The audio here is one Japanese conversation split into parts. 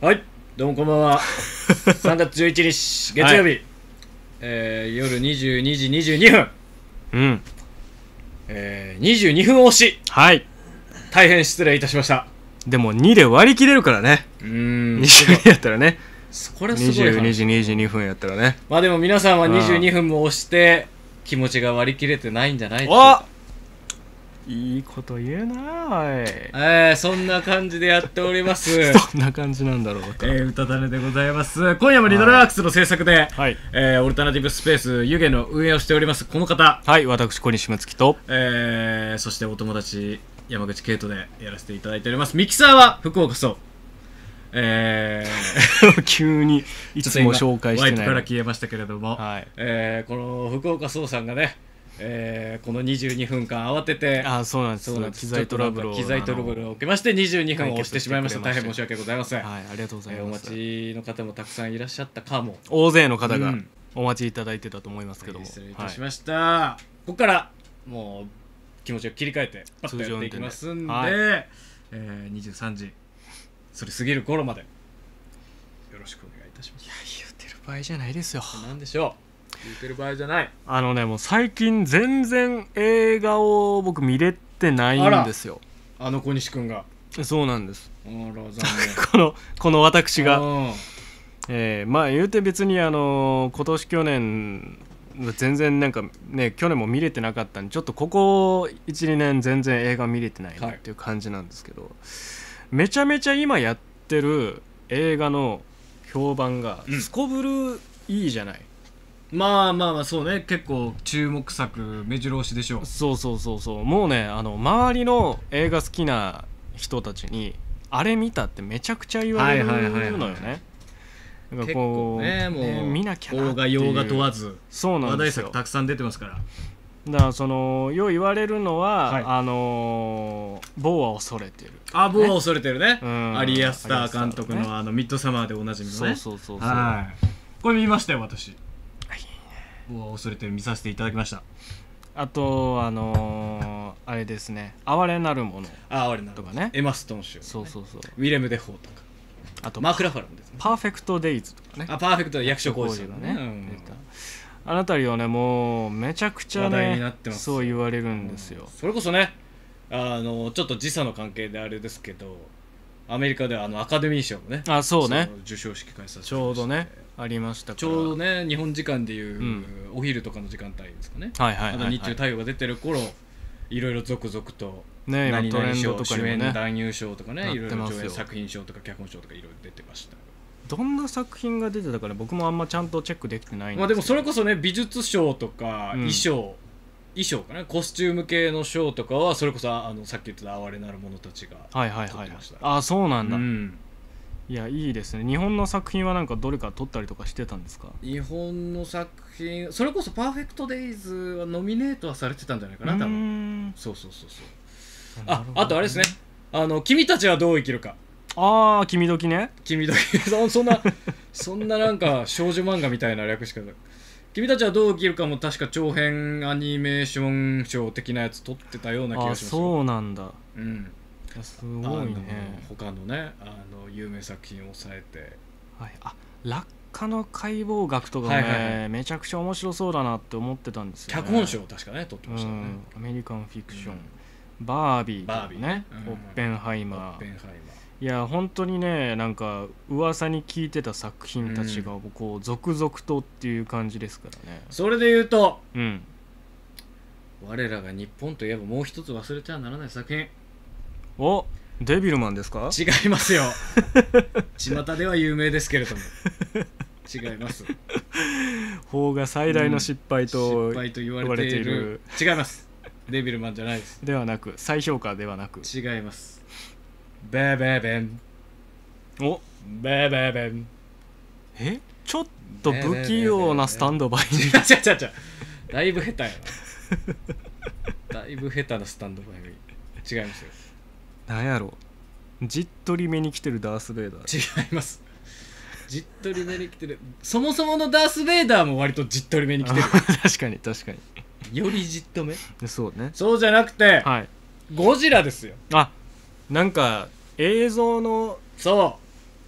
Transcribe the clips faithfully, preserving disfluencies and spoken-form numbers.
はい、どうもこんばんは。さんがつじゅういちにち月曜日、はい、えー、夜にじゅうにじにじゅうにふん、 うん、 えー、にじゅうにふん押し、 はい、 大変失礼いたしました。 でもにで割り切れるからね。 うーん、 にじゅうにやったらね、 これすごい話。にじゅうにじにじにふんやったらね。 まあでも皆さんはにじゅうにふんも押して気持ちが割り切れてないんじゃないでしょうか。 いいこと言うなおい。 えー、そんな感じでやっております。 そんな感じなんだろうか。 えー、歌種でございます。今夜もリドルワークスの制作で、 はい、 えー、オルタナティブスペース湯気の運営をしておりますこの方、 はい、私小西睦月と、 えー、そしてお友達山口圭人でやらせていただいております。ミキサーは福岡そう、えー、急にいつも紹介してないワイプから消えましたけれども、 はい、 えー、この福岡そうさんがね、えー、このにじゅうにふんかん慌てて、 あ、そうなんです、機材トラブルを機材トラブルを受けましてにじゅうにふんを押してしまいました。大変申し訳ございません。 はい、ありがとうございます。 えー、お待ちの方もたくさんいらっしゃったかも。 大勢の方がお待ちいただいてたと思いますけども、 失礼いたしました、はい、ここからもう気持ちを切り替えてパッとやっていきますんで、はい、えー、にじゅうさんじそれ過ぎる頃までよろしくお願いいたします。 いや、言うてる場合じゃないですよ。 なんでしょう、言うてる場合じゃない。 あのね、もう最近全然映画を僕見れてないんですよ。 あ, あの小西くんが。 そうなんです。 あら残念このこの私が、えー、まあ言うて別にあの今年去年全然なんかね、去年も見れてなかったんで、ちょっとここ いちにねん全然映画見れてないなっていう感じなんですけど、はい、めちゃめちゃ今やってる映画の評判がすこぶるいいじゃない、 うん、まあまあまあそうね、結構注目作目白押しでしょう。 そうそうそうそう、もうね、あの周りの映画好きな人たちにあれ見たってめちゃくちゃ言われるのよね。 結構ね、もう、ね、 見なきゃなっていう、 邦画洋画問わずそうなんですよ、 話題作たくさん出てますから。 だからそのよう言われるのは、はい、あのー、某は恐れてる、ね、 あ、某は恐れてるね、うん、アリアスター監督の、ね、あのミッドサマーでおなじみのね。 そうそうそうそう、 はい、これ見ましたよ私。某は恐れてる見させていただきました。 あとあのー、あれですね、哀れなるものとかね、 エマストーン賞、ね、 そうそうそう、 ウィレム・デフォーとか、あとマーク・ラファロンですね、 パーフェクト・デイズとかね、 あ、パーフェクト役所広司さんね、うん、 あの辺りはね、もうめちゃくちゃねそう言われるんですよ、うん、 それこそね、あのちょっと時差の関係であれですけど、アメリカではあのアカデミー賞もね、 あ、そうね、 授賞式開催されてちょうどねありましたから、 ちょうどね日本時間でいう、うん、お昼とかの時間帯ですかね、 はいはいはいはい、 日中太陽が出てる頃、いろいろ続々とね、今トレンドとかにもね、 主演男優賞とかね、いろいろ上演作品賞とか脚本賞とかいろいろ出てました。 どんな作品が出てたから僕もあんまちゃんとチェックできてないんですけど、 まあでもそれこそね、美術賞とか衣装、うん、衣装かな、コスチューム系の賞とかはそれこそあのさっき言ってた哀れなる者たちが撮ってました。 はいはいはい、あ、そうなんだ、うん、いや、いいですね。日本の作品はなんかどれか撮ったりとかしてたんですか？ 日本の作品、それこそパーフェクトデイズはノミネートはされてたんじゃないかな、多分。そうそうそうそう、ね、あ、あとあれですね、あの君たちはどう生きるか。 ああ、君時ね。 君時そんなそんななんか少女漫画みたいな略しかない。君たちはどう生きるかも確か長編アニメーション賞的なやつ撮ってたような気がしますよ。 あ、そうなんだ。 うん、 すごいね。 他のね、あの有名作品を抑えて、 はい、あ、落下の解剖学とかね、はいはいはい、めちゃくちゃ面白そうだなって思ってたんですよね。 脚本賞を確かね撮ってましたね、 うん、アメリカンフィクション、うん、バービーとかね、 うん、 オッペンハイマー、 オッペンハイマー、 いや本当にね、なんか噂に聞いてた作品たちがこう続々とっていう感じですからね。 それで言うと、 うん、 我らが日本といえばもう一つ忘れてはならない作品。 お、デビルマンですか？ 違いますよ巷では有名ですけれども違います。 邦画最大の失敗と、 うん、失敗と言われている。違います。デビルマンじゃないです。 ではなく、再評価ではなく、 違います。ベーベーベン。 お、 ベーベーベン。 え、ちょっと不器用なスタンドバイミー。 違う違う違う、だいぶ下手やなだいぶ下手なスタンドバイミー。違いますよ。 なんやろ、じっとりめに来てるダース・ベイダー。 違います。じっとりめに来てる。そもそものダース・ベイダーも割とじっとりめに来てる確かに確かに、 よりじっとめ。 そうね。 そうじゃなくて、 はい、 ゴジラですよ。 あ、なんか映像のそう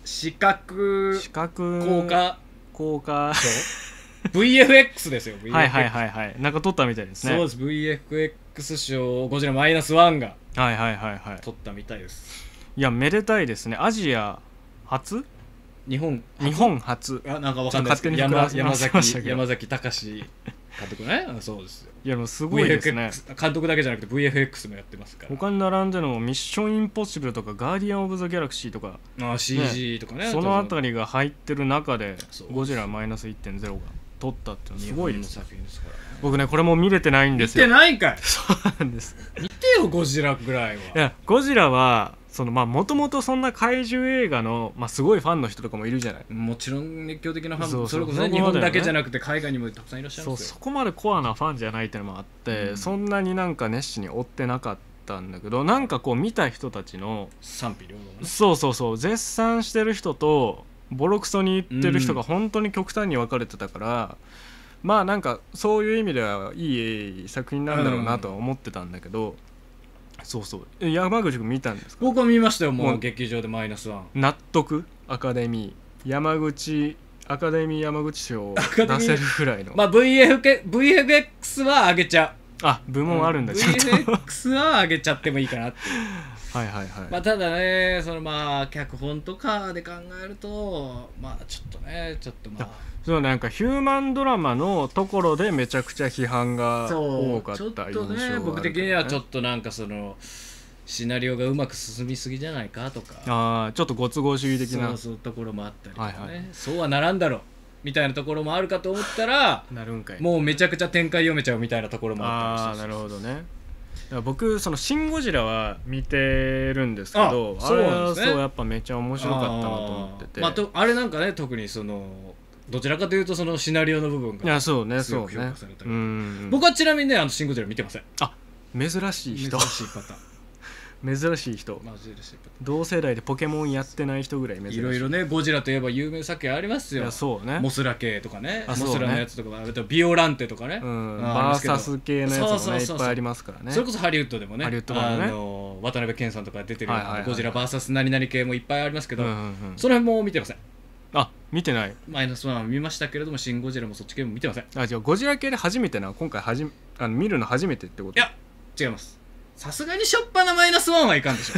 視覚視覚効果効果ブイエフエックス ですよ。 ブイエフエックスはいはいはいはい、なんか撮ったみたいですね。 そうです、 ブイエフエックス 賞をゴジラマイナスワンがはいはいはいはい、 取ったみたいです。 いやめでたいですね。アジア初日本日本初あなんかわかんないですけど、山山崎山崎隆監督ね。そうですよ。 いやもうすごいですね。 ブイエフエックス 監督だけじゃなくて ブイエフエックス もやってますから。 他に並んでのミッションインポッシブルとかガーディアン・オブ・ザ・ギャラクシーとか、 あ シージー とかね、 そのあたりが入ってる中でゴジラマイナス いってんゼロ が撮ったっていうのはすごいです。 作品ですからね。 僕ねこれも見れてないんですよ。 見てないんかい。 そうなんです。 見てよゴジラぐらいは。 いやゴジラはそのまあもともとそんな怪獣映画の、まあ、すごいファンの人とかもいるじゃない。 もちろん熱狂的なファン、 そうそうそれこそ、ね、日本だけじゃなくて海外にもたくさんいらっしゃるんですよ。 そうそこまでコアなファンじゃないっていうのもあって、うん、そんなになんか熱心に追ってなかったんだけど、なんかこう見た人たちの賛否両論、ね、 そうそうそう絶賛してる人とボロクソに言ってる人が本当に極端に分かれてたから、うん、まあなんかそういう意味ではいい作品なんだろうなとは思ってたんだけど、うん、そうそう山口君見たんですか？ 僕は見ましたよ。もう劇場でマイナスワン納得。アカデミー山口アカデミー山口賞を出せるぐらいのまあ ブイエフエックス は上げちゃう。 あ部門あるんだ、うん、 ブイエフエックス は上げちゃってもいいかなっていうはいはいはい、 まあ、ただねそのまあ脚本とかで考えるとまあちょっとねちょっとまあそうなんかヒューマンドラマのところでめちゃくちゃ批判が多かった印象がある、ね、 ちょっとね僕的にはちょっとなんかそのシナリオがうまく進みすぎじゃないかとか、 あちょっとご都合主義的なそうそうところもあったりとかね、 はいはい、 そうはならんだろうみたいなところもあるかと思ったらなるんかいもうめちゃくちゃ展開読めちゃうみたいなところもあったりして、ああなるほどね。だから僕そのシン・ゴジラは見てるんですけど、 あ, あれはそう、ね、やっぱめっちゃ面白かったなと思ってて、 あ,、まあ、とあれなんかね特にそのどちらかというとそのシナリオの部分が強く評価されたり、僕はちなみにねあのシン・ゴジラ見てません。 あ珍しい人珍しいパターン珍しい人同世代でポケモンやってない人ぐらい珍しい。 いろいろねゴジラといえば有名作品ありますよ。 いやそうねモスラ系とかね、モスね、 ラのやつとかあとビオランテとかね、 うん、バーサス系のやつもねいっぱいありますからね。 それこそハリウッドでもねハリウッド版ねあの渡辺謙さんとか出てる、 はいはいはいはい、 ゴジラ ブイエス 何々系もいっぱいありますけど、 うんうんうん、 その辺も見てません。 あ見てない。 マイナスワンは見ましたけれどもシン・ゴジラもそっち系も見てません。 あじゃあゴジラ系で初めてな今回はじあの見るの初めてってこと？ いや違います。さすがにしょっぱなマイナスワンはいかんでしょ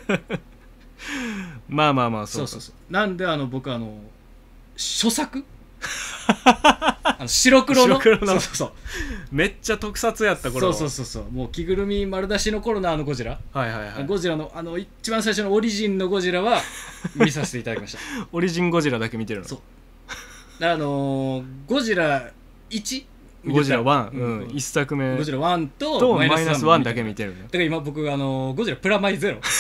まあまあまあそうそうそうそうなんであの僕あの初作あの白黒の白黒のそうそうそうめっちゃ特撮やった頃そうそうそうそうもう着ぐるみ丸出しの頃のあのゴジラ、 はいはいはい、 ゴジラのあの一番最初のオリジンのゴジラは見させていただきましたオリジンゴジラだけ見てるの？ そうあのー、ゴジラいちゴジラワン、うん、いっさくめゴジラワン と, とマイナスワンだけ見てるの。 だから今僕あのー、ゴジラプラマイゼロ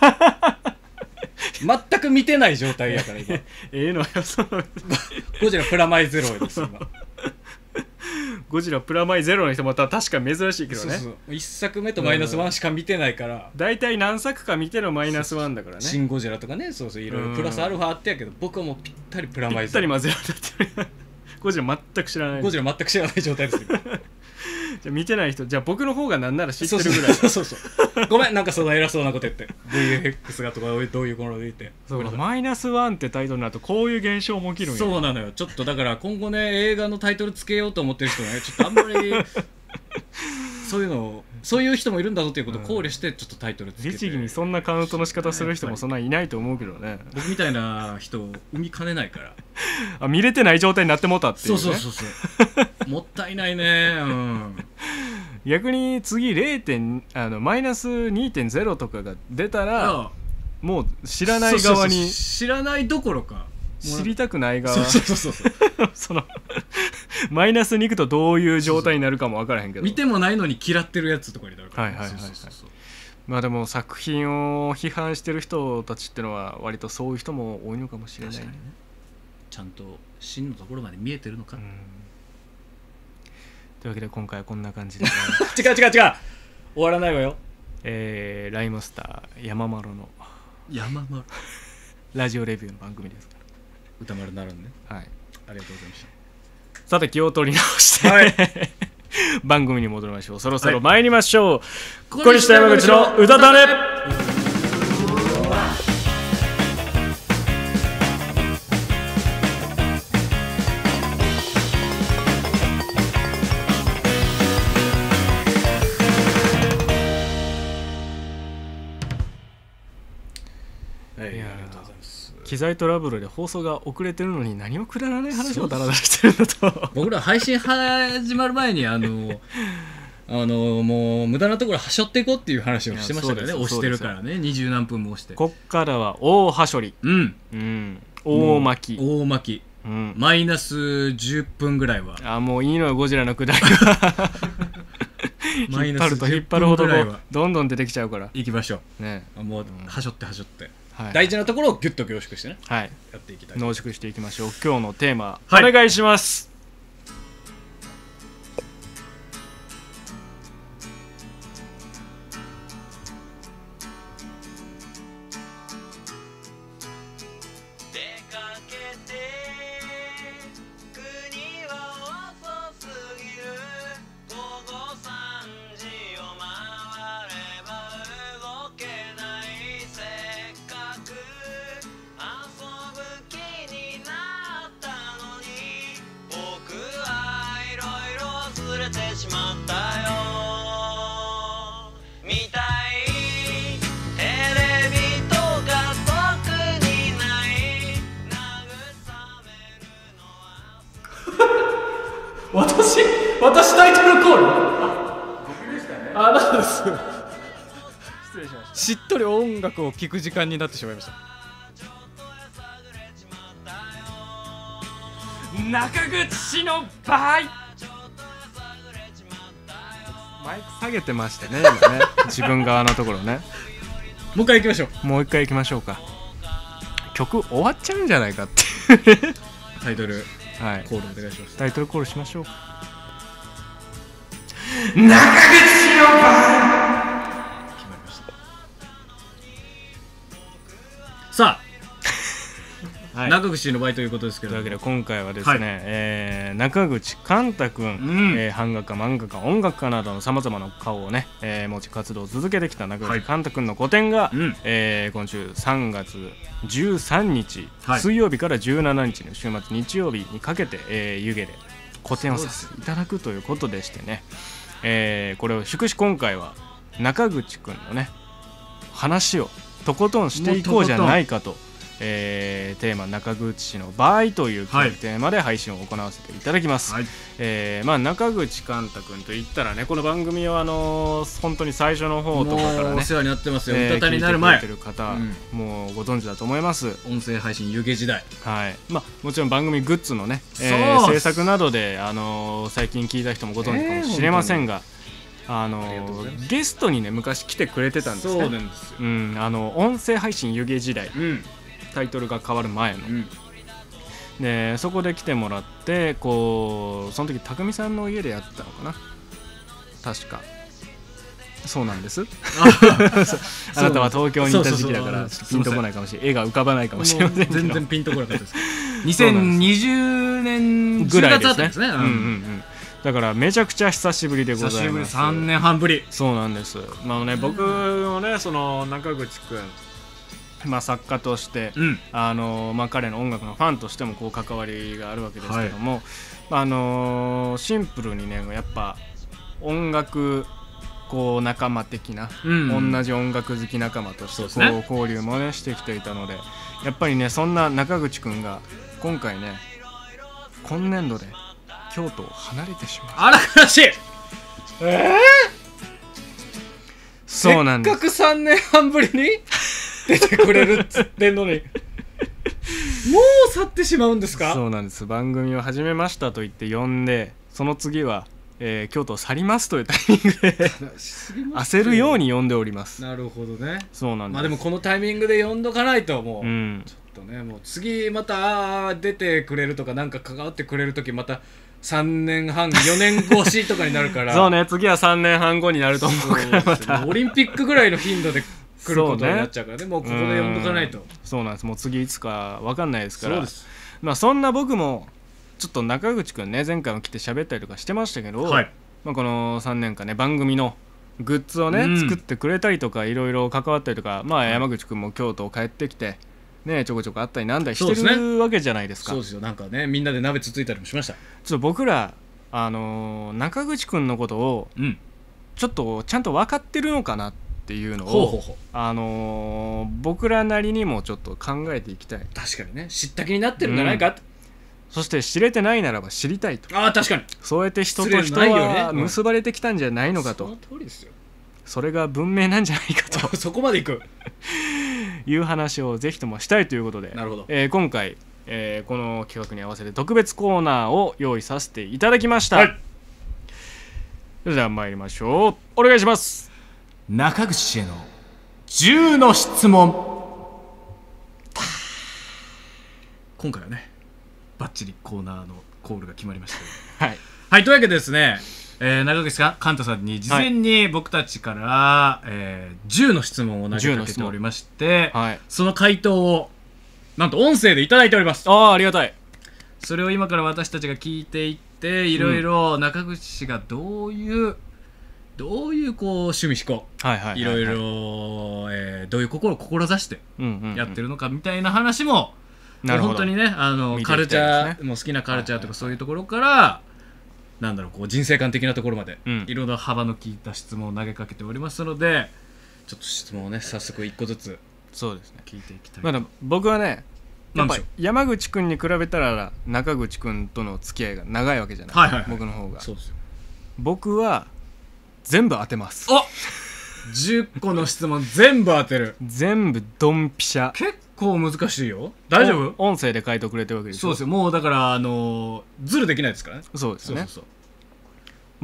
全く見てない状態やから今ええのよそのゴジラプラマイゼロです今ゴジラプラマイゼロの人も確か珍しいけどね。 そうそういっさくめとマイナスワンしか見てないから大体、うん、何作か見てのマイナスワンだからね。 シン・ゴジラとかねそうそういろいろプラスアルファあってやけど僕はもうぴったりプラマイゼロぴったりマゼロだってゴジラ全く知らない。 ゴジラ全く知らない状態ですよじゃあ見てない人じゃあ僕の方がなんなら知ってるぐらい。 そうそうそうそうごめんなんかその偉そうなこと言って ブイエフエックス がとかどういうもので言ってそうマイナスワンってタイトルになるとこういう現象も起きるんや。 そうなのよ。ちょっとだから今後ね映画のタイトルつけようと思ってる人ねちょっとあんまりそういうのをそういう人もいるんだぞということを考慮してちょっとタイトルつけて、 律儀にそんなカウントの仕方する人もそんないないと思うけどね。 僕みたいな人を生みかねないからあ見れてない状態になってもうたっていうね。 そうそうそうそうもったいないね、うん、 逆に次れいてんあのマイナス にてんゼロ とかが出たらもう知らない側にそうそうそう知らないどころか知りたくない側そうそうそうそうそのマイナスに行くとどういう状態になるかも分からへんけど見てもないのに嫌ってるやつとかになるから、 はいはいはいはい、まあでも作品を批判してる人たちってのは割とそういう人も多いのかもしれない、ね、 ちゃんと真のところまで見えてるのか、うん、 というわけで今回はこんな感じで違う違う違う終わらないわよ。 えー、ライムスター山丸の山丸ラジオレビューの番組ですから歌丸なるんで、 はい、 ありがとうございました。 さて気を取り直して、はい、番組に戻りましょう。そろそろ参りましょう、はい、小西と山口の歌種。 はい、ありがとうございます。 機材トラブルで放送が遅れてるのに何もくだらない話をダラダラしてるんだと。 僕ら配信始まる前にあのあのもう無駄なところはしょっていこうっていう話をしてましたからね。押してるからね、二十何分も押して。 こっからは大はしょり、うん、うん、大巻き、 大巻き、うん、マイナスじゅっぷんぐらいは。 あ、もういいのよ、ゴジラのくだりは。引っ張ると引っ張るほどどんどん出てきちゃうから行きましょうね。もうはしょってはしょって、はい、大事なところをギュッと凝縮してね、はい、やっていきたい。 濃縮していきましょう。今日のテーマ、はい、お願いします。私私タイトルコール僕でしたね。あ、なんです。失礼しました。しっとり音楽を聴く時間になってしまいました。中口氏の場合、マイク下げてましたね今ね。自分側のところね。 もう一回行きましょう。もう一回行きましょうか。曲終わっちゃうんじゃないかってタイトルはい、 コールお願いします。 タイトルコールしましょう。中口の場合、決まりました。さあ、はい、中口の場合ということですけど、 というわけで今回はですね、はい、えー、中口寛太君、うん、えー、版画家、漫画家、音楽家などのさまざまな顔をね、えー、持ち活動を続けてきた中口寛太君の個展が、はい、えー、今週さんがつじゅうさんにち、はい、水曜日からじゅうしちにちの週末日曜日にかけて、えー、湯気で個展をさせていただくということでしてね、えー、これを祝し今回は中口くんのね話をとことんしていこうじゃないかと、えー、テーマ中口氏の場合というテーマで配信を行わせていただきます、はい。えーまあ、中口寛太君といったらね、この番組はあのー、本当に最初の方とかからねお世話になってますよ、えー、歌になる前聞いてくれてる方、うん、もうご存知だと思います。 音声配信湯気時代、 はい、まあ、もちろん番組グッズのね、えー、制作などで、あのー、最近聞いた人もご存知かもしれませんが、えー、あのー、ゲストにね昔来てくれてたんですね。 そうなんですよ、 うん、あの音声配信湯気時代、うん、タイトルが変わる前の、うん、でそこで来てもらって、こうその時匠さんの家でやったのかな、確か。そうなんです。あなたは東京にいた時期だからピンとこないかもしれない、絵が浮かばないかもしれませんけど、 全然ピンとこなかったです。にせんにじゅうねんぐらいですね。 だからめちゃくちゃ久しぶりでございます。久しぶり、 さんねんはんぶり。 そうなんです。まあね、僕もね、その中口くん、まあ、作家として、うん、あのまあ、彼の音楽のファンとしてもこう関わりがあるわけですけども、はい、あのシンプルにね、やっぱ音楽こう仲間的な、うんうん、同じ音楽好き仲間としてこう、ね、交流もねしてきていたので、やっぱりね、そんな中口くんが今回ね、今年度で京都を離れてしまう。 あら悲しい。えー、 そうなんです。 せっかくさんねんはんぶりに出てくれるっつってんのにもう去ってしまうんですか。 そうなんです。番組を始めましたと言って呼んで、その次は、えー、京都を去りますというタイミングで焦るように呼んでおります。 なるほどね。 そうなんです。 まあでもこのタイミングで呼んどかないともう、うん、ちょっとね、もう次また出てくれるとかなんか関わってくれるときまたさんねんはんよねん越しとかになるからそうね、次はさんねんはんごになると思うからまたオリンピックぐらいの頻度で来ることになっちゃうからね、もうここで呼んどかないと。 そうなんです。もう次いつか分かんないですから。そうです。まあそんな僕もちょっと中口くんね、前回も来て喋ったりとかしてましたけど、はい、まあ、このさんねんかんね、番組のグッズをね、うん、作ってくれたりとかいろいろ関わったりとか、まあ山口くんも京都帰ってきてね、ちょこちょこあったりなんだりしてるわけじゃないですか。 そうですよ。なんかね、みんなで鍋つついたりもしました。ちょっと僕らあのー、中口くんのことを、うん、ちょっとちゃんと分かってるのかなっっていうのをほうほうほう、 あのー、僕らなりにもちょっと考えていきたい。 確かにね、知った気になってるんじゃないかって、うん、 そして知れてないならば知りたいと。 ああ確かに、 そうやって人と人は結ばれてきたんじゃないのかと、 その通りですよ。 それが文明なんじゃないかとそこまでいくいう話をぜひともしたいということで、 なるほど、 えー、今回、えー、この企画に合わせて特別コーナーを用意させていただきました、はい、それでは参りましょう。お願いします。 中口へのじゅうの質問。今回はねバッチリコーナーのコールが決まりました、はい、はい、というわけでですね、えー、中口寛太さんに事前に僕たちから、はいえー、じゅうの質問を投げかけておりまして、はい、その回答をなんと音声でいただいております。 ああ、ありがたい。 それを今から私たちが聞いていっていろいろ中口氏がどういうどういうこう趣味思考、いろいろどういう心を志してやってるのかみたいな話も、うんうんうん、本当にねあのカルチャーも好きなカルチャーとかそういうところから、はいはいはい、なんだろうこう人生観的なところまで、うん、いろんな幅の効いた質問を投げかけておりますので、ちょっと質問をね早速一個ずつそうですね聞いていきたい。 まだ僕はねやっぱ山口くんに比べたら中口くんとの付き合いが長いわけじゃない、はいはいはい、僕の方が。そうですよ。僕は全部当てます。 おじゅっこの質問全部当てる。 全部ドンピシャ。 結構難しいよ。大丈夫？ 音声で書いてくれてるわけでしょ。 そうですよ。もうだからあのー、ズルできないですからね。 そうですね。そうそうそう、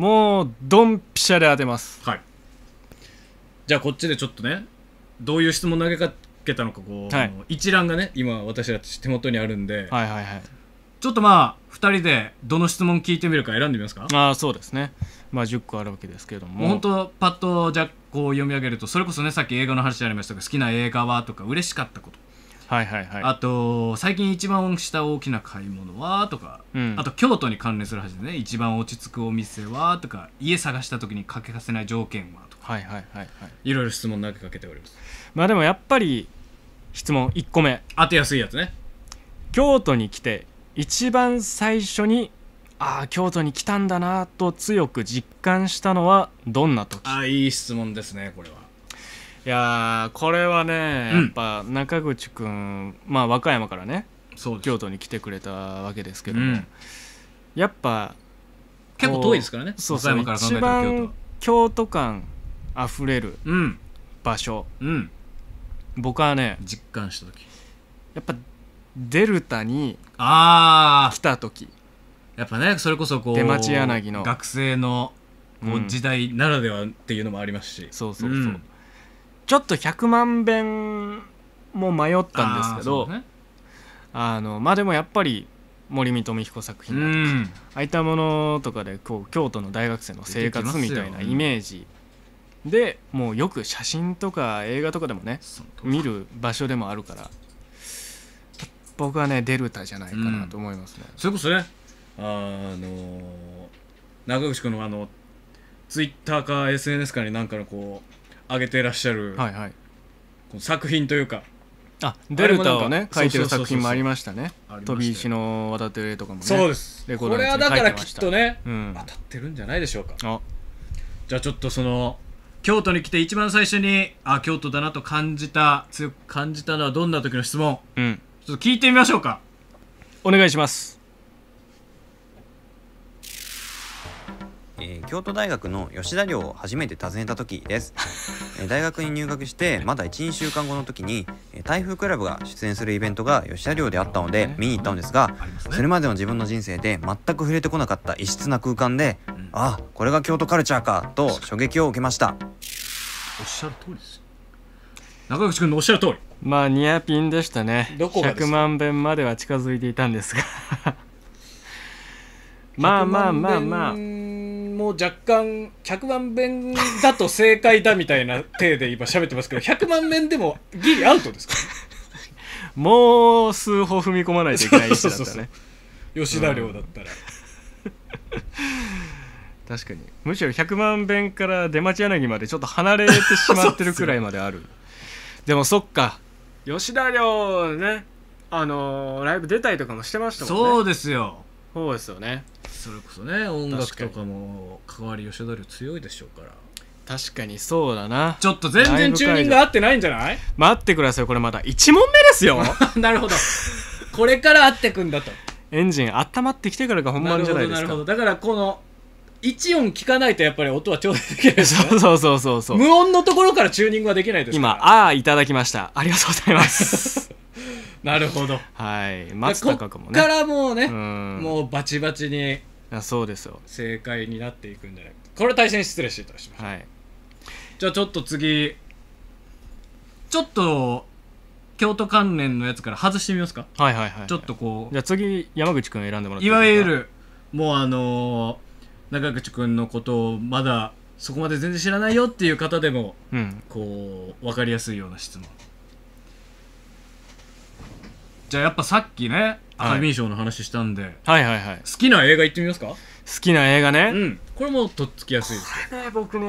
もうドンピシャで当てます。 はい。じゃあこっちでちょっとねどういう質問投げかけたのかこう、はい、一覧がね今私ら手元にあるんで、はいはいはい、ちょっとまあふたりでどの質問聞いてみるか選んでみますか。 ああそうですね。まあじゅっこあるわけですけれども、 もう本当パッとじゃこう読み上げると、それこそねさっき映画の話ありましたが好きな映画はとか嬉しかったこと、 はいはいはい、 あと最近一番した大きな買い物はとか、うん、あと京都に関連する話でね一番落ち着くお店はとか、家探した時に欠かせない条件はとか、はいはいはいはい、いろいろ質問投げかけております。 まあでもやっぱり質問いっこめ、 当てやすいやつね。 京都に来て一番最初にああ京都に来たんだなと強く実感したのはどんな時？ ああいい質問ですねこれは。 いやこれはね、うん、やっぱ中口くん、まあ和歌山からね京都に来てくれたわけですけども、うん、やっぱ結構遠いですからね。 そうそう、和歌山から考えたら京都、一番京都感あふれる場所、うんうん、僕はね実感した時やっぱデルタに来た時、 やっぱねそれこそこう出町柳の学生のこう時代ならではっていうのもありますし、うん、 そうそうそう、うん、ちょっとひゃくまんべんも迷ったんですけど、あ、ね、あのまあでもやっぱり森見富彦作品だとか、うん、ああいったものとかでこう京都の大学生の生活みたいなイメージでもうよく写真とか映画とかでもね見る場所でもあるから、僕はねデルタじゃないかなと思いますね、うん、 それこそねあのー、中口君のあのツイッターか エスエヌエス かになんかのこう上げてらっしゃる、はいはい、この作品というか、 あデルタをね書いてる作品もありましたね。飛び石の渡ってるとかもね。 そうです。これはだからきっとね、うん、当たってるんじゃないでしょうか。あじゃあちょっとその京都に来て一番最初にあ京都だなと感じた強く感じたのはどんな時の質問、うん、ちょっと聞いてみましょうか。 お願いします。 えー、京都大学の吉田寮を初めて訪ねた時です、えー、大学に入学してまだ いち,に 週間後の時に、えー、台風クラブが出演するイベントが吉田寮であったので見に行ったのですが、それまでの自分の人生で全く触れてこなかった異質な空間で、うん、あこれが京都カルチャーかと衝撃を受けました。 おっしゃる通りです。中口君のおっしゃる通り、 まあニアピンでしたね。どこがですか？ひゃくまんべんまでは近づいていたんですがまあまあまあまあもう若干ひゃくまんべんだと正解だみたいな体で今喋ってますけどひゃくまんべんでもギリアウトですかもう数歩踏み込まないといけない位置だったね。そうそうそうそう吉田寮だったら、 うん、確かにむしろひゃくまんべんから出町柳までちょっと離れてしまってるくらいまであるでもそっか吉田寮ねあのー、ライブ出たりとかもしてましたもんね。 そうですよそうですよね。 それこそね音楽とかも関わり吉田寮強いでしょうから。 確かにそうだな。 ちょっと全然チューニング合ってないんじゃない？ 待ってください、これまだいち問目ですよなるほど、これから合ってくんだと。 エンジン温まってきてからが本番じゃないですか。 なるほどなるほど。だからこのいち音聞かないとやっぱり音は調整できないですね。 そうそうそうそうそう。 無音のところからチューニングはできないですから。 今あーいただきました、ありがとうございますなるほど。 はい、松たか子もね、 こっからもうね、 うんもうバチバチにあそうですよ。 正解になっていくんじゃないか。これ対戦失礼していただきました。 はい、 じゃあちょっと次ちょっと京都関連のやつから外してみますか。 はいはいはい。 ちょっとこうじゃあ次山口くん選んでもらっていいいですか。 わゆるもうあのー、中口くんのことをまだそこまで全然知らないよっていう方でも、 うん、 こう分かりやすいような質問。じゃあやっぱさっきねアカデミー賞の話したんで、 はいはいはい。 好きな映画言ってみますか。 好きな映画ね、 うん、これもとっつきやすいですよ。 ね僕ね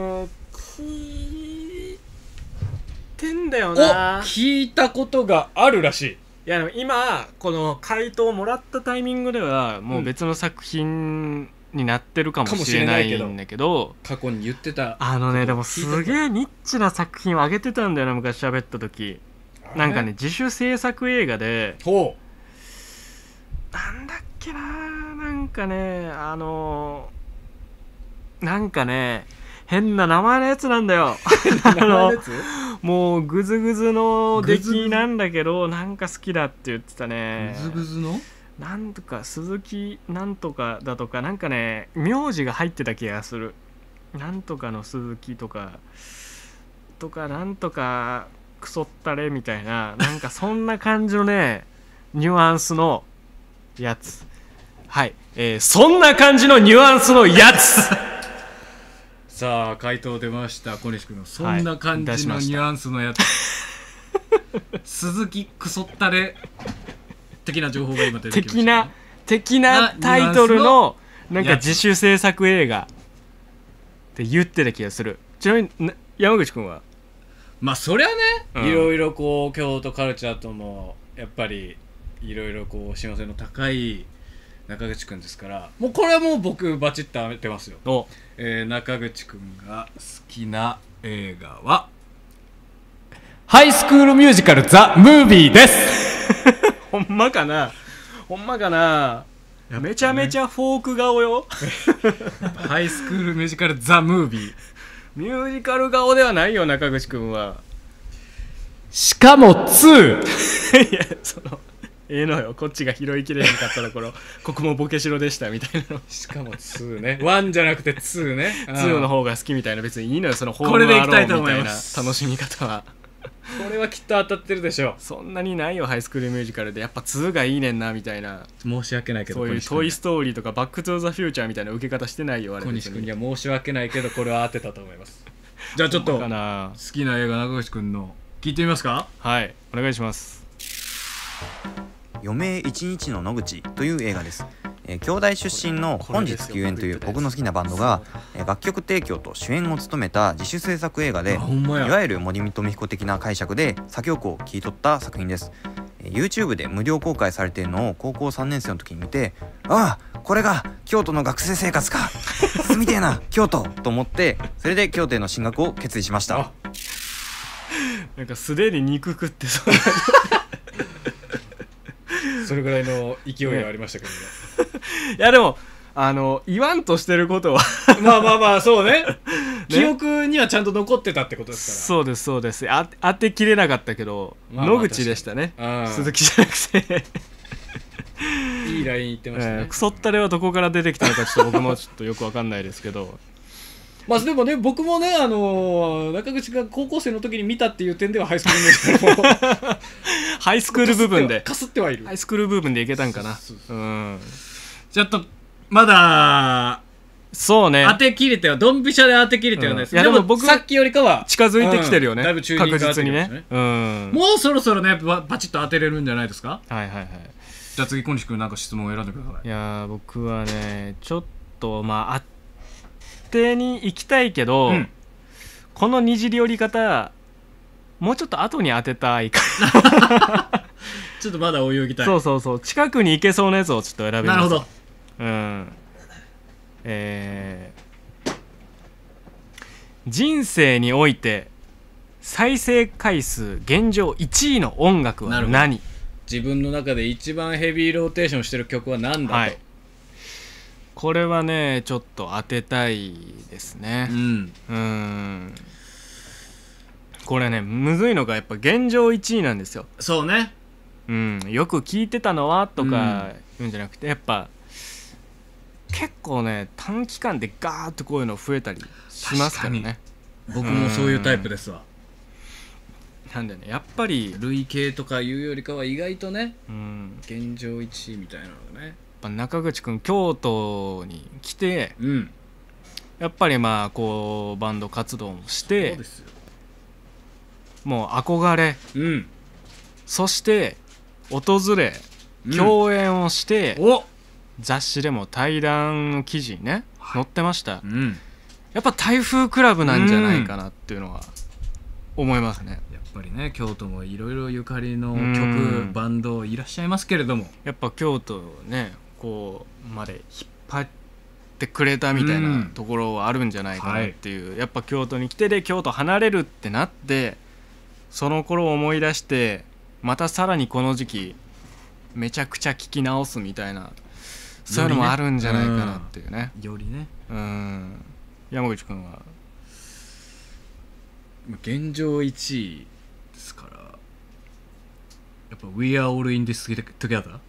聞いてんだよおな。 聞いたことがあるらしい。 いやでも今この回答をもらったタイミングではもう別の作品になってるかもしれないんだけど、 過去に言ってたあのねでもすげえニッチな作品をあげてたんだよな昔喋った時。なんかね自主制作映画で、 ほなんだっけな、なんかねあのなんかね変な名前のやつなんだよあのもうグズグズの出来なんだけどなんか好きだって言ってたね。 グズグズのなんとか鈴木なんとかだとかなんかね名字が入ってた気がする。なんとかの鈴木とかとかなんとかクソったれみたいななんかそんな感じのねニュアンスのやつ。はい、えー、そんな感じのニュアンスのやつさあ回答出ました小西君のそんな感じのはい、 ニュアンスのやつ鈴木クソったれ的な情報が今出てきました、ね、 的な的なタイトルのなんか自主制作映画って言ってた気がする。ちなみに山口君はまあそりゃね、 うん、 いろいろこう京都カルチャーともやっぱりいろいろこう親和性の高い中口くんですから、もうこれはもう僕バチッと当てますよ。 お、 えー、中口くんが好きな映画はハイスクールミュージカルザ・ムービーですほんまかなほんまかな、ね、めちゃめちゃフォーク顔よハイスクールミュージカルザ・ムービーミュージカル顔ではないよ中口くんは。 しかもツーいやそのええのよ、こっちが拾いきれなかったところここもボケしろでしたみたいなのしかもツーねワンじゃなくてツーねツーの方が好きみたいな、別にいいのよそのホームこれでいアロきたいとーンみたいな思います楽しみ方はこれはきっと当たってるでしょう。 そんなにないよハイスクールミュージカルで。やっぱツーがいいねんなみたいな、 申し訳ないけどそういうトイ・ストーリーとかバック・トゥ・ザ・フューチャーみたいな受け方してないよあれ。 小西君には申し訳ないけどこれは当てたと思いますじゃあちょっとかな好きな映画中口君の聞いてみますか。 はいお願いします。 余命一日の野口という映画です。えー、兄弟出身の本日休演という僕の好きなバンドが、えー、楽曲提供と主演を務めた自主制作映画で、いわゆる森富彦的な解釈で作曲を切り取った作品です。えー、YouTube で無料公開されているのを高校さんねん生の時に見て、ああこれが京都の学生生活か住みてえな京都と思って、それで京都への進学を決意しました。 なんかすでに肉食ってそうなそれぐらいの勢いがありましたけどねいやでもあの言わんとしてることはまあまあまあそうね記憶にはちゃんと残ってたってことですから。 そうですそうです。あ当てきれなかったけど、まあまあ、野口でしたね、鈴木じゃなくていいライン言ってましたね、 えー、クソったれはどこから出てきたのかちょっと僕もちょっとよくわかんないですけどまあでもね僕もねあのー、中口が高校生の時に見たっていう点ではハイスクールミュージカルもハイスクール部分でかすってはいる。 ハイスクール部分でいけたんかな。 そうそうそう、 うん、 ちょっとまだそうね当てきれてはドンピシャで当てきれてはないです、 うん、いやでも僕さっきよりかは近づいてきてるよね、 うん、だいぶチューニングが合ってきましたね。 確実にね、うん、 もうそろそろねバチッと当てれるんじゃないですか。 はいはいはい。 じゃあ次小西君なんか質問を選んでください。 いや僕はねちょっとまあ当てに行きたいけど、うん、このにじり寄り方もうちょっと後に当てたいからちょっとまだ泳ぎたい。 そうそうそう近くに行けそうなやつをちょっと選びます。 なるほど。うんえー、 人生において再生回数現状いちいの音楽は何？ 自分の中で一番ヘビーローテーションしてる曲は何だと、はい、 これはねちょっと当てたいですね。うん、うーんこれねむずいのがやっぱ現状いちいなんですよ。 そうね、 うん、よく聞いてたのはとか言うんじゃなくて、やっぱ結構ね短期間でガーッとこういうの増えたりしますからね。 僕もそういうタイプですわ。 なんでねやっぱり累計とかいうよりかは意外とね、うん、現状いちいみたいなのがね、やっぱ中口くん京都に来て、うん、やっぱりまあこうバンド活動もしてそうですよ、もう憧れ、うん、そして訪れ共演をして、うん、お雑誌でも対談の記事にね、はい、載ってました、うん、やっぱ台風クラブなんじゃないかなっていうのは思いますね。 やっぱりね京都もいろいろゆかりの曲バンドいらっしゃいますけれども、 やっぱ京都ねこうまで引っ張ってくれたみたいなところはあるんじゃないかなっていう、はい、やっぱ京都に来てで京都離れるってなってその頃を思い出してまたさらにこの時期めちゃくちゃ聴き直すみたいなそういうのもあるんじゃないかなっていうね。 よりね、 うん、山口くんは現状いちいですからやっぱ We are all in this together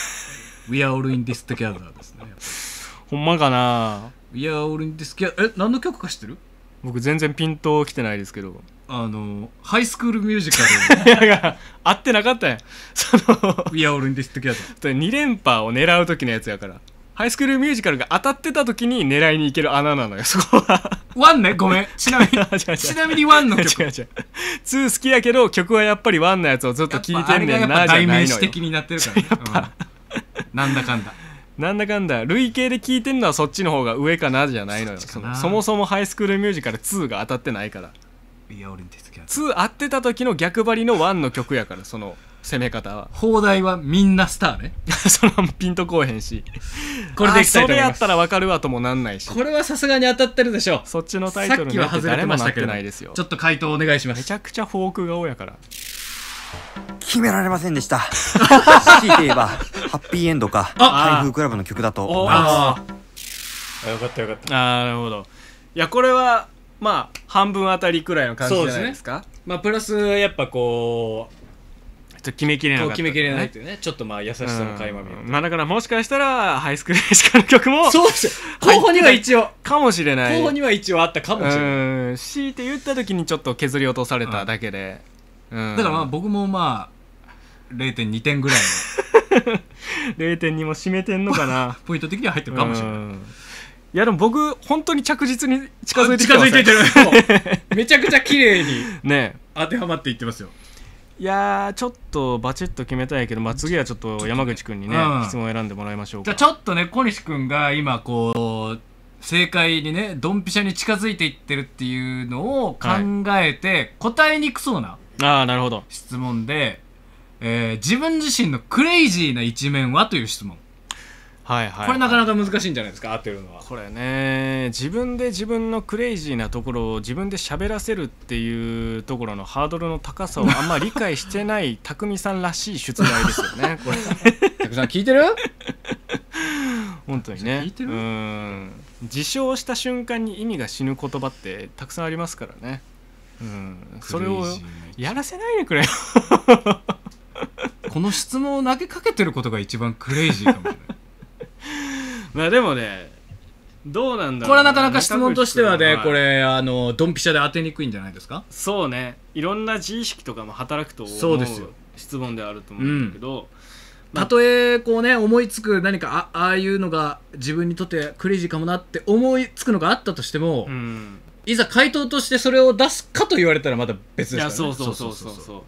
We are all in this together ですね。 ほんまかな。 We are all in this together え何の曲か知ってる？ 僕全然ピント来てないですけど、 あのハイスクールミュージカル合ってなかったやんその We are all in this together に連覇を狙う時のやつやから、ハイスクールミュージカルが当たってた時に狙いに行ける穴なのよそこは。 ワンねごめんちなみにちなみにワンの曲違う違うツー好きやけど曲はやっぱりワンのやつをずっと聴いてんねんなじゃないのよ。 あれがやっぱ代名詞的になってるからねやっぱ、うん、なんだかんだなんだかんだ累計で聴いてるのはそっちの方が上かなじゃないのよ。 そ, そもそもハイスクールミュージカルツーが当たってないから、ツー当ってた時の逆張りのワンの曲やから、その攻め方は放題はみんなスターねそのピンとこうへんしこれでいきたいと思います。それやったら分かるわともなんないし、 これはさすがに当たってるでしょ。 そっちのタイトルに誰もなってないですよ。 ちょっと回答お願いします。 めちゃくちゃフォーク顔やから決められませんでした。強いて言えばハッピーエンドか台風クラブの曲だと思います。よかったよかった。 ああなるほど。いやこれはまあ半分あたりくらいの感じじゃないですか。 そうですね。まあプラスやっぱこうちょっと決めきれなかった、ね、 決めきれないっていうね、ちょっとまあ優しさの垣間見える、 まあだからもしかしたらハイスクールミュージカルの曲もそうですよ、候補には一応かもしれない、 候補には一応あったかもしれない、 うん強いて言った時にちょっと削り落とされただけで、 うん、だからまあ僕もまあ れいてんに 点ぐらいのれいてんに も占めてんのかなポイント的には入ってるかもしれない。 いやでも僕本当に着実に近づいてきてますね。近づいていってるめちゃくちゃ綺麗にね当てはまっていってますよ。 いやーちょっとバチッと決めたいけど、まあ、次はちょっと山口くんにね、うん、質問を選んでもらいましょうか。 じゃあちょっとね小西くんが今こう正解にねドンピシャに近づいていってるっていうのを考えて、はい、答えにくそうなあーなるほど質問で、えー、自分自身のクレイジーな一面はという質問。 はいはいはい、 これなかなか難しいんじゃないですか、当てるのは。 これね自分で自分のクレイジーなところを自分で喋らせるっていうところのハードルの高さをあんまり理解してない匠さんらしい出題ですよねこれ匠さん聞いてる本当にね。 聞いてる？ うん自称した瞬間に意味が死ぬ言葉ってたくさんありますからね。うんそれをやらせないでくれよこの質問を投げかけてることが一番クレイジーかもしれないまあでもねどうなんだろう、 これはなかなか質問としてはね、これあのドンピシャで当てにくいんじゃないですか。 そうね、いろんな自意識とかも働くと思う質問であると思うんだけど、 たとえこうね思いつく何か あ, ああいうのが自分にとってクレイジーかもなって思いつくのがあったとしても、うん、いざ回答としてそれを出すかと言われたらまた別ですからね。 いやそうそうそうそうそう。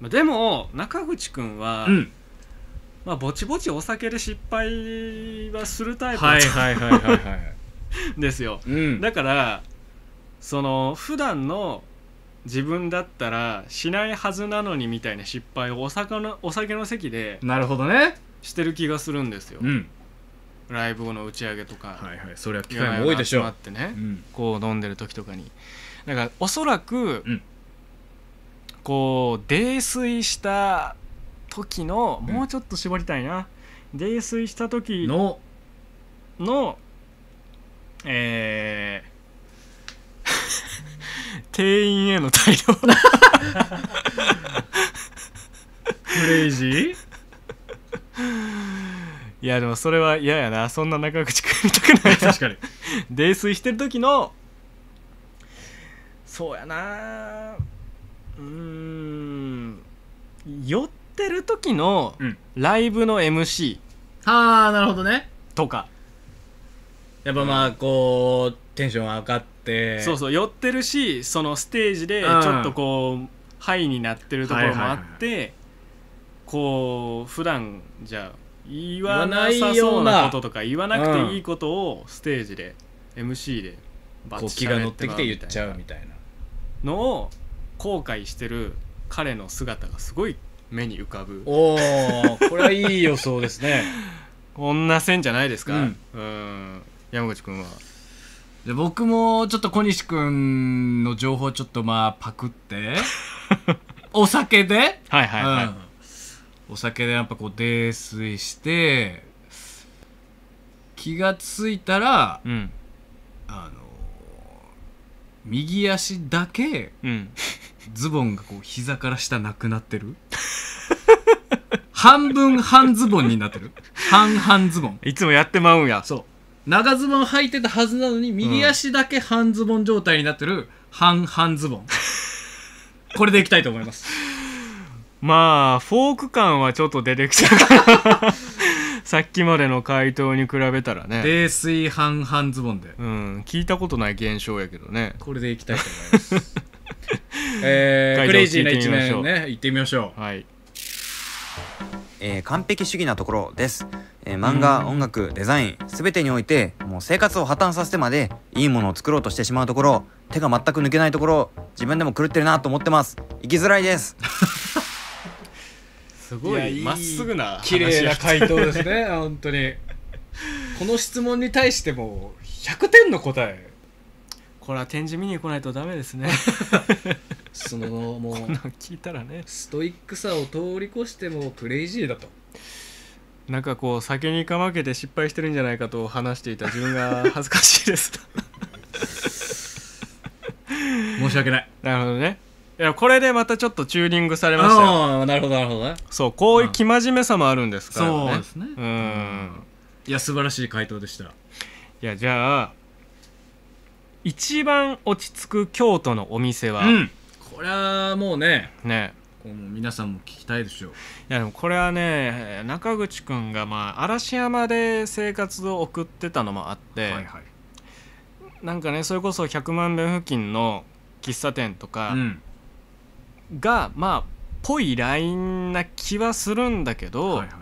でも中口くんは、うんまあ、ぼちぼちお酒で失敗はするタイプはいはいはいはいはいですよ、うん、だからその普段の自分だったらしないはずなのにみたいな失敗をお酒の、お酒の席でなるほどねしてる気がするんですよ、うん、ライブ後の打ち上げとか、 はいはい、それは機会も多いでしょう。 集まってね、うん、こう飲んでる時とかにだからおそらく、うん、こう泥酔した時の、うん、もうちょっと絞りたいな、泥酔した時ののえー、店員への対応クレイジーいやでもそれは嫌やな、そんな中口くみたくない確かに泥酔してる時のそうやな、うーん酔ってる時のライブの エムシー、はあなるほどねとか、 やっぱまあこうテンション上がって、 そうそう酔ってるし、そのステージでちょっとこう、うん、ハイになってるところもあって、はいはいはい、こう普段じゃ言わなさそうなこととか言わなくていいことをステージで エムシー でバッチリ喋って気が乗ってきて言っちゃうみたいなのを後悔してる彼の姿がすごい目に浮かぶ。 おーこれはいい予想ですねこんな線じゃないですか、うん、うん山口くんは。 じゃ僕もちょっと小西くんの情報ちょっとまあパクってお酒ではいはいはい、うん、 お酒でやっぱこう泥酔して気がついたら、うん、あの右足だけ、うん、ズボンがこう膝から下なくなってる半分半ズボンになってる半々ズボンいつもやってまうんや。 そう長ズボン履いてたはずなのに右足だけ半ズボン状態になってる半々ズボンこれでいきたいと思いますまあフォーク感はちょっと出てきちゃうからさっきまでの回答に比べたらね泥酔半々ズボンで、 うん、聞いたことない現象やけどね。 これでいきたいと思いますえー、クレイジーな一面ね行ってみましょう。 はい、 えー、完璧主義なところです、えー、漫画、音楽、デザイン全てにおいてもう生活を破綻させてまでいいものを作ろうとしてしまうところ、手が全く抜けないところ、自分でも狂ってるなと思ってます。生きづらいですすごいまっすぐな綺麗な回答ですね本当にこの質問に対してもひゃくてんの答え。 これは展示見に来ないとダメですねそのもうこんなん聞いたらね、 ストイックさを通り越してもクレイジーだと、 なんかこう酒にかまけて失敗してるんじゃないかと話していた自分が恥ずかしいです申し訳ない。 なるほどね。いやこれでまたちょっとチューニングされましたよ。 ああなるほどなるほどね。 そうこういう生真面目さもあるんですからね。 そうですね。うん。いや素晴らしい回答でした。いやじゃあ一番落ち着く京都のお店は、 うん、これはもうねねこう皆さんも聞きたいでしょう。いやでもこれはね中口くんがまあ嵐山で生活を送ってたのもあって、はいはい、なんかねそれこそひゃくまんべん付近の喫茶店とかが、うん、まあぽいラインな気はするんだけど、はいはいはい、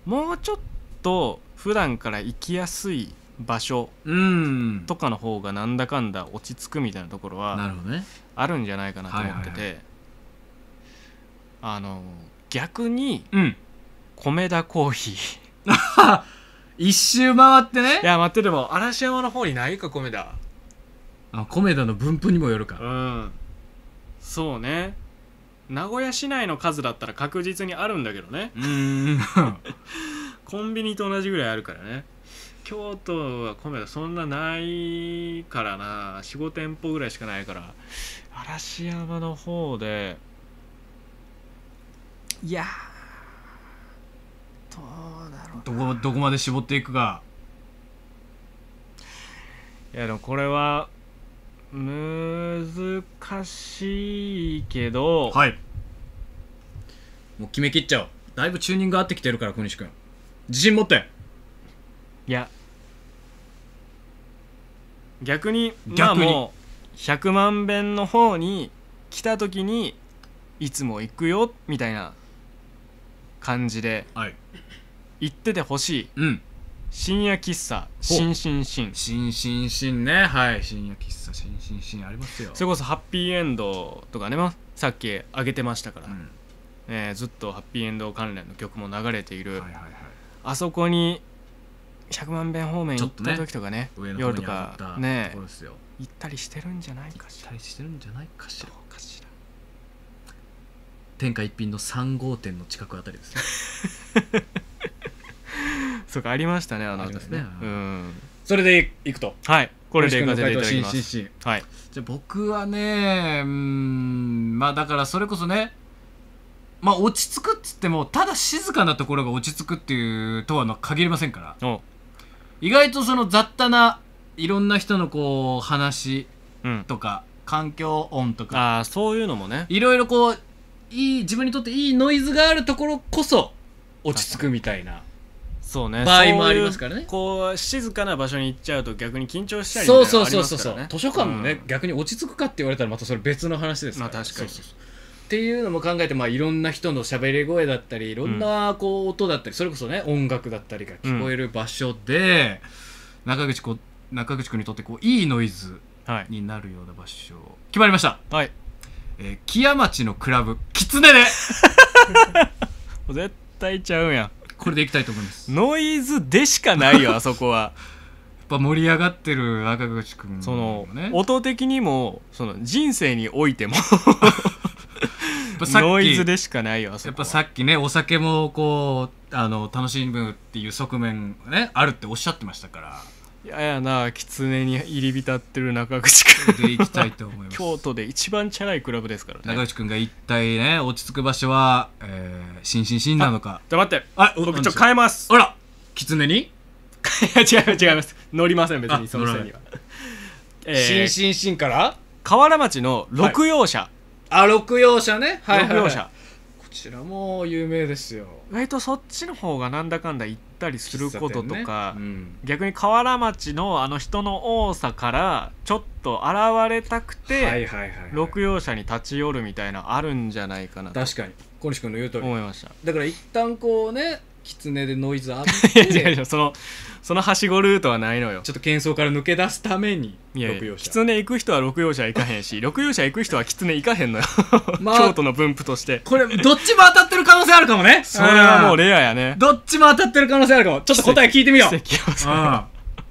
もうちょっと普段から行きやすい場所とかの方がなんだかんだ落ち着くみたいなところはあるんじゃないかなと思ってて、はいはいはい、あの逆に、うん、米田コーヒー一周回ってね。 いや待って、でも嵐山の方にないか米田。 あ米田の分布にもよるか。 うんそうね、名古屋市内の数だったら確実にあるんだけどね。うーんコンビニと同じぐらいあるからね。京都は米田そんなないからな、 よんご店舗ぐらいしかないから、嵐山の方でいやどうだろう、 どこどこまで絞っていくか。 いやでもこれは難しいけど、 はい、もう決めきっちゃおう。だいぶチューニング合ってきてるから小西君自信持って。 いや逆に逆に、まあ、もうひゃくまんべんの方に来た時にいつも行くよみたいな感じで行っててほしい、うん、深夜喫茶新新新新新新ね、はい深夜喫茶新新新ありますよ。 それこそハッピーエンドとかね、ま、さっき挙げてましたから、うんえー、ずっとハッピーエンド関連の曲も流れている、はいはいはい、あそこにひゃくまんべん方面行った時とかね、 ね夜とかね行ったりしてるんじゃないかしら。 行ったりしてるんじゃないかしら。かしら天下一品のさん号店の近くあたりですねそうか、ありましたね、あのありますね、 うん、 それでいくと。 はい、これでいかせていただきます。はい、 じゃあ僕はね、うーん、まあだからそれこそね、まあ落ち着くっつってもただ静かなところが落ち着くっていうとは限りませんから、意外とその雑多ないろんな人のこう話とか、うん、環境音とか、 あ、そういうのもね、 いろいろこういい自分にとっていいノイズがあるところこそ落ち着くみたいな、 そうね、 場合もありますからね。 こう静かな場所に行っちゃうと逆に緊張したりみたいなのありますからね。 図書館もね、うん、逆に落ち着くかって言われたらまたそれ別の話ですから、 まあ、確かに。 そうそうそうっていうのも考えて、まあ、いろんな人の喋り声だったりいろんなこう音だったり、それこそね音楽だったりが聞こえる場所で、うん、中口こ中口君にとってこういいノイズになるような場所、はい、決まりました。 はい、 えー、木屋町のクラブキツネで絶対ちゃうやん。 これでいきたいと思います。 ノイズでしかないよあそこは。 やっぱ盛り上がってる中口君、ね、 その音的にもその人生においてもノイズでしかないよあそこは。 やっぱさっきねお酒もこうあの楽しむっていう側面がねあるっておっしゃってましたから。 いややな、狐に入り浸ってる中口君で行きたいと思います。 京都で一番チャラいクラブですからね。 中口君が一体ね落ち着く場所は、えー、新新新なのか。 じゃ待って、あ、僕ちょっと変えます。 あら、狐に？ いや違います違います。乗りません別にその線には。 えー、新新新から河原町の六葉社、はい、 あ、六葉社ね、はいはいはい、 六葉社こちらも有名ですよ。 意外とそっちの方がなんだかんだ行ったりすることとか、 ね、うん、 逆に河原町のあの人の多さからちょっと現れたくて、はいはいはいはい、六葉社に立ち寄るみたいなあるんじゃないかなと。 確かに小西君の言う通り思いました。 だから一旦こうね狐でノイズ浴びていやいやそのそのはしごルートはないのよ。 ちょっと喧騒から抜け出すために。 いやいや、狐行く人は六葉社行かへんし六葉社行く人は狐行かへんのよ、まあ、京都の分布として。 これどっちも当たってる可能性あるかもね。 それはもうレアやね。 どっちも当たってる可能性あるかも。ちょっと答え聞いてみよう。 奇跡あ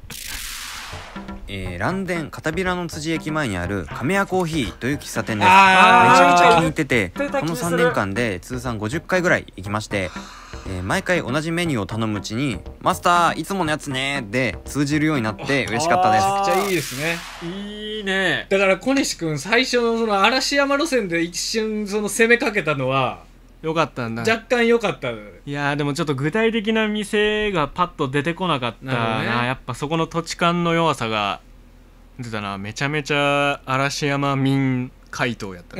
えー、蘭電片平の辻駅前にある亀屋コーヒーという喫茶店です。めちゃくちゃ気に入ってて、このさんねんかんで通算ごじゅっかいぐらい行きまして、えー、毎回同じメニューを頼むうちにマスターいつものやつねで通じるようになって嬉しかったです。 めっちゃいいですね。 いいね。 だから小西くん最初のその嵐山路線で一瞬その攻めかけたのはよかったんだ。 若干良かった。いやでもちょっと具体的な店がパッと出てこなかった な, な、ね、やっぱそこの土地勘の弱さが出たな。めちゃめちゃ嵐山民回答やったね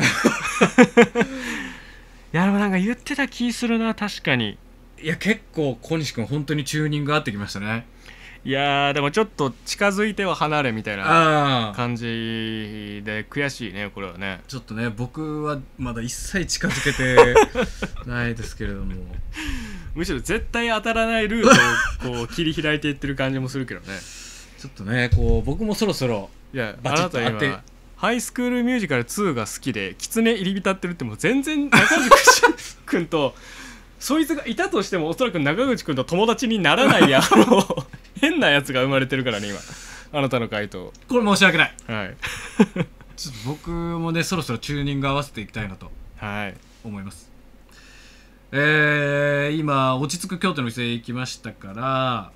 いやでもなんか言ってた気するな。確かに。 いや結構小西君本当にチューニング合ってきましたね。 いやでもちょっと近づいては離れみたいな感じで悔しいねこれはね。 ちょっとね僕はまだ一切近づけてないですけれどもむしろ絶対当たらないルートをこう切り開いていってる感じもするけどねちょっとねこう僕もそろそろいやバチッと当て。ハイスクールミュージカルツーが好きで狐入り浸ってるってもう全然中口くんとそいつがいたとしてもおそらく中口くんと友達にならないやろ変なやつが生まれてるからね今あなたの回答。 これ申し訳ない。 はいちょっと僕もねそろそろチューニング合わせていきたいなと思います。はい、えー、今落ち着く京都の店行きましたから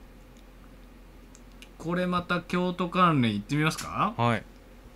これまた京都関連行ってみますか。 はい。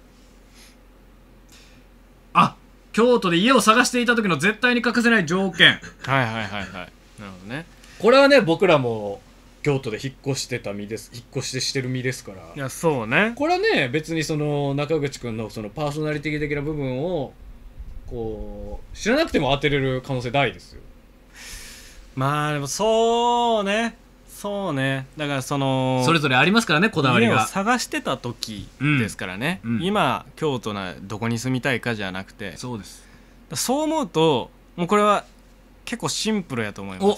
あ、京都で家を探していた時の絶対に欠かせない条件。 はいはいはいはい。なるほどね。 これはね僕らも京都で引っ越してた身です。引っ越してしてる身ですから。 いやそうね。 これはね別にその中口くんのそのパーソナリティ的な部分をこう知らなくても当てれる可能性大ですよ。 まあでもそうね。そうね。だからそのそれぞれありますからねこだわりが。 家を探してた時ですからね、うんうん、今京都などこに住みたいかじゃなくて。 そうです。 そう思うともうこれは結構シンプルやと思います。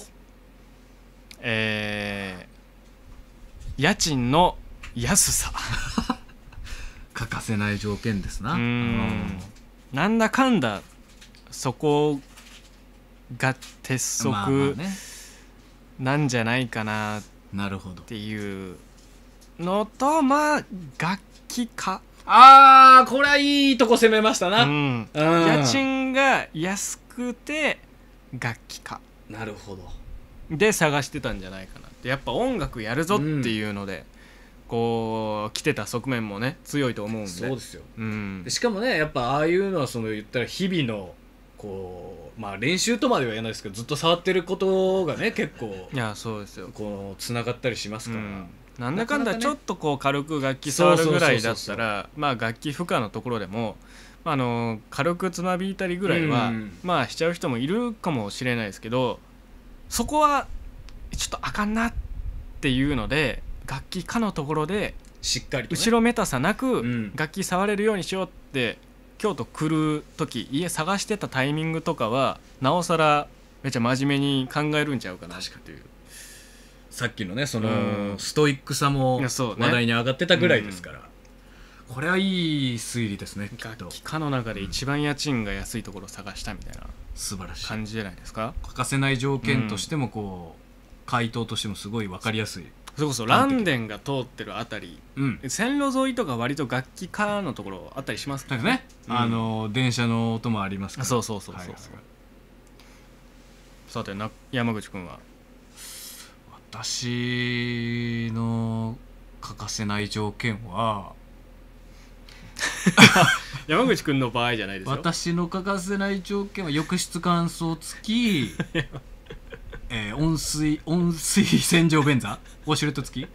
えー、家賃の安さ欠かせない条件ですな。 うーんなんだかんだそこが鉄則、まあまあね、なんじゃないかなっていうのとまあ楽器か。 あーこれはいいとこ攻めましたな、 うん、 うん家賃が安くて楽器かなるほどで探してたんじゃないかなって。やっぱ音楽やるぞっていうので、うん、こう来てた側面もね強いと思うんで。 そうですよ、 うん、 でしかもねやっぱああいうのはその言ったら日々のこうまあ練習とまでは言わないですけどずっと触ってることがね結構いやそうですよこうつながったりしますから、 うんなんだかんだちょっとこう軽く楽器触るぐらいだったらまあ楽器負荷のところでも、まあ、あの軽くつまびいたりぐらいは、うん、まあしちゃう人もいるかもしれないですけどそこはちょっとあかんなっていうので楽器科のところでしっかりと、ね、 後ろめたさなくうん楽器触れるようにしようって京都来る時家探してたタイミングとかはなおさらめっちゃ真面目に考えるんちゃうかなっていう。 さっきのねその、 うん、 ストイックさも話題に上がってたぐらいですから、 ねうん、これはいい推理ですね。 楽器科の中で一番家賃が安いところを探したみたいな素晴らしい感じじゃないですか。 欠かせない条件としてもこう、うん、回答としてもすごい分かりやすい。 それこそ蘭電が通ってるあたり、 うん、 線路沿いとか割と楽器科のところあったりしますからね、 ね、うん、あの電車の音もありますから。 そうそうそうそう、はいはい、さてな山口くんは。 私の欠かせない条件は山口くんの場合じゃないですよ。 私の欠かせない条件は浴室乾燥付きえー、温水温水洗浄便座ウォシュレット付き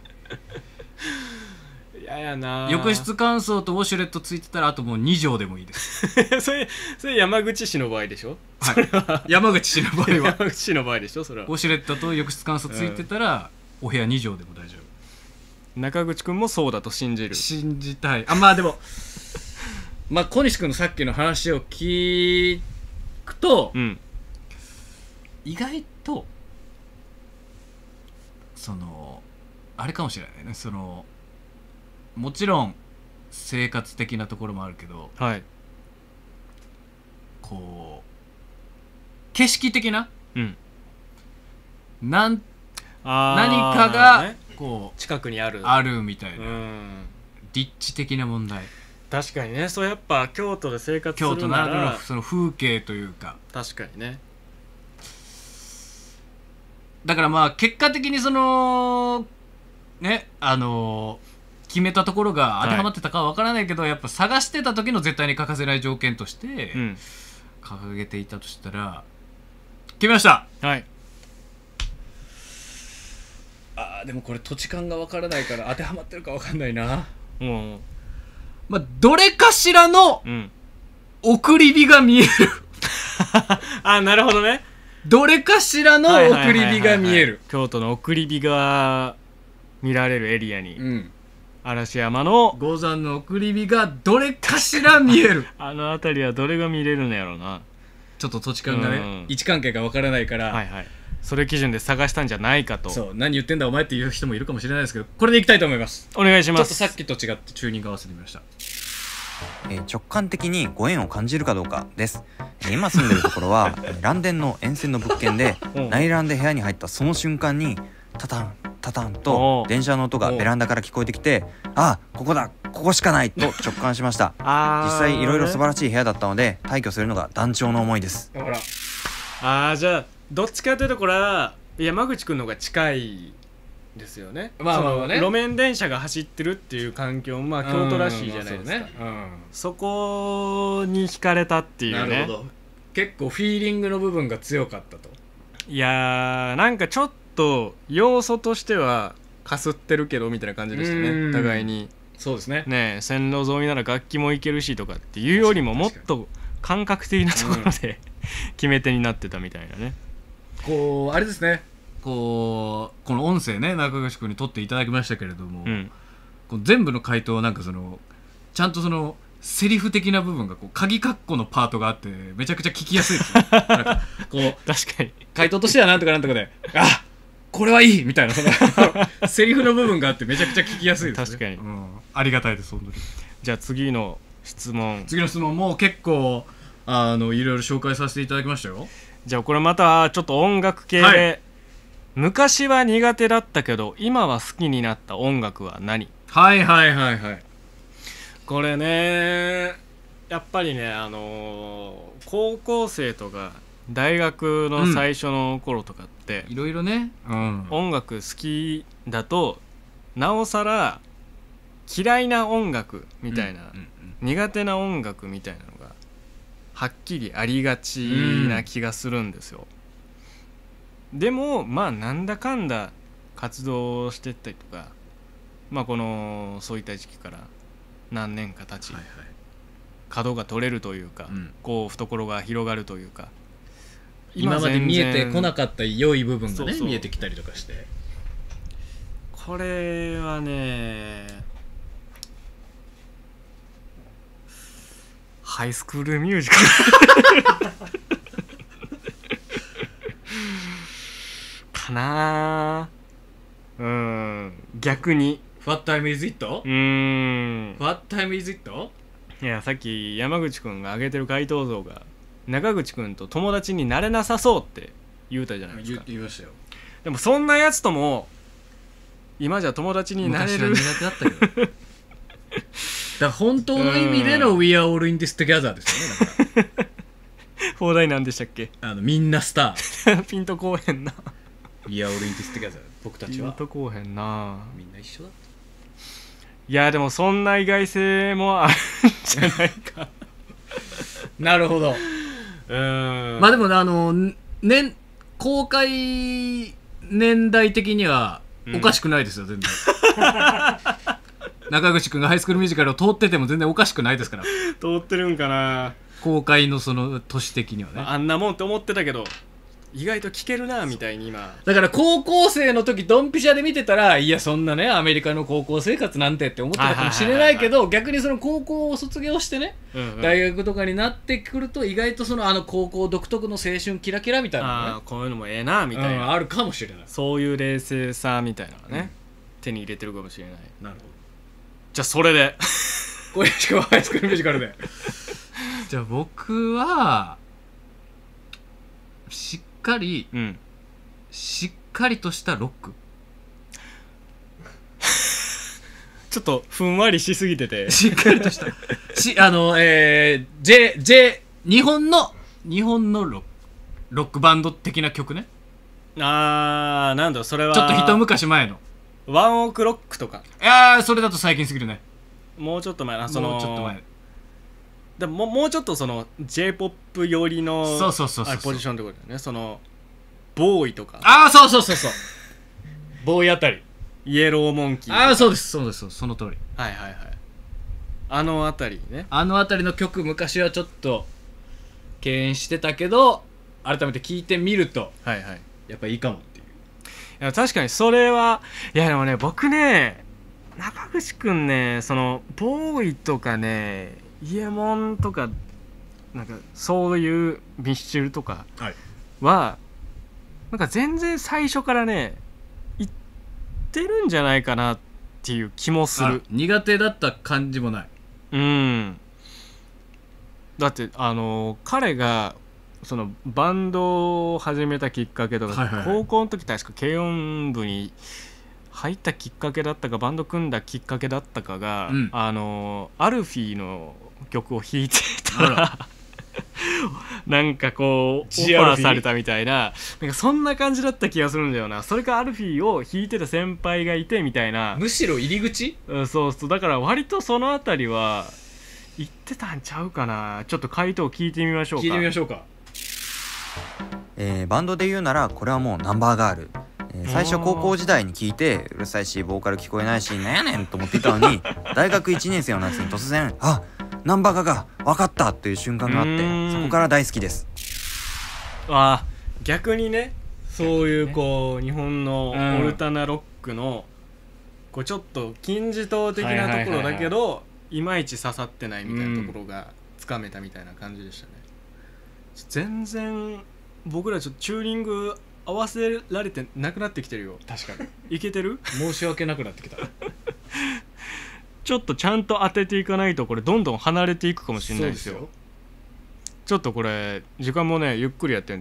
いややな。 浴室乾燥とウォシュレット付いてたらあともうに畳でもいいですそれそれ山口市の場合でしょ、 はい、 それは山口市の場合は山口市の場合でしょそれは。 ウォシュレットと浴室乾燥付いてたら、うん、お部屋に畳でも大丈夫。 中口くんもそうだと信じる。 信じたい。あまあでもまあ小西くんのさっきの話を聞くと、 うん、 意外とそのあれかもしれないね。そのもちろん生活的なところもあるけど、 はい、 こう景色的な、 うん、 なんあ何かがこう近くにあるあるみたいな、 うん、 立地的な問題。 確かにね。そうやっぱ京都で生活するなら京都ならでのその風景というか。 確かにね。 だからまあ結果的にそのねあの決めたところが当てはまってたかは分からないけど、はい、やっぱ探してた時の絶対に欠かせない条件として掲げていたとしたら、うん、決めました。 はい。 あーでもこれ土地勘が分からないから当てはまってるか分かんないな。 うん、 まあどれかしらの送り火が見えるあ、なるほどね。 どれかしらの送り火が見える。 京都の送り火が見られるエリアに、 うん、 嵐山の五山の送り火がどれかしら見えるあの辺りはどれが見れるんやろうな。 ちょっと土地勘がね、うん、位置関係が分からないから、 はいはい、それ基準で探したんじゃないかと。 そう何言ってんだお前っていう人もいるかもしれないですけど、これでいきたいと思います。 お願いします。 ちょっとさっきと違ってチューニング合わせてみました。 えー、直感的にご縁を感じるかどうかです。えー、今住んでるところは蘭電の沿線の物件で内覧で部屋に入ったその瞬間にタタンタタンと電車の音がベランダから聞こえてきて、あここだここしかないと直感しました実際いろいろ素晴らしい部屋だったので退去するのが断腸の思いです。 ほらあーじゃあどっちかというとこれは山口くんの方が近いですよね。 まあまあまあね、 路面電車が走ってるっていう環境もまあ京都らしいじゃないですか、うんまあ そうねうん、そこに惹かれたっていうね。 なるほど。結構フィーリングの部分が強かったと。 いやーなんかちょっと要素としてはかすってるけどみたいな感じでしたね。互いにそうですね。 ねえ線路沿いなら楽器もいけるしとかっていうよりももっと感覚的なところで、うん、決め手になってたみたいなね。 こうあれですね、こうこの音声ね中口君に撮っていただきましたけれども、うん、こう全部の回答はなんかそのちゃんとそのセリフ的な部分がこう鍵括弧のパートがあってめちゃくちゃ聞きやすいですねなんかこう確かに回答としてはなんとかなんとかであこれはいいみたいなそのセリフの部分があってめちゃくちゃ聞きやすいですね。 確かに、 うん、ありがたいです本当に。 じゃあ次の質問次の質問も結構あのいろいろ紹介させていただきましたよ。 じゃあこれまたちょっと音楽系で、 はい、 昔は苦手だったけど今は好きになった音楽は何？ はいはいはいはい。 これねやっぱりねあのー、高校生とか大学の最初の頃とかって、 いろいろね、うん、 音楽好きだとなおさら嫌いな音楽みたいな、うんうんうん、苦手な音楽みたいなのがはっきりありがちな気がするんですよ、うん、でもまあなんだかんだ活動してったりとか、まあこのそういった時期から何年か経ち、はいはい、角が取れるというか、うん、こう懐が広がるというか、 今まで見えてこなかった良い部分がねそうそう見えてきたりとかして、 これはねハイスクールミュージカルかな。うーん逆に What time is it? うーん What time is it? いやさっき山口くんが挙げてる回答像が中口くんと友達になれなさそうって言うたじゃないですか。 言いましたよ。 でもそんなやつとも今じゃ友達になれる。 昔は苦手だったけどだから本当の意味での We are all in this together ですよね。だから放題なんでしたっけ？ あのみんなスターピンとこうへんな。 We are all in this together 僕たちはピンとこうへんな。 みんな一緒だ。 いやでもそんな意外性もあるんじゃないかなるほど。 うーんまあでもあの年公開年代的にはおかしくないですよ、うん、全然中口くんがハイスクールミュージカルを通ってても全然おかしくないですから。 通ってるんかな公開のその年的にはね。 あんなもんって思ってたけど意外と聞けるなみたいに今だから高校生の時ドンピシャで見てたらいやそんなねアメリカの高校生活なんてって思ってたかもしれないけど、逆にその高校を卒業してね、うんうん、大学とかになってくると意外とそのあの高校独特の青春キラキラみたいなのね、 あこういうのもええなみたいな、うん、 あるかもしれない。 そういう冷静さみたいなのがね、うん、手に入れてるかもしれない。 なるほど。 じゃあそれでこれしかもハイスクールミュージカルでじゃあ僕はしっかり、うん、しっかりとしたロックちょっとふんわりしすぎててしっかりとしたしあのえー、J J 日本の日本のロックロックバンド的な曲ね。 あーなんだそれはちょっと一昔前のワンオクロックとか。 いやーそれだと最近すぎるね。 もうちょっと前な。そのもうちょっと前でももうちょっとその J-ポップ 寄りのそうそうそうそうポジションってことだよね。そのボーイとか。 ああそうそうそうそうボーイあたりイエローモンキー。 ああそうですそうですその通り。 はいはいはい。あのあたりね。 あのあたりの曲昔はちょっと敬遠してたけど改めて聴いてみると、 はいはい、 やっぱいいかもっていう。 いや確かにそれはいやでもね僕ね中口くんねそのボーイとかねイエモンとかなんかそういうミスチルとかは、はい、なんか全然最初からね言ってるんじゃないかなっていう気もする。 苦手だった感じもない。 うんだってあの彼がそのバンドを始めたきっかけとか、はいはいはい、高校の時確か軽音部に入ったきっかけだったかバンド組んだきっかけだったかが、うん、あのアルフィーの曲を弾いてたらなんかこうオファーされたみたいな、なんかそんな感じだった気がするんだよな。それかアルフィーを弾いてた先輩がいてみたいな。 むしろ入り口、 うん、そうそうだから割とそのあたりは言ってたんちゃうかな。ちょっと回答聞いてみましょうか。 聞いてみましょうか。 えー、バンドで言うならこれはもうナンバーガール、えー、最初高校時代に聞いてうるさいしボーカル聞こえないしなんやねんと思っていたのに大学いちねん生の夏に突然あナンバーガーが分かったという瞬間があってそこから大好きです。 あ逆にねそういうこう日本のオルタナロックのこうちょっと金字塔的なところだけどいまいち刺さってないみたいなところがつかめたみたいな感じでしたね。全然僕らちょっとチューニング合わせられてなくなってきてるよ。 確かにいけてる申し訳なくなってきたちょっとちゃんと当てていかないとこれどんどん離れていくかもしれないですよ。そうですよ。ちょっとこれ時間もねゆっくりやってんで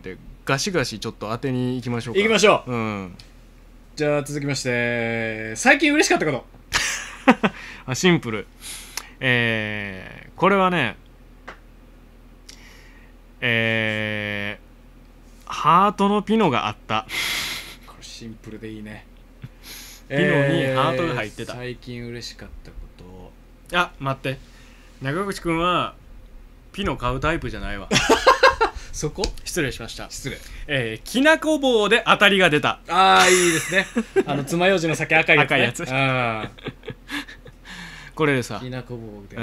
ガシガシちょっと当てに行きましょうか。 行きましょう、 うん、 じゃあ続きまして最近嬉しかったことあシンプル、えー、これはねえー、ハートのピノがあった。 これシンプルでいいね。 ピノにハートが入ってた、 えー、最近嬉しかったこと。 あ、待って、中口くんはピノ買うタイプじゃないわそこ失礼しました。 失礼。 えー、きなこ棒で当たりが出た。 ああいいですねあの爪楊枝の先赤いやつ、ね、 赤いやつあこれでさきなこ棒で、 うん、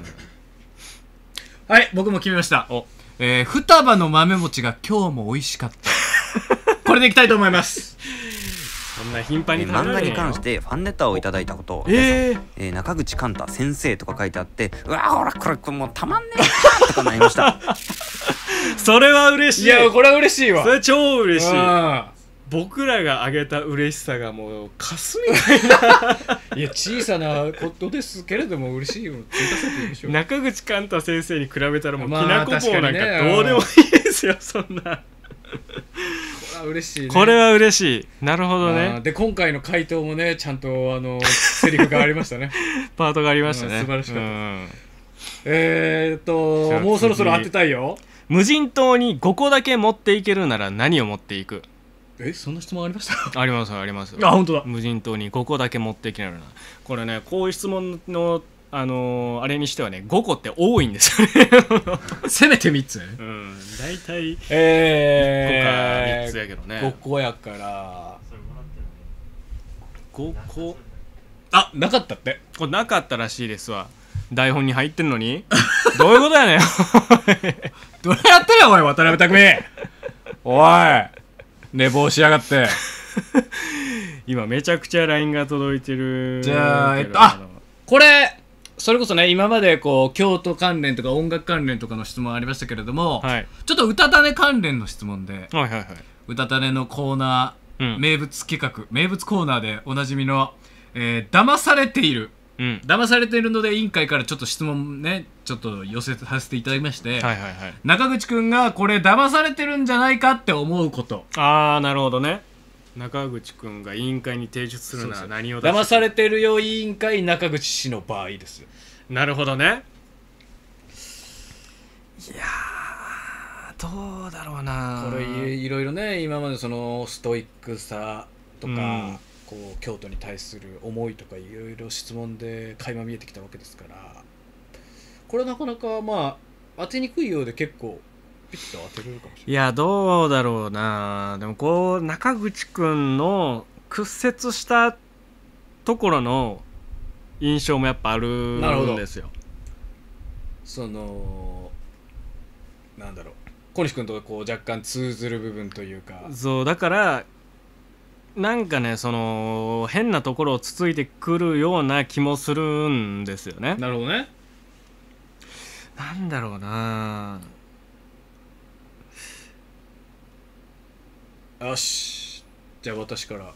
はい僕も決めました。 お、 えー、双葉の豆餅が今日も美味しかったこれでいきたいと思います。 そんな頻繁に食べ漫画られへんよ。 に関してファンレターをいただいたことえーえー、中口寛太先生とか書いてあって、うわほらこれこれもうたまんねえなとかなりましたそれは嬉しい。 いやこれは嬉しいわ。 それ超嬉しい。 あ僕らがあげた嬉しさがもうかすみたいないや小さなことですけれども嬉しいよ。追加されていいでしょう。 中口寛太先生に比べたらもうきまあなこ棒なんか確かにねどうでもいいですよそんなこれは嬉しいね。 これは嬉しい。なるほどあね。 ーで今回の回答もねちゃんとあのセリフがありましたねパートがありましたね。 うん素晴らしかったうんえーっとじゃあもうそろそろ当てたいよ。 無人島にごこだけ持っていけるなら何を持っていく？ えそんな質問ありましたありますあります。 あ本当だ。 無人島にごこだけ持っていけるなら。これねこういう質問のあのー、あれにしてはねごこって多いんですよねせめてみっつ。 うん大体えー、 いっこかみっつやけどね。 ごこやからごこあなかったってこれなかったらしいですわ。台本に入ってんのにどういうことやねんどれやってるよおい渡辺匠おい寝坊しやがって今めちゃくちゃ ライン が届いてる。 じゃあえっとあこれそれこそね今までこう京都関連とか音楽関連とかの質問ありましたけれども、 はい、 ちょっと歌種関連の質問で、 はいはいはい、 歌種のコーナー、 うん、 名物企画名物コーナーでおなじみの、えー、騙されている、 うん、 騙されているので委員会からちょっと質問ねちょっと寄せさせていただきまして、 はいはいはい、 中口くんがこれ騙されてるんじゃないかって思うこと。 ああなるほどね。中口くんが委員会に提出するなら何を出す？ 騙されてるよ委員会中口氏の場合ですよ。 なるほどね。いやーどうだろうなこれいろいろね今までそのストイックさとか、うん、こう京都に対する思いとかいろいろ質問で垣間見えてきたわけですから、これなかなかまあ当てにくいようで結構ピッと当てれるかもしれない。 いやどうだろうな。でもこう中口くんの屈折したところの印象もやっぱあるんですよ。 そのなんだろう小西君とこう若干通ずる部分というか。 そうだからなんかねその変なところをつついてくるような気もするんですよね。 なるほどね。 なんだろうな。 よしじゃあ私から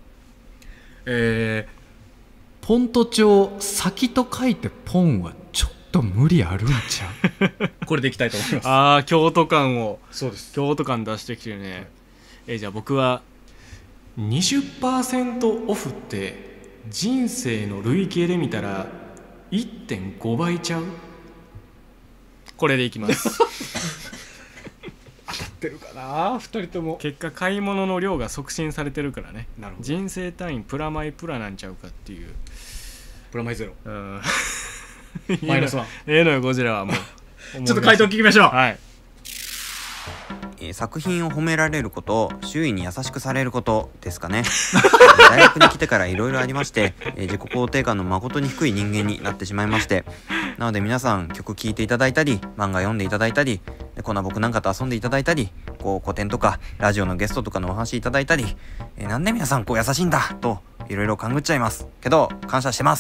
えーポント帳先と書いてポンはちょっと無理あるんちゃうこれでいきたいと思います。 ああ京都感を。 そうです京都感出してきてるね、はい。えー、じゃあ僕は にじゅっパーセント オフって人生の累計で見たら いってんご 倍ちゃう？これでいきます当たってるかなふたりとも。 結果買い物の量が促進されてるからね。 なるほど。 人生単位プラマイプラなんちゃうかっていう。 プラマイゼロ、 うん、 マイナスワン。 ええのよゴジラはもうちょっと回答聞きましょう。 はい、 えー、作品を褒められること、周囲に優しくされることですかね大学に来てからいろいろありまして、えー、自己肯定感の誠に低い人間になってしまいまして、なので皆さん曲聴いていただいたり漫画読んでいただいたりでこんな僕なんかと遊んでいただいたりこう古典とかラジオのゲストとかのお話いただいたり、えー、なんで皆さんこう優しいんだといろいろ勘ぐっちゃいますけど感謝してます。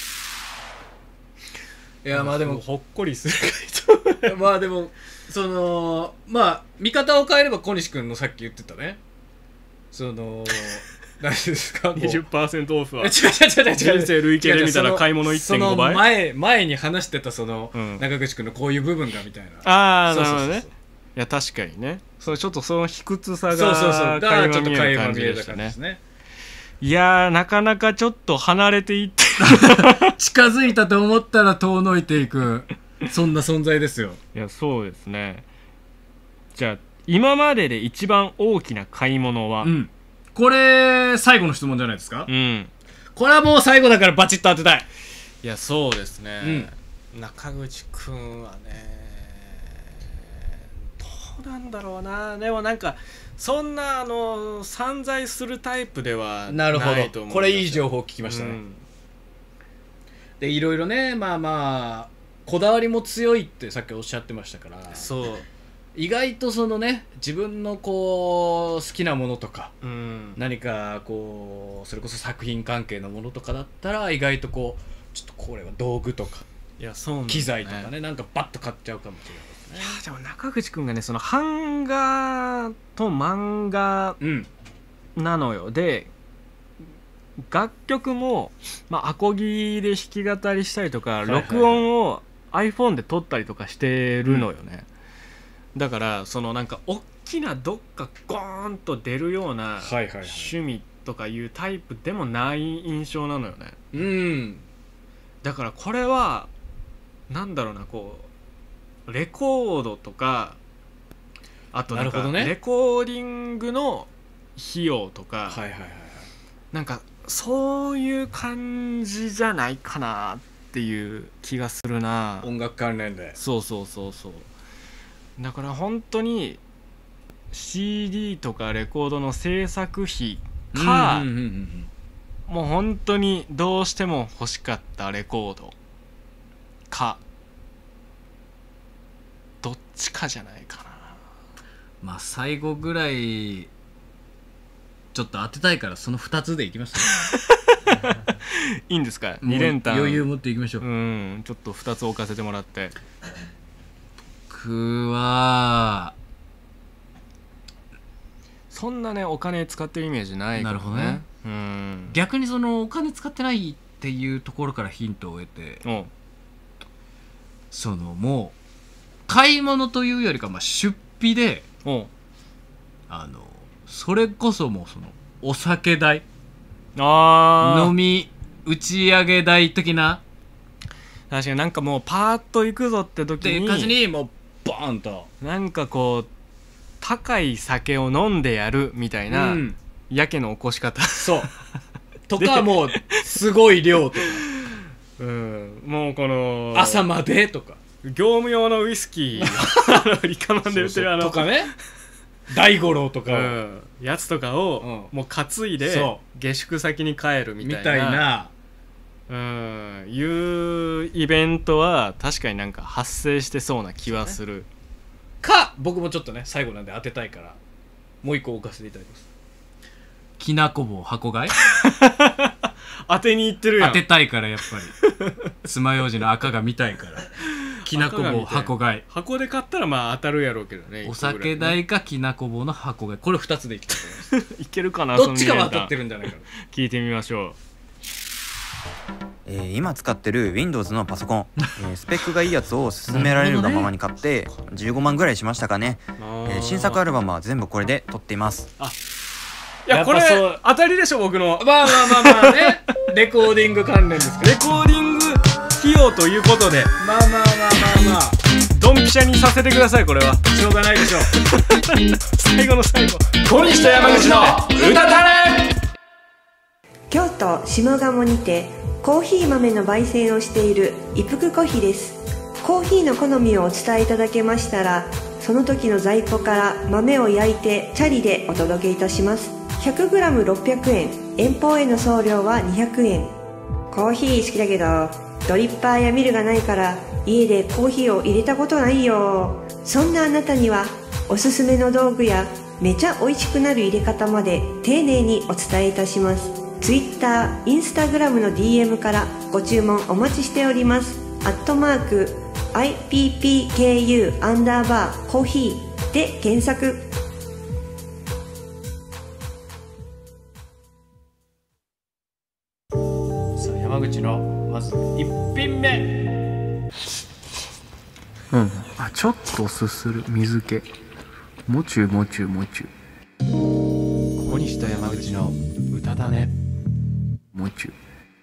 いやまあでもほっこりする回答まあでもそのまあ見方を変えれば小西君のさっき言ってたねその何ですかにじゅっパーセント オフは違う違う違う違う人生累計で見たら買い物 いってんご 倍。 その前前に話してたその、 うん、 中口君のこういう部分がみたいな。 ああなるほどね。 や確かにね、それちょっとその卑屈さがそうそうそう垣間ちょっと見える感垣間見えたじでしたね。 感じですね。 いやーなかなかちょっと離れていって近づいたと思ったら遠のいていく、そんな存在ですよ。 いやそうですね。じゃあ今までで一番大きな買い物は、 うん、これ最後の質問じゃないですか。 うん、 これはもう最後だからバチッと当てたい。 いやそうですね、うん、中口くんはねどうなんだろうな。でもなんかそんなあの散財するタイプではないと思う。 なるほど、これいい情報聞きましたね、うん、でいろいろね、まあまあこだわりも強いってさっきおっしゃってましたから、 そう意外とそのね自分のこう好きなものとか、うん、何かこうそれこそ作品関係のものとかだったら意外とこうちょっとこれは道具とか、 いやそうなんだね、 機材とかね、なんかバッと買っちゃうかもしれないですね。 いやでも中口くんがねその版画と漫画なのよ、うん、で楽曲も、まあ、アコギで弾き語りしたりとか、はいはいはい、録音を iPhone で撮ったりとかしてるのよね、うん、だからそのなんか大きなどっかゴーンと出るような趣味とかいうタイプでもない印象なのよね、うん、だからこれはなんだろうな、こうレコードとかあとなんかレコーディングの費用とか、はいはいはい、なんかそういう感じじゃないかなっていう気がするな。 音楽関連で。 そうそうそうそう。だから本当に シーディー とかレコードの制作費か、うんうんうんうん、もう本当にどうしても欲しかったレコードかどっちかじゃないかな。 まあ最後ぐらいちょっと当てたいからそのふたつでいきますねいいんですか。に連単余裕持っていきましょう。 うんちょっとふたつ置かせてもらって。 僕はそんなねお金使ってるイメージないからね。なるほどね。 うん逆にそのお金使ってないっていうところからヒントを得て、うん、そのもう買い物というよりかまあ出費で、うん、あのそれこそもうそのお酒代、あ飲み打ち上げ代的な、 確かになんかもうパーッと行くぞって時にっていう感じにもうバーンとなんかこう高い酒を飲んでやるみたいな、うん、やけの起こし方そうとかもうすごい量とか、 うん、もうこの朝までとか業務用のウイスキーリカマンで売ってるあのとかね大五郎とか、うん、 やつとかを、うん、もう担いで下宿先に帰るみたいなみたいな、うん、いうイベントは確かになんか発生してそうな気はする、ね、 か僕もちょっとね最後なんで当てたいからもう一個置かせていただきます。きなこ棒箱買い当てにいってるやん。 当てたいからやっぱり爪楊枝の赤が見たいからきなこ棒箱買い箱で買ったらまあ当たるやろうけどね。 お酒代かきなこ棒の箱買い、これふたつでいきたいと思いますいけるかな。 どっちかは当たってるんじゃないかな聞いてみましょう。 えー、今使ってる Windows のパソコン、えー、スペックがいいやつを勧められるがままに買ってじゅうごまんぐらいしましたかね。えー、新作アルバムは全部これで撮っています。あいやこれ当たりでしょ僕の。 まあまあまあまあねレコーディング関連ですから、 レコーディング費用ということでまあまあまあまあまあドンピシャにさせてください。これはしょうがないでしょう最後の最後小西と山口の歌たれ。 京都下鴨にてコーヒー豆の焙煎をしている一服コーヒーです。コーヒーの好みをお伝えいただけましたらその時の在庫から豆を焼いてチャリでお届けいたします。 ひゃくグラムろっぴゃくえん、遠方への送料はにひゃくえん。コーヒー好きだけどドリッパーやミルがないから家でコーヒーを入れたことないよ。そんなあなたにはおすすめの道具やめちゃ美味しくなる入れ方まで丁寧にお伝えいたします。 Twitter、Instagram の ディーエム からご注文お待ちしております。アットマーク アイピーピーケーユー アンダーバーコーヒーで検索。 さあ山口のまずいっ品目うん、あちょっとすする水気もちゅもちゅもちゅ小西と山口の歌だねもちゅ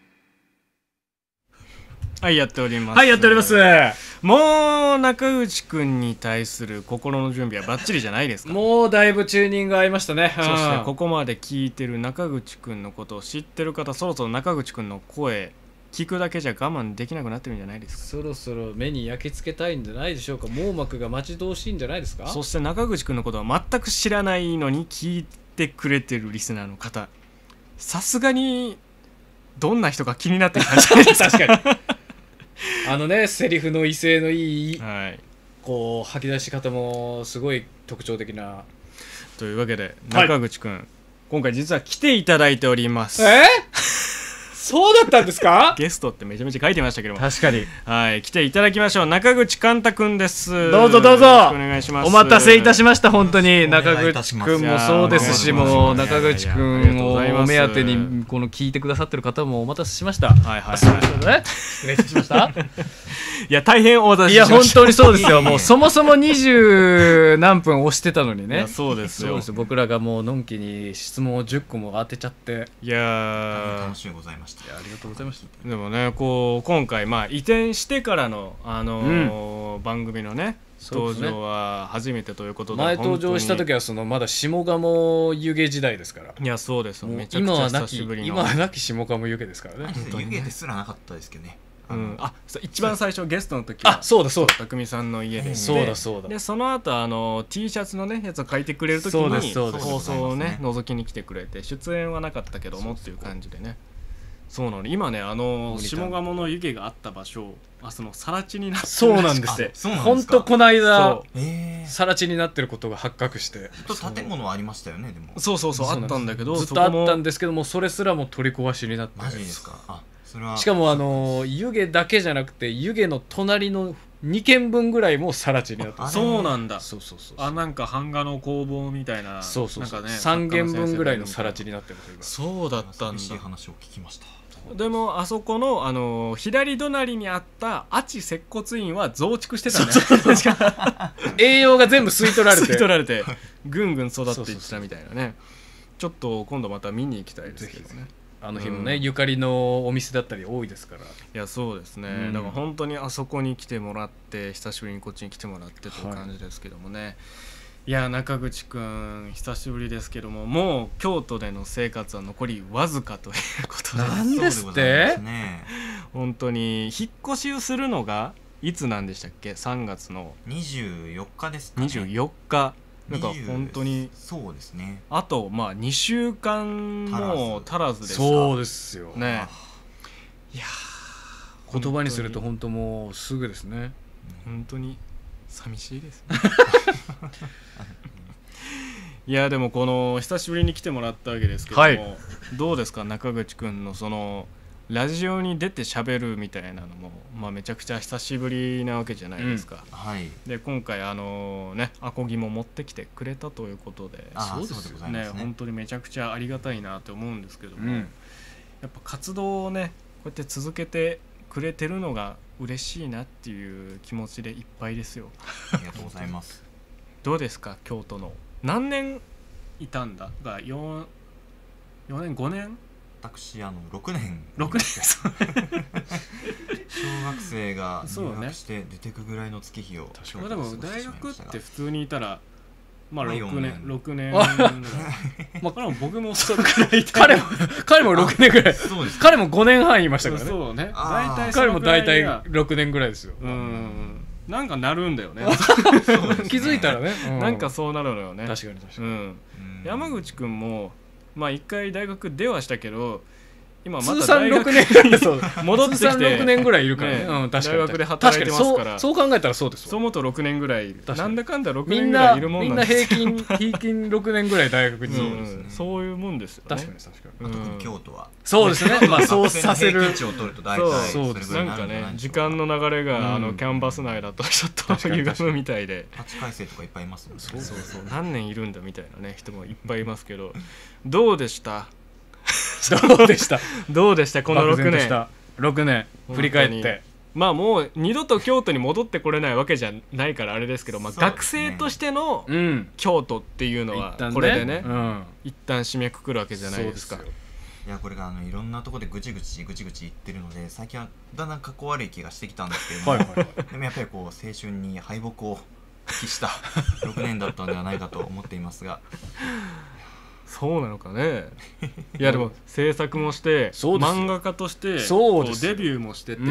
はいやっておりますはいやっております。 もう中口くんに対する心の準備はバッチリじゃないですか。 もうだいぶチューニング合いましたね。 そしてここまで聞いてる中口くんのことを知ってる方、そろそろ中口くんの声聞くだけじゃ我慢できなくなってるんじゃないですか。 そろそろ目に焼き付けたいんじゃないでしょうか。網膜が待ち遠しいんじゃないですか。 そして中口くんのことは全く知らないのに聞いてくれてるリスナーの方、さすがにどんな人か気になってる感じじゃないですか。 確かにあのね、セリフの威勢のいい、 はい、 こう吐き出し方もすごい特徴的な。 というわけで中口くん、はい、今回実は来ていただいております。 えそうだったんですか。 ゲストってめちゃめちゃ書いてましたけども、 確かに、 はい、来ていただきましょう。中口寛太くんです。 どうぞどうぞ、 よろしくお願いします。 お待たせいたしました。本当に中口くんもそうですし、もう中口くんをお目当てにこの聞いてくださってる方もお待たせしました。 はいはい、 そうですね、失礼いたしましたいや大変お待たせしました。 いや本当にそうですよ。もうそもそも二十何分押してたのにね。 いやそうですよ。 そうですよ。僕らがもうのんきに質問をじゅっこも当てちゃって、 いやー楽しみございました。 いやありがとうございました。 でもね、こう今回まあ移転してからの、あのーうん、番組のね登場は初めてということで、 前登場した時はそのまだ下鴨湯気時代ですから。 いやそうです。めちゃくちゃ久しぶりの今はなき下鴨湯気ですからね。 湯気ですらなかったですけどね。 うん、あ一番最初ゲストの時はあそうだそうだ匠さんの家で、 そうだそうだ。 でその後あの T シャツのねやつを書いてくれる時に放送をね覗きに来てくれて、出演はなかったけどもっていう感じでね。そうなの。今ねあの下鴨の湯気があった場所、あその更地になってる。 そうなんですって。本当この間更地になってることが発覚して。 と建物はありましたよね。でもそうそうそうあったんだけど、 ずっとあったんですけども、それすらも取り壊しになって。 マジですか。あそれはしかもあの湯気だけじゃなくて湯気の隣のにけんぶんぐらいも更地になってる。 そうなんだ。 そうそうそう。 あなんか版画の工房みたいな。 そうそうそう。 なんかねさんげんぶんぐらいの更地になってる。 そうだったんだ。 寂しい話を聞きました。 でもあそこの、あのー、左隣にあった阿智接骨院は増築してたんだよ。 栄養が全部吸い取られて吸い取られてぐんぐん育っていったみたいなね。ちょっと今度また見に行きたいですけどね。 あの日もね、うん、ゆかりのお店だったり多いですから。いやそうですね、うん、だから本当にあそこに来てもらって久しぶりにこっちに来てもらってという感じですけどもね、はい、いや中口くん久しぶりですけども、もう京都での生活は残りわずかということで、 なんですって、 ね、 本当に引っ越しをするのがいつなんでしたっけ。さんがつのにじゅうよっかですかね。 にじゅうよっかなんか本当にそうですね。 あとまあにしゅうかんも足らずですか。 そうですよね。いや言葉にすると本当もうすぐですね。 本当に寂しいですね。いやでもこの久しぶりに来てもらったわけですけども、はい、どうですか中口くんのそのラジオに出て喋るみたいなのも、まあ、めちゃくちゃ久しぶりなわけじゃないですか、 うんはい、で今回あのねアコギも持ってきてくれたということで、 そうですよね、 本当にめちゃくちゃありがたいなと思うんですけども、うん、やっぱ活動をねこうやって続けてくれてるのが嬉しいなっていう気持ちでいっぱいですよ。 ありがとうございます。 どうですか京都の何年いたんだが 4, 4年ごねん。 私あのろくねんろくねん小学生が入学して出てくぐらいの月日をそう、ね、でも大学って普通にいたらまあろくねんろくねんまあ彼も僕もそれくらい彼も彼もろくねんぐらいそうです、ね、彼もごねんはんいましたからね。 そうね大体彼も大体ろくねんぐらいですよ。 うんなんかなるんだよね。 気づいたらね、 うん、なんかそうなるのよね。 確かに確かに、うん、 山口くんもまあ一回大学出はしたけど今また大学に戻ってきてろくねんぐらいいるからね、 うん、確かに大学で働いてますからそう、そう考えたらそうですよ。 そう思うとろくねんぐらいいる。なんだかんだろくねんぐらいいるもんなんですよ。 みんな平均平均ろくねんぐらい大学に、 うん、そういうもんですよね。 確かに確かに、 うん、特に京都はそうですね。まあそうさせる。 平均値を取ると大体そうです。なんかね時間の流れが、うん、あのキャンバス内だとちょっと歪むみたいで。 はちかい生とかいっぱいいますもんね。 そうそうそう。何年いるんだみたいなね人もいっぱいいますけど、どうでした？ どうでしたどうでしたこのろくねん。 ろくねん振り返ってまあもう二度と京都に戻ってこれないわけじゃないからあれですけど、まあ、学生としての京都っていうのはこれでね、うん、一旦締めくくるわけじゃないですか。 いやこれがあのいろんなところでぐちぐちぐちぐち言ってるので最近はだんだんかっこ悪い気がしてきたんですけども、はいはいはい、でもやっぱりこう青春に敗北を喫したろくねんだったのではないかと思っていますがそうなのかね。いやでも制作もして漫画家としてこうデビューもしてて、うん、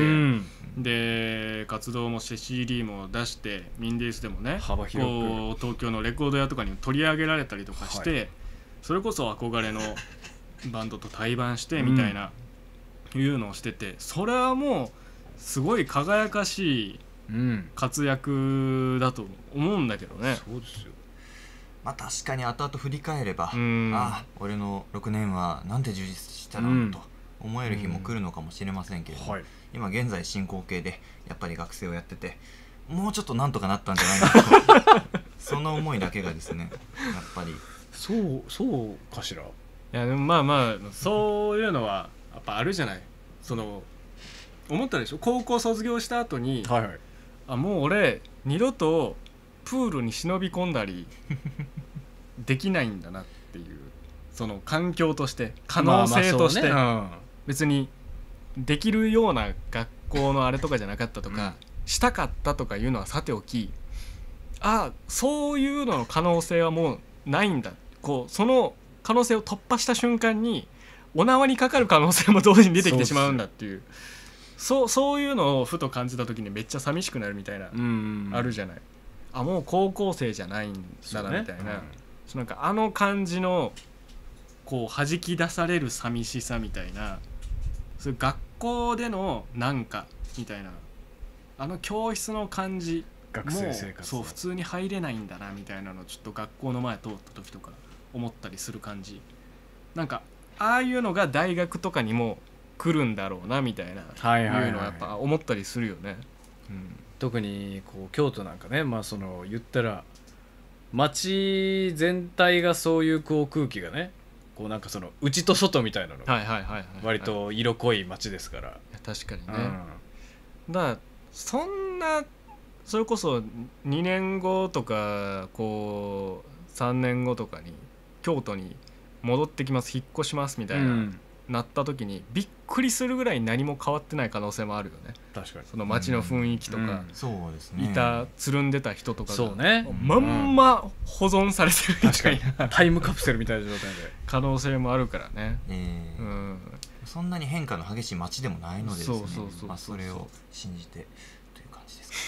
で活動もして シーディー も出してミンディースでもね幅広くこう東京のレコード屋とかに取り上げられたりとかして、はい、それこそ憧れのバンドと対バンしてみたいな、うん、いうのをしてて、それはもうすごい輝かしい活躍だと思うんだけどね。 そうですよ。まあ確かに後々振り返れば、うん、ああ俺のろくねんはなんて充実したなと思える日も来るのかもしれませんけれども、うんはい、今現在進行形でやっぱり学生をやっててもうちょっとなんとかなったんじゃないかとその思いだけがですねやっぱりそうそうかしら。いやでもまあまあそういうのはやっぱあるじゃない。その思ったでしょ、高校卒業した後に、はいはい、あもう俺二度とプールに忍び込んだりできないんだなっていう、その環境として可能性として、まあまあね、うん、別にできるような学校のあれとかじゃなかったとか、うん、したかったとかいうのはさておき、あそういうのの可能性はもうないんだ、こうその可能性を突破した瞬間にお縄にかかる可能性も同時に出てきてしまうんだっていう、そう、そういうのをふと感じた時にめっちゃ寂しくなるみたいな、うん、あるじゃない。あもう高校生じゃないんだなみたいな、ね、うん、なんかあの感じのこう弾き出される寂しさみたいな、そういう学校でのなんかみたいなあの教室の感じ、 学生生活そう普通に入れないんだなみたいなのちょっと学校の前通った時とか思ったりする感じ、なんかああいうのが大学とかにも来るんだろうなみたいな、はいはいはい、いうのはやっぱ思ったりするよね。 うん、特にこう京都なんかね、まあその言ったら街全体がそういうこう空気がね、こうなんかその内と外みたいなのが割と色濃い街ですから。 確かにね、うん、だからそんなそれこそにねんごとかこうさんねんごとかに京都に戻ってきます、引っ越しますみたいな、うん、なった時にびっくりするぐらい何も変わってない可能性もあるよね。 確かにその街の雰囲気とか、うんうん、 そうですね、 いたつるんでた人とかがそうね、 まんま保存されてるみたいな、 タイムカプセルみたいな状態で可能性もあるからね、 えーうん、そんなに変化の激しい街でもないのでですね、 そうそうそうそう、 まあ、それを信じてという感じですか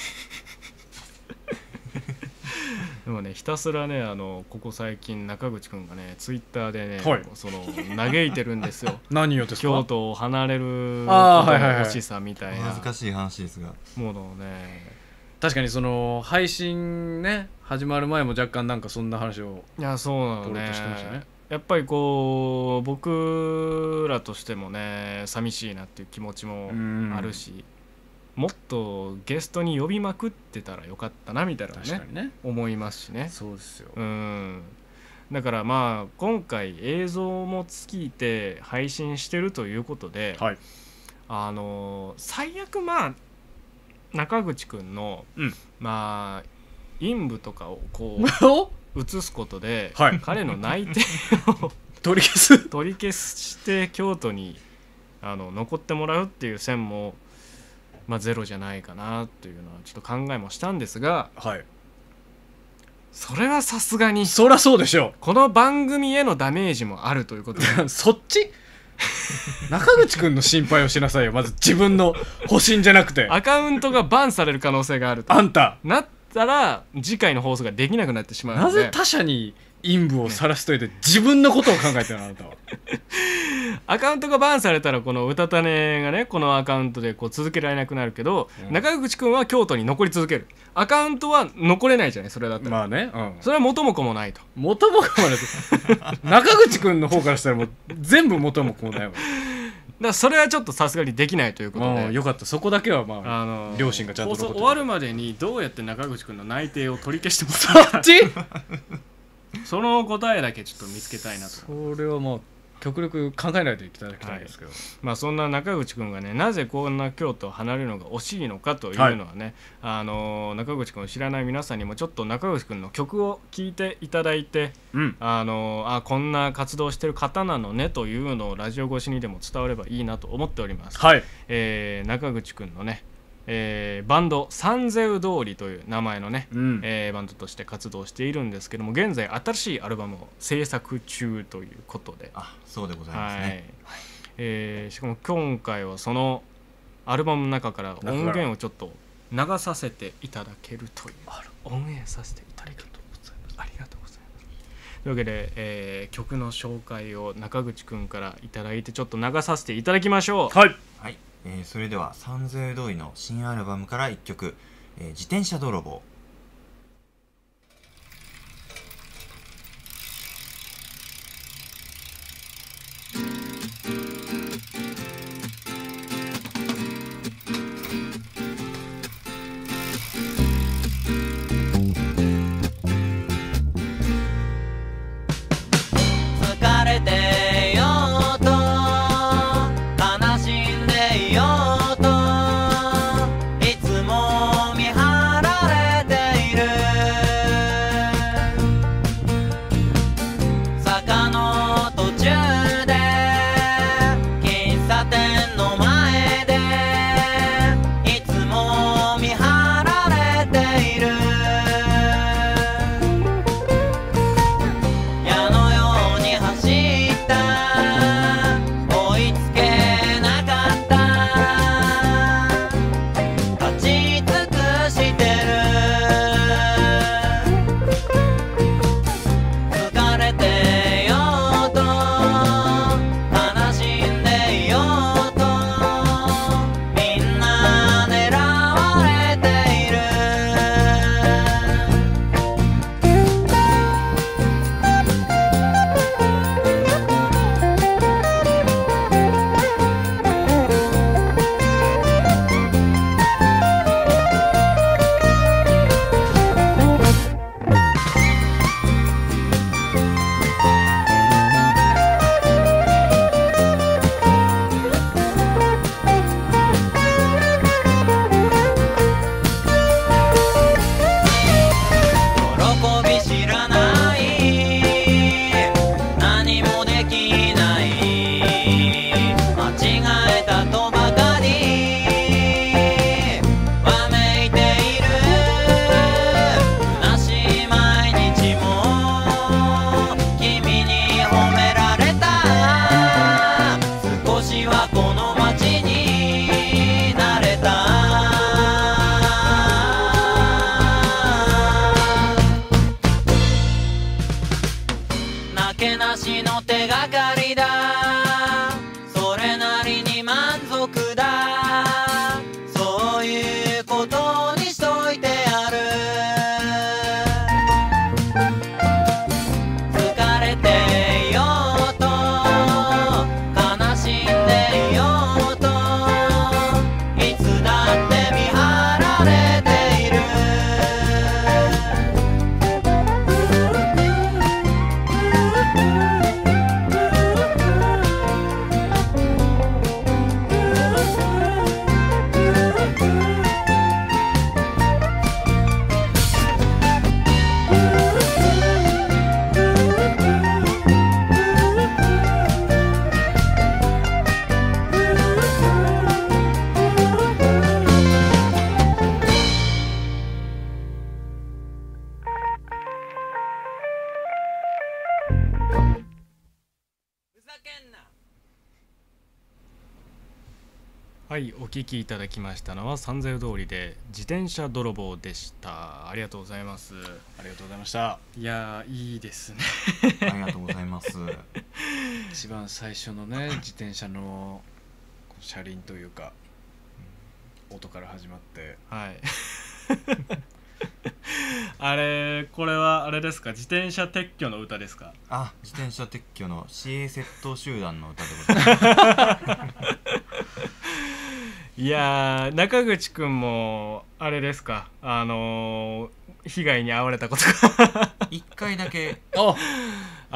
でもね、ひたすらね、あのここ最近中口くんがねツイッターでね、はい、その嘆いてるんですよ何をですか。 京都を離れることの欲しさみたいな、 難しい話ですが、 ものね、 確かにその配信ね始まる前も若干なんかそんな話をいやそうなのね、やっぱりこう僕らとしてもね寂しいなっていう気持ちもあるし、もっとゲストに呼びまくってたらよかったなみたいな ね, ね思いますしね。 そうですよ。 うんだからまあ今回映像も尽きて配信してるということで、はい、あの最悪まあ中口くんの、うん、まあ陰部とかをこう映すことで、はい、彼の内定を取り消す取り消して京都にあの残ってもらうっていう線もまあ、ゼロじゃないかなというのはちょっと考えもしたんですが、はい、それはさすがにそりゃそうでしょう。 この番組へのダメージもあるということでそっち中口くんの心配をしなさいよ。まず自分の保身じゃなくてアカウントがバンされる可能性があるとあんたなったら次回の放送ができなくなってしまうので、 なぜ他者に陰部を晒しといて自分のことを考えてるのあなたはアカウントがバンされたらこのうたたねがねこのアカウントでこう続けられなくなるけど、うん、中口くんは京都に残り続ける。アカウントは残れないじゃないそれだったら。 まあね、うん、 それは元も子もないと。 元も子もないと中口くんの方からしたらもう全部元も子もないわ。だからそれはちょっとさすがにできないということで、 よかった。そこだけはまあ、あのー、両親がちゃんと放送終わるまでにどうやって中口くんの内定を取り消してもらうかそっちその答えだけちょっと見つけたいなと。 それはもう極力考えないといただきたいですけど、はい、 まあそんな中口くんがねなぜこんな京都を離れるのが惜しいのかというのはね、はい、あの中口くんを知らない皆さんにもちょっと中口くんの曲を聴いていただいて、うん、あのあこんな活動してる方なのねというのをラジオ越しにでも伝わればいいなと思っております、はい、えー、中口くんのねえー、バンド三ゼウ通りという名前のね、うんえー、バンドとして活動しているんですけども現在新しいアルバムを制作中ということであそうでございますね、はいえー、しかも今回はそのアルバムの中から音源をちょっと流させていただけるという音源させていただけるとありがとうございますというわけで、えー、曲の紹介を中口くんからいただいてちょっと流させていただきましょう。 はい、はいえー、それでは三ゼウ通りの新アルバムからいっきょく、えー、自転車泥棒。 疲れてようと悲しんでいようといつも見張られている坂の途中で喫茶店の前でいつも見張られている矢のように走った追いつけなかった立ち尽くしてる疲れてようと悲しんでいようとみんな狙われている喜び知らない何もできない間違えたとばかりわめいている虚しい毎日も君に褒められた少しはこの街に慣れたなけなしの手がかりだそれなりに満足だそういうことにしといてやる疲れていようと悲しんでいようといつだって見張られているふざけんなはい、お聞きいただきましたのは三ゼウ通りで自転車泥棒でした。ありがとうございます。 ありがとうございました。 いやーいいですねありがとうございます一番最初のね自転車の車輪というか音から始まってはいあれこれはあれですか自転車撤去の歌ですか。 あ自転車撤去の市営窃盗集団の歌でございますいやー中口くんもあれですかあのー、被害に遭われたことが一回だけあ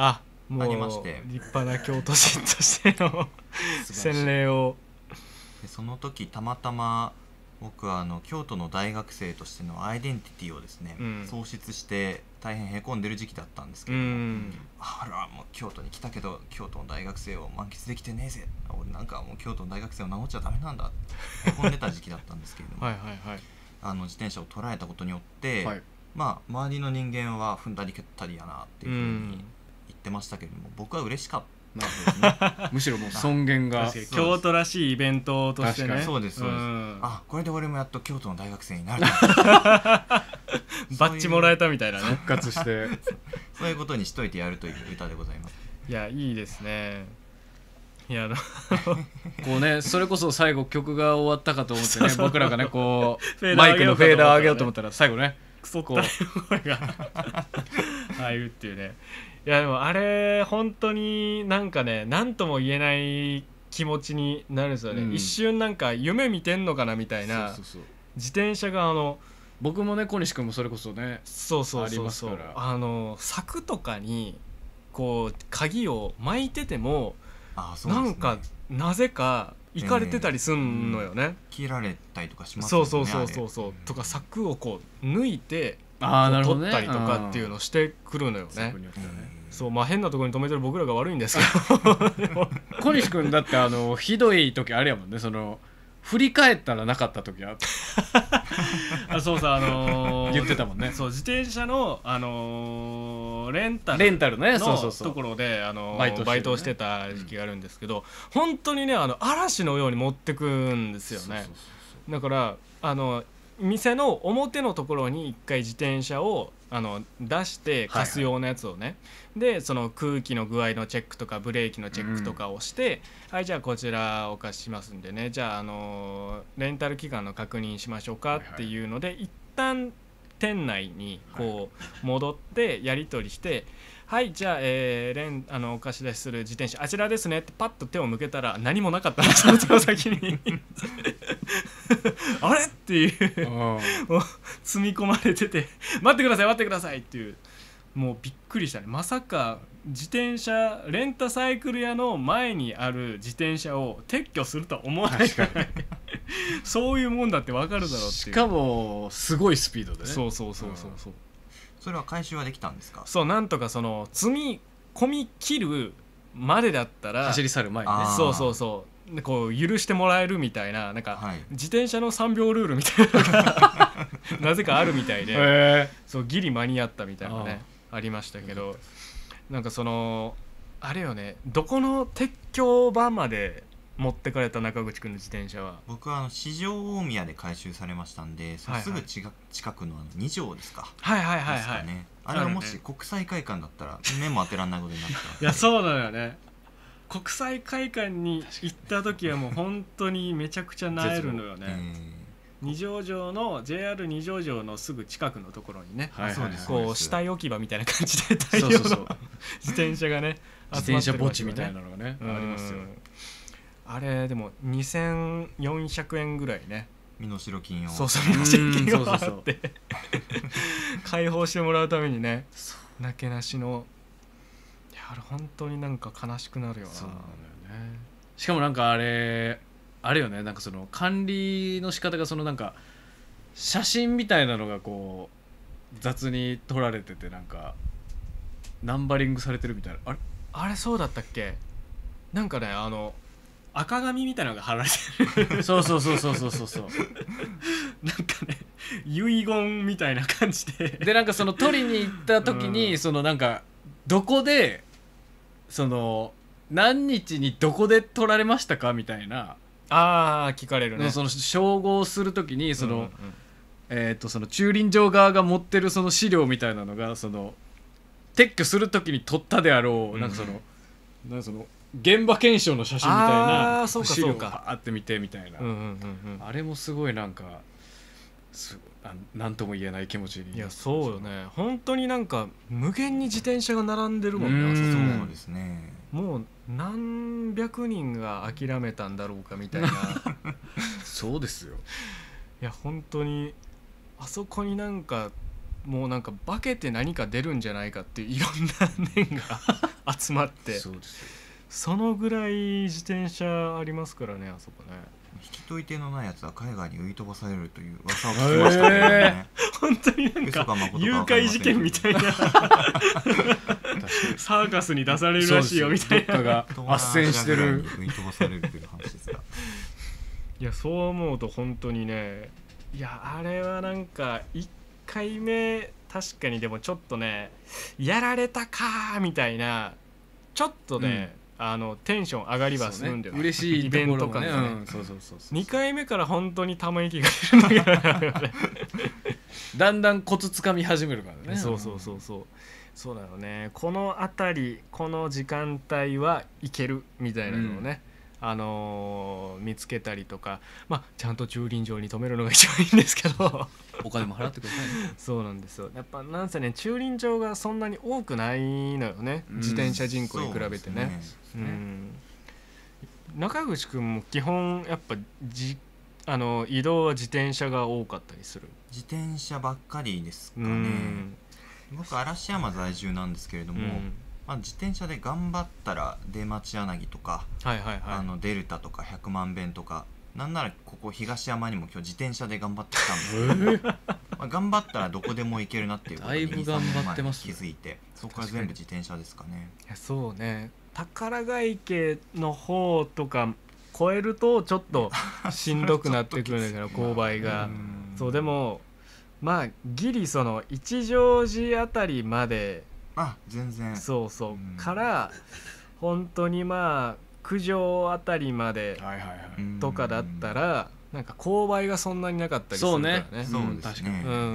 もうありまして立派な京都人としての洗礼を。 でその時たまたま僕はあの京都の大学生としてのアイデンティティをですね、うん、喪失して大変へこんでる時期だったんですけども、うん、あらもう京都に来たけど京都の大学生を満喫できてねえぜ、俺なんかもう京都の大学生を名乗っちゃダメなんだってへこんでた時期だったんですけれどもはいはい、はい、あの自転車を捉えたことによって、はい、まあ周りの人間は踏んだり蹴ったりやなっていうふうに言ってましたけれども、僕は嬉しかった。なるほどね、むしろもう尊厳が京都らしいイベントとしてね。 そうですそうです、うん、あこれで俺もやっと京都の大学生になるバッジもらえたみたいなね、 復活してそういうことにしといてやるという歌でございます。 いやいいですね。いやこうね、それこそ最後曲が終わったかと思ってね、僕らがねこうマイクのフェーダー上げようと思ったら最後ねクソった声が入るっていうね。いやでもあれ本当になんかね、何とも言えない気持ちになるんですよね、うん、一瞬なんか夢見てんのかなみたいな。そうそうそう、自転車があの僕もね小西君もそれこそねそうそうそうそう、あの柵とかにこう鍵を巻いててもあそうですね、なんかなぜか行かれてたりすんのよね、えーうん、 切られたりとかしますよね。 そうそうそうそうそう、うん、とか柵をこう抜いてあー、取ったりとかっていうのをしてくるのよね。そう、まあ変なところに止めてる僕らが悪いんですけど小西君だってあのひどい時あれやもんね、その振り返ったらなかった時ああそうさ、あのー、 言ってたもんね。 そう、自転車の、あのー、レンタルレンタルね、そうそうそうところで、あのー、バイトしてね、バイトをしてた時期があるんですけど、うん、本当にねあの嵐のように持ってくんですよね。そうそうそうそう、だからあの店の表のところに一回自転車をあの出して貸す用のやつをね、はいはい、でその空気の具合のチェックとかブレーキのチェックとかをして、うん、はいじゃあこちらお貸ししますんでね、じゃあ、あのレンタル期間の確認しましょうかっていうので、はいはい、一旦店内にこう戻ってやり取りして、はい、はい、じゃあ、えー、レンあのお貸し出しする自転車あちらですねってパッと手を向けたら何もなかったんですよ、その先にあれっていうもう積み込まれてて待ってください待ってくださいっていう、もうびっくりしたね。まさか自転車レンタサイクル屋の前にある自転車を撤去するとは思わないからそういうもんだって分かるだろうっていう。 しかもすごいスピードでね。 そうそうそうそうそう、うん、 それは回収はできたんですか？ そう、なんとかその積み込み切るまでだったら走り去る前にね、 そうそうそうでこう許してもらえるみたいな、なんか、はい、自転車のさんびょうルールみたいなのがなぜかあるみたいで、えー、そうギリ間に合ったみたいなね あ, ありましたけど、なんかそのあれよね、どこの鉄橋場まで持ってかれた中口くんの自転車は？ 僕はあの四条大宮で回収されましたんで、そのすぐちが、はいはい、近くのあの二条ですか。 はいはいはいはい。 ね、あれはもし国際会館だったら目も当てらんないことになったいやそうなのよね。国際会館に行った時はもう本当にめちゃくちゃなえるのよね。二条城の ジェイアール 二条城のすぐ近くのところにね、はいはいはい、こう死体置き場みたいな感じで大量の自転車がね自転車墓地みたいなのがねありますよ。 あれでもにせんよんひゃくえんぐらいね、 身代金をそうそう身代金を払って解放してもらうためにね、なけなしの、いやあれ本当になんか悲しくなるよな。そうなんだよね。 しかもなんかあれあれよね、なんかその管理の仕方がそのなんか写真みたいなのがこう雑に撮られてて、なんかナンバリングされてるみたいな、あれあれそうだったっけ？なんかねあの赤紙みたいなのが貼られてるそうそうそうそうそうそうそうなんかね遺言みたいな感じででなんかその取りに行った時に、うん、そのなんかどこでその何日にどこで取られましたかみたいな、 あー聞かれるね。 その照合する時にその、うんうん、えーとその駐輪場側が持ってるその資料みたいなのがその撤去する時に撮ったであろう、うん、なんかそのなんかその現場検証の写真みたいな資料をパーって見てみたいな、うんうんうんうん、あれもすごいなんかすなんとも言えない気持ちに。 いやそうよね、本当になんか無限に自転車が並んでるもんね。 そうですね、 もう何百人が諦めたんだろうかみたいなそうですよ。 いや本当にあそこになんかもうなんか化けて何か出るんじゃないかっていういろんな念が集まってそうですよ。 そのぐらい自転車ありますからね、あそこね。 引き取り手のないやつは海外に浮い飛ばされるという噂を聞きましたけどね。 本当になんか誘拐事件みたいなサーカスに出されるらしいよみたいな。 どっかが斡旋してる。 浮い飛ばされるという話ですが。 いやそう思うと本当にね、いやあれはなんかいっかいめ確かにでもちょっとねやられたかーみたいなちょっとね、うん、あのテンション上がりはするんだよ、 ね、嬉しいイベント感がね、 うん、そうそうそうそう。 にかいめから本当にため息が出るんだけどだんだんコツつかみ始めるからね。 そうそうそうそうそうだよね。この辺りこの時間帯はいけるみたいなのをね、うん、あのー、見つけたりとか、まあちゃんと駐輪場に止めるのが一番いいんですけどお金も払ってくださいね。 そうなんですよ。やっぱなんせね駐輪場がそんなに多くないのよね、うん、自転車人口に比べてね。うん、中口くんも基本やっぱじあの移動は自転車が多かったりする？ 自転車ばっかりですかね。うん、僕嵐山在住なんですけれども、うん、まあ、自転車で頑張ったら出町柳とか、 はいはいはい、 あのデルタとか百万遍とか、なんならここ東山にも今日自転車で頑張ってきたんですけど、まあ頑張ったらどこでも行けるなっていうことにだいぶ頑張ってます、 ね、気づいて、そこから全部自転車ですかね。 いやそうね、宝ヶ池の方とか超えるとちょっとしんどくなってくるんだけど勾配が。そうでもまあギリその一乗寺あたりまで、 あ全然そうそうから本当にまあ九条あたりまでとかだったらなんか勾配がそんなになかったりするからね。 そうね、確かに、 うんうん、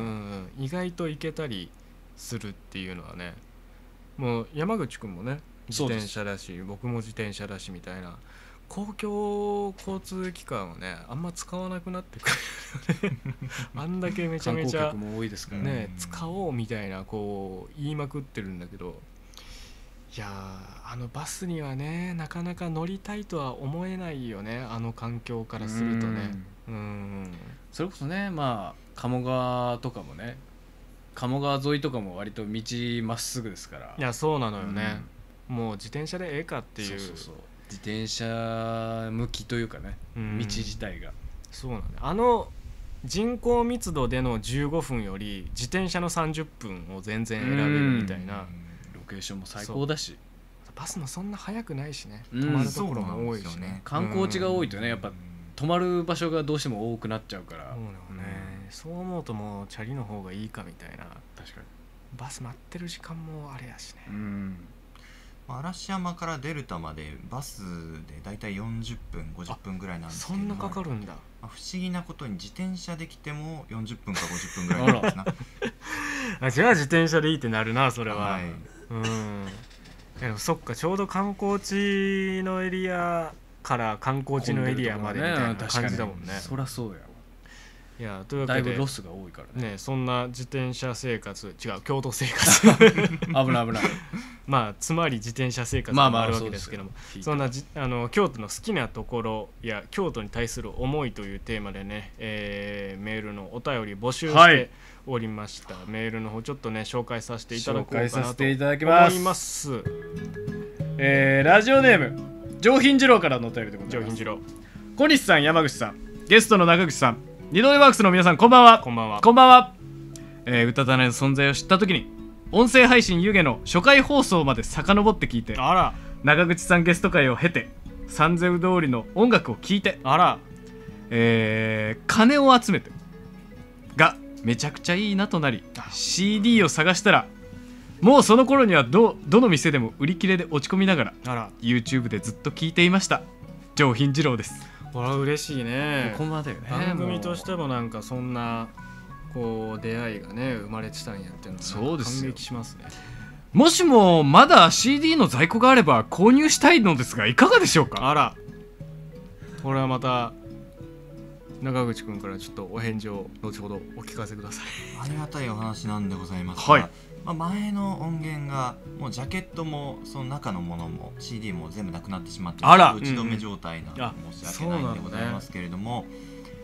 意外と行けたりするっていうのはね、もう山口くんもね自転車だし僕も自転車だしみたいな公共交通機関をねあんま使わなくなってくるあんだけめちゃめちゃ観光客も多いですからね使おうみたいなこう言いまくってるんだけど、いやあのバスにはねなかなか乗りたいとは思えないよね、あの環境からするとね。うん、うんそれこそね、まあ鴨川とかもね、鴨川沿いとかも割と道まっすぐですから。 いやそうなのよね、うん、もう自転車でええかっていう、 そうそうそう、自転車向きというかね、うん、道自体がそうなんだ。あの人口密度でのじゅうごふんより自転車のさんじゅっぷんを全然選べるみたいな、 ロケーションも最高だし、 バスもそんな速くないしね、止まるところも多いしね、 観光地が多いとねやっぱ止まる場所がどうしても多くなっちゃうから。そうなのね、うん、そう思うともうチャリの方がいいかみたいな。 確かにバス待ってる時間もあれやしね。 うん、 嵐山からデルタまでバスでだいたいよんじゅっぷんごじゅっぷんぐらいなんですけど、 そんなかかるんだ。 まあ、不思議なことに自転車で来てもよんじゅっぷんかごじゅっぷんぐらいなんですなあ、じゃあ自転車でいいってなるなそれは、はい、うん。いやそっか、ちょうど観光地のエリアから観光地のエリアまでみたいな感じだもんね。 そりゃそうやわ。 いやというわけでだいぶロスが多いからね。 ね、そんな自転車生活、違う京都生活危ない危ないまあつまり自転車生活があるわけですけども、まあまあ そ, そんなじあの京都の好きなところや京都に対する思いというテーマでね、えー、メールのお便り募集しておりました、はい、メールの方ちょっとね紹介させていただこうかなと思います。 えー、ラジオネーム上品次郎からのお便りでございます。 上品次郎、 小西さん、山口さん、ゲストの中口さん、二度目ワークスの皆さん、こんばんは。 こんばんは。 こんばんは。えー、歌たねの存在を知った時に音声配信湯気の初回放送まで遡って聞いて、 あら、 中口さんゲスト会を経て三千通りの音楽を聴いて、 あら、 えー、金を集めてがめちゃくちゃいいなとなり シーディー を探したらもうその頃には ど, どの店でも売り切れで落ち込みながら、 あら YouTube でずっと聞いていました。上品次郎です。 これは嬉しいね。 こんばんはだよね。 番組としてもなんかそんなこう出会いがね生まれてたんやっていうのは感激しますね。 もしもまだ シーディー の在庫があれば購入したいのですがいかがでしょうか。 あら、これはまた中口くんからちょっとお返事を後ほどお聞かせください。 ありがたいお話なんでございますが、 はい、 まあ、前の音源がもうジャケットもその中のものも シーディー も全部なくなってしまって、 あら打ち止め状態なので申し訳ないんでございますけれども、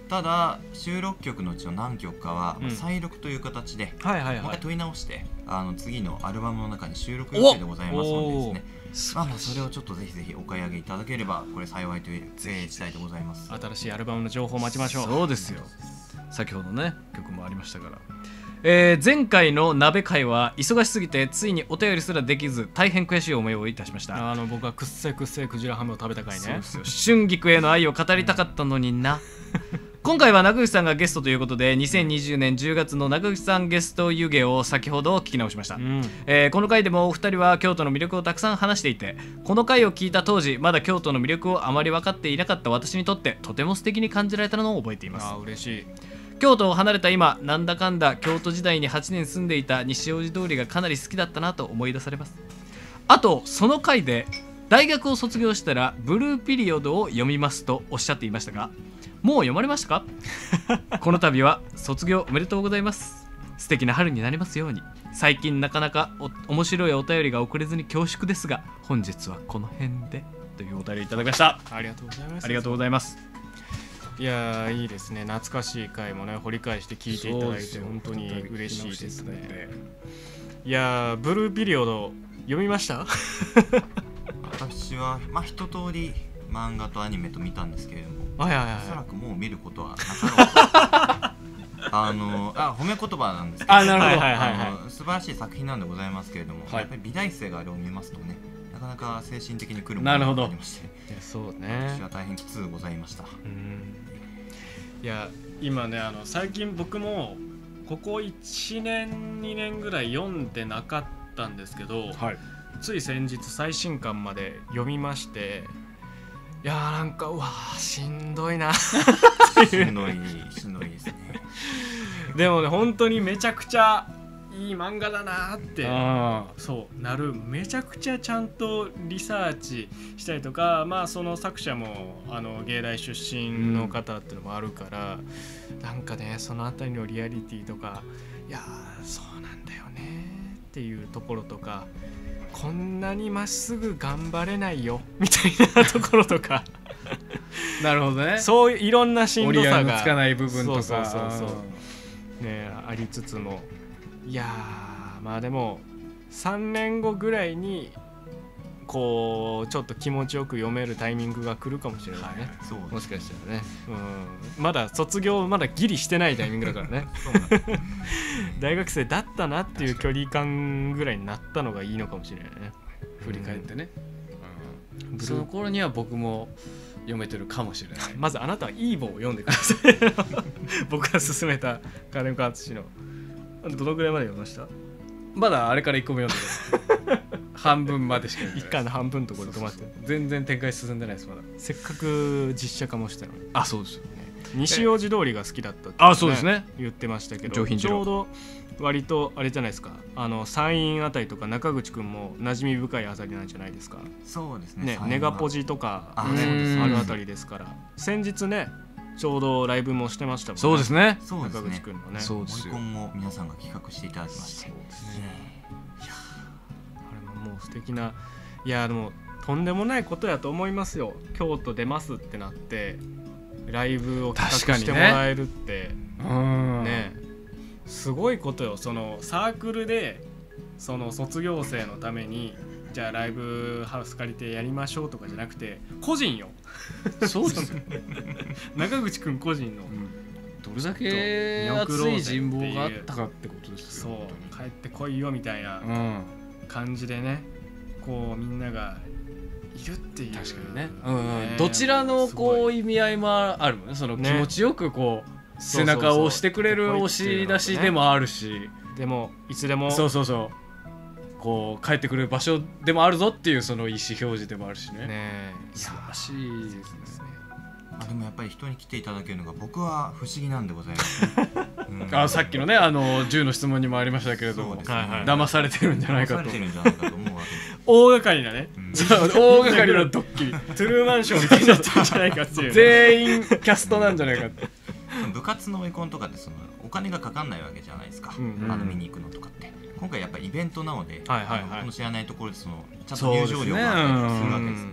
ただ収録曲のうちの何曲かは、 うん、 再録という形で、 はいはいはい、 もう一回問い直してあの次のアルバムの中に収録予定でございますのでですね、まあ、まあそれをちょっとぜひぜひお買い上げいただければこれ幸いという、えー、事態でございます。 新しいアルバムの情報を待ちましょう。 そうですよ、先ほどね曲もありましたから、えー、前回の鍋会は忙しすぎてついにお便りすらできず大変悔しい思いをいたしました。 あの僕はくっせくっせクジラハムを食べた回ね。そうですよ、春菊への愛を語りたかったのにな今回は中口さんがゲストということでにせんにじゅうねんじゅうがつの中口さんゲスト湯気を先ほど聞き直しました、うんえー、この回でもお二人は京都の魅力をたくさん話していて、この回を聞いた当時まだ京都の魅力をあまり分かっていなかった私にとってとても素敵に感じられたのを覚えています。 あ、嬉しい。 京都を離れた今、なんだかんだ京都時代にはちねん住んでいた西大路通りがかなり好きだったなと思い出されます。あとその回で大学を卒業したらブルーピリオドを読みますとおっしゃっていましたが、もう読まれましたかこの度は卒業おめでとうございます。素敵な春になりますように。最近なかなかお面白いお便りが送れずに恐縮ですが、本日はこの辺でというお便りいただきました。 ありがとうございます。 ありがとうございます。 いやーいいですね。懐かしい回もね掘り返して聞いていただいて本当に嬉しいですね。いやーブルーピリオド読みました私はまあ一通り漫画とアニメと見たんですけれども、 はいはいはい、 おそらくもう見ることはなかろうあのあ褒め言葉なんですけど、 あなるほど、 はいはいはいはい、 あの素晴らしい作品なんでございますけれども、はい、やっぱり美大生があれを見ますとね、なかなか精神的に来るものがありまして、 そうね、 私は大変きつうございました。 うん、いや今ねあの最近僕もここいちねんにねんぐらい読んでなかったんですけど、はい、つい先日最新刊まで読みまして、いやーなんかうわーしんどいなしんどいしんどいですねでもね本当にめちゃくちゃいい漫画だなってそうなる。めちゃくちゃちゃんとリサーチしたりとか、まあその作者もあの芸大出身の方っていうのもあるから、うん、なんかねそのあたりのリアリティとか、いやーそうなんだよねっていうところとか、こんなにまっすぐ頑張れないよみたいなところとかなるほどね、 そういういろんなしんどさがつかない部分とかそうそうそうそうねありつつも、いやーまあでもさんねんごぐらいにこうちょっと気持ちよく読めるタイミングが来るかもしれないね、はい、そうもしかしたらね、うん、まだ卒業まだギリしてないタイミングだからね大学生だったなっていう距離感ぐらいになったのがいいのかもしれないね、 振り返ってね、うん、その頃には僕も読めてるかもしれない。 まずあなたはいい本を読んでください僕が勧めた金子敦のどのぐらいまで読みました？ まだあれからいっこめ読んでる半分までしか読んでない。 いっかいの半分のところで止まってる。 全然展開進んでないですまだ。 せっかく実写化もしたのに。 あ、そうですよね。 西大路通りが好きだったって、ね、 あ、そうですね。 言ってましたけど、 上品ちょうど割とあれじゃないですか、あの山陰あたりとか中口くんも馴染み深いあたりなんじゃないですか。 そうですね。 ね、ネガポジとかあるあたりですから、先日ねちょうどライブもしてましたもんね。 そうですね。 そうですね。 中口くんのね。 そうですよ。 オリコンも皆さんが企画していただきまして。そうですね。 いや、あれももう素敵な、いやでもとんでもないことやと思いますよ。京都出ますってなってライブを企画してもらえるって、ね、ね、すごいことよ。そのサークルでその卒業生のためにじゃあライブハウス借りてやりましょうとかじゃなくて個人よ。 そうですよ中口くん個人の、うん、 どれだけ熱い人望があったかってことですよ。 そう帰ってこいよみたいな感じでね、こうみんながいるっていう。 確かにね、うんうん、どちらのこう意味合いもあるもんね。その気持ちよくこう、ね、背中を押してくれる押し出しでもあるし、 でもいつでもそうそうそうこう帰ってくる場所でもあるぞっていうその意思表示でもあるしね。 ね、 素晴らしいですね。 あ、でもやっぱり人に来ていただけるのが僕は不思議なんでございます、ねうん、あ、さっきのねあのじゅうの質問にもありましたけれども、ね、はいはい、騙されてるんじゃないかと。騙されてるんじゃないかと思うわけです。 大掛かりなね、うん、 大掛かりなドッキリトゥルーマンションみたいになってるんじゃないかっていう全員キャストなんじゃないかって部活のオリコンとかってそのお金がかかんないわけじゃないですか、うんうん、あの見に行くのとかって今回やっぱりイベントなので、はいはいはい、この知らないところでそのちゃんと入場料があったりするわけですね。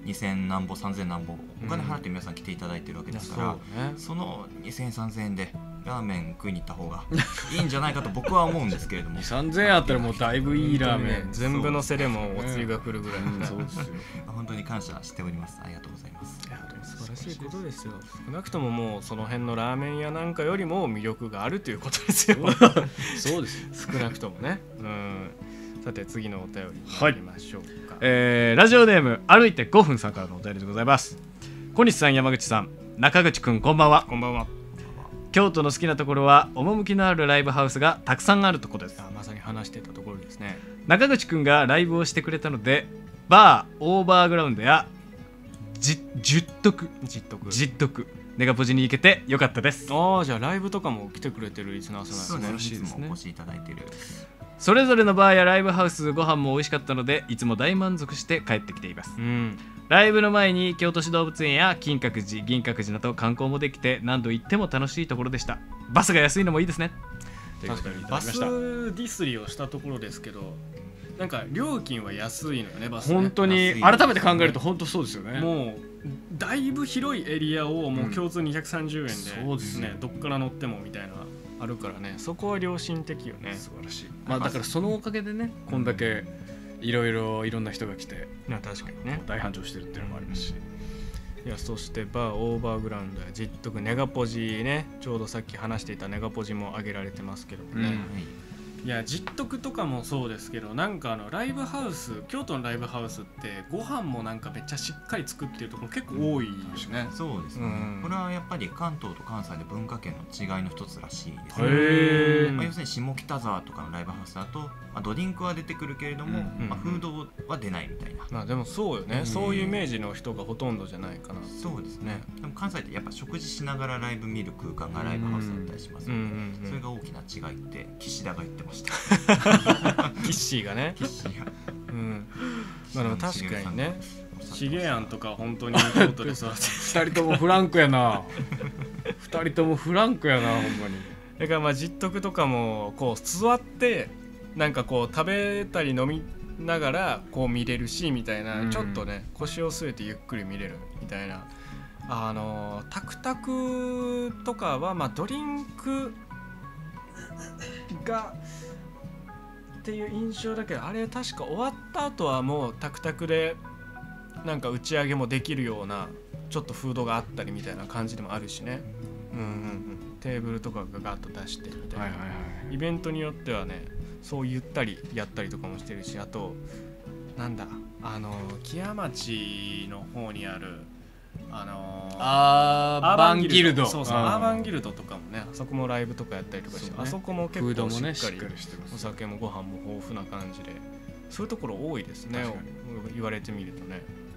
にせんなんぼさんぜんなんぼお金払って皆さん来ていただいてるわけですから、 そうね、 そのにせんえんさんぜんえんでラーメン食いに行った方がいいんじゃないかと僕は思うんですけれどもさんぜんえんあったらもうだいぶいいラーメン、 ね、全部のせでもお釣りが来るぐらい、うん、 そうですよ本当に感謝しております。ありがとうございます。 いや素晴らしいことですよ。少なくとももうその辺のラーメン屋なんかよりも魅力があるということですよそうです少なくともね。うん、さて次のお便りに参りましょうか。 はい、えー、ラジオネーム歩いてごふんさんからのお便りでございます。小西さん、山口さん、中口くん、こんばんは。 こんばんは。 京都の好きなところは趣のあるライブハウスがたくさんあるところです。 あ、まさに話してたところですね。 中口くんがライブをしてくれたので、バーオーバーグラウンドやじ十徳じっとくじっとくネガポジに行けてよかったです。 ああ、じゃあライブとかも来てくれてるリスナーさんなんですね。 そうですね。いつもお越しいただいてる。 それぞれのバーやライブハウス、ご飯も美味しかったのでいつも大満足して帰ってきています。 うん、 ライブの前に京都市動物園や金閣寺、銀閣寺など観光もできて何度行っても楽しいところでした。バスが安いのもいいですね。 確かにバスディスリをしたところですけど、なんか料金は安いのよね、バスね。 本当に改めて考えると本当そうですよね。 もうだいぶ広いエリアをもう共通にひゃくさんじゅうえんで、 うん、そうですね、 どっから乗ってもみたいなあるからね、そこは良心的よね。 素晴らしい。まあだからそのおかげでね、こんだけいろいろいろんな人が来て、 確かにね、 大繁盛してるっていうのもありますし、 いや、そしてバーオーバーグラウンドやじっとくネガポジね、ちょうどさっき話していたネガポジも挙げられてますけどもね、うん、いや、じっとくとかもそうですけど、なんかあのライブハウス、京都のライブハウスってご飯もなんかめっちゃしっかり作ってるところ結構多いしね。 そうですね、うん、これはやっぱり関東と関西で文化圏の違いの一つらしいですね。 へ、 まあ、要するに下北沢とかのライブハウスだと、まあ、ドリンクは出てくるけれども、うん、まあ、フードは出ないみたいな。 まあでもそうよね、うん、そういうイメージの人がほとんどじゃないかな。 そうですね。でも関西ってやっぱ食事しながらライブ見る空間がライブハウスだったりしますので、うんうんうん、それが大きな違いって岸田が言ってましたキッシーがね、 キッシーが、 うん、まあでも確かにね、シゲアンとか本当に京都で育てふたりともフランクやなふたりともフランクやな、ほんまに。 だからまあじっとくとかもこう座ってなんかこう食べたり飲みながらこう見れるしみたいな、うん、ちょっとね腰を据えてゆっくり見れるみたいな。あのタクタクとかはまあドリンクがっていう印象だけど、あれ確か終わった後はもうタクタクでなんか打ち上げもできるようなちょっとフードがあったりみたいな感じでもあるしね、うんうんうん、テーブルとかがガッと出してみたいな、はいはいはい、イベントによってはねそうゆったりやったりとかもしてるし、あとなんだあの木屋町の方にあるあのー、 アーバンギルド、 そうそう、アーバンギルドとかもね、あそこもライブとかやったりとかして、ね、あそこも結構しっかり、 しっかりしてます。 お酒もご飯も豊富な感じで、そういうところ多いですね、言われてみるとね。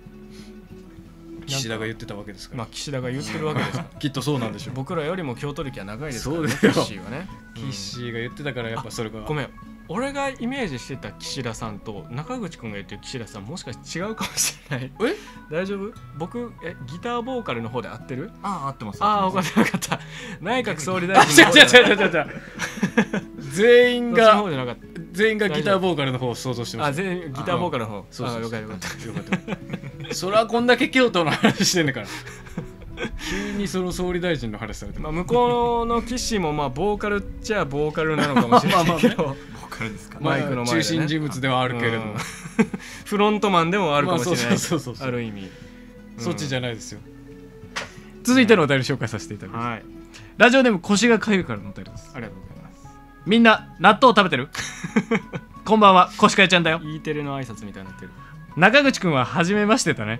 岸田が言ってたわけですから。 まあ岸田が言ってるわけですからきっとそうなんでしょう。 僕らよりも京都歴は長いですからね、 キッシーはね。 キッシーが言ってたからやっぱそれが。 ごめん、俺がイメージしてた岸田さんと中口くんが言ってる岸田さんもしかして違うかもしれない。 え大丈夫？僕えギターボーカルの方で合ってる？ ああ合ってます。 ああ分かった分かった。内閣総理大臣の方。違う違う違う違う違う。全員が方じゃなかった。 全員がギターボーカルの方を想像してました。 あ全員ギターボーカルの方。 そうそうそう。 よかったよかったよかった。 それはこんだけ京都の話してんねんから。急にその総理大臣の話されて、 まあ、向こうの騎士もまあボーカルっちゃボーカルなのかもしれないけどボーカルですか、 マイクの前で、ね、中心人物ではあるけれども、うん、 フロントマンでもあるかもしれない、ある意味、 うん、そっちじゃないですよ。続いてのお便り紹介させていただきます、 はい、 ラジオネーム腰がかゆいからのお便りです。 ありがとうございます。 みんな納豆食べてるこんばんは、腰かえちゃんだよ。 E テレの挨拶みたいになってる。 中口くんは初めましてだね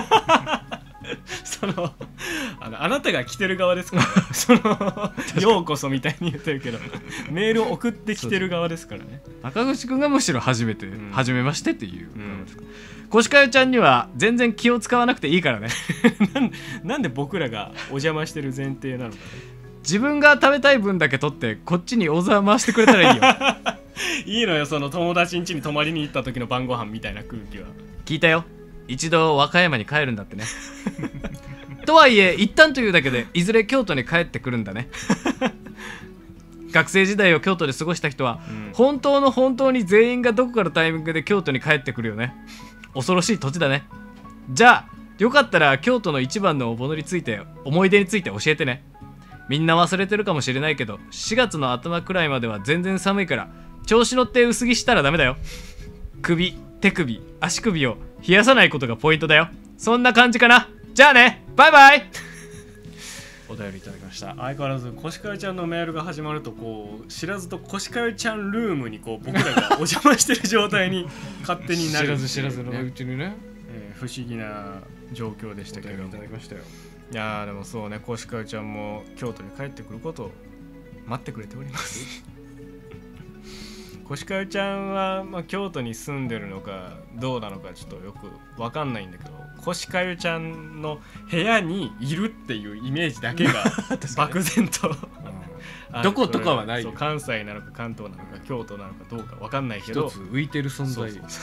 その あのあなたが来てる側ですから、ね、そのようこそみたいに言ってるけどメールを送ってきてる側ですからね。 中口くんがむしろ初めて、うん、初めましてっていう、うん、 ですか。 腰かよちゃんには全然気を使わなくていいからねなんなんで僕らがお邪魔してる前提なのかね。 自分が食べたい分だけ取ってこっちに大皿回してくれたらいいよいいのよ、その友達ん家に泊まりに行った時の晩ご飯みたいな空気は。 聞いたよ、一度和歌山に帰るんだってねとはいえ一旦というだけでいずれ京都に帰ってくるんだね学生時代を京都で過ごした人は、うん、本当の本当に全員がどこかのタイミングで京都に帰ってくるよね。恐ろしい土地だね。 じゃあよかったら京都の一番のお盆について思い出について教えてね。みんな忘れてるかもしれないけどしがつの頭くらいまでは全然寒いから調子乗って薄着したらダメだよ。首、手首、足首を冷やさないことがポイントだよ。そんな感じかな。じゃあね、バイバイ。お便りいただきました。 相変わらずコシカヨちゃんのメールが始まるとこう知らずとコシカヨちゃんルームにこう僕らがお邪魔してる状態に勝手になる知らず知らずのうちにね、 えー不思議な状況でしたけども、 いただきましたよ。 いやーでもそうね、コシカヨちゃんも京都に帰ってくることを待ってくれておりますコシカヨちゃんは、まあ、京都に住んでるのかどうなのかちょっとよくわかんないんだけど、コシカヨちゃんの部屋にいるっていうイメージだけが漠然とあどことかはないよ。 そう関西なのか関東なのか京都なのかどうかわかんないけど一つ浮いてる存在。 そうそう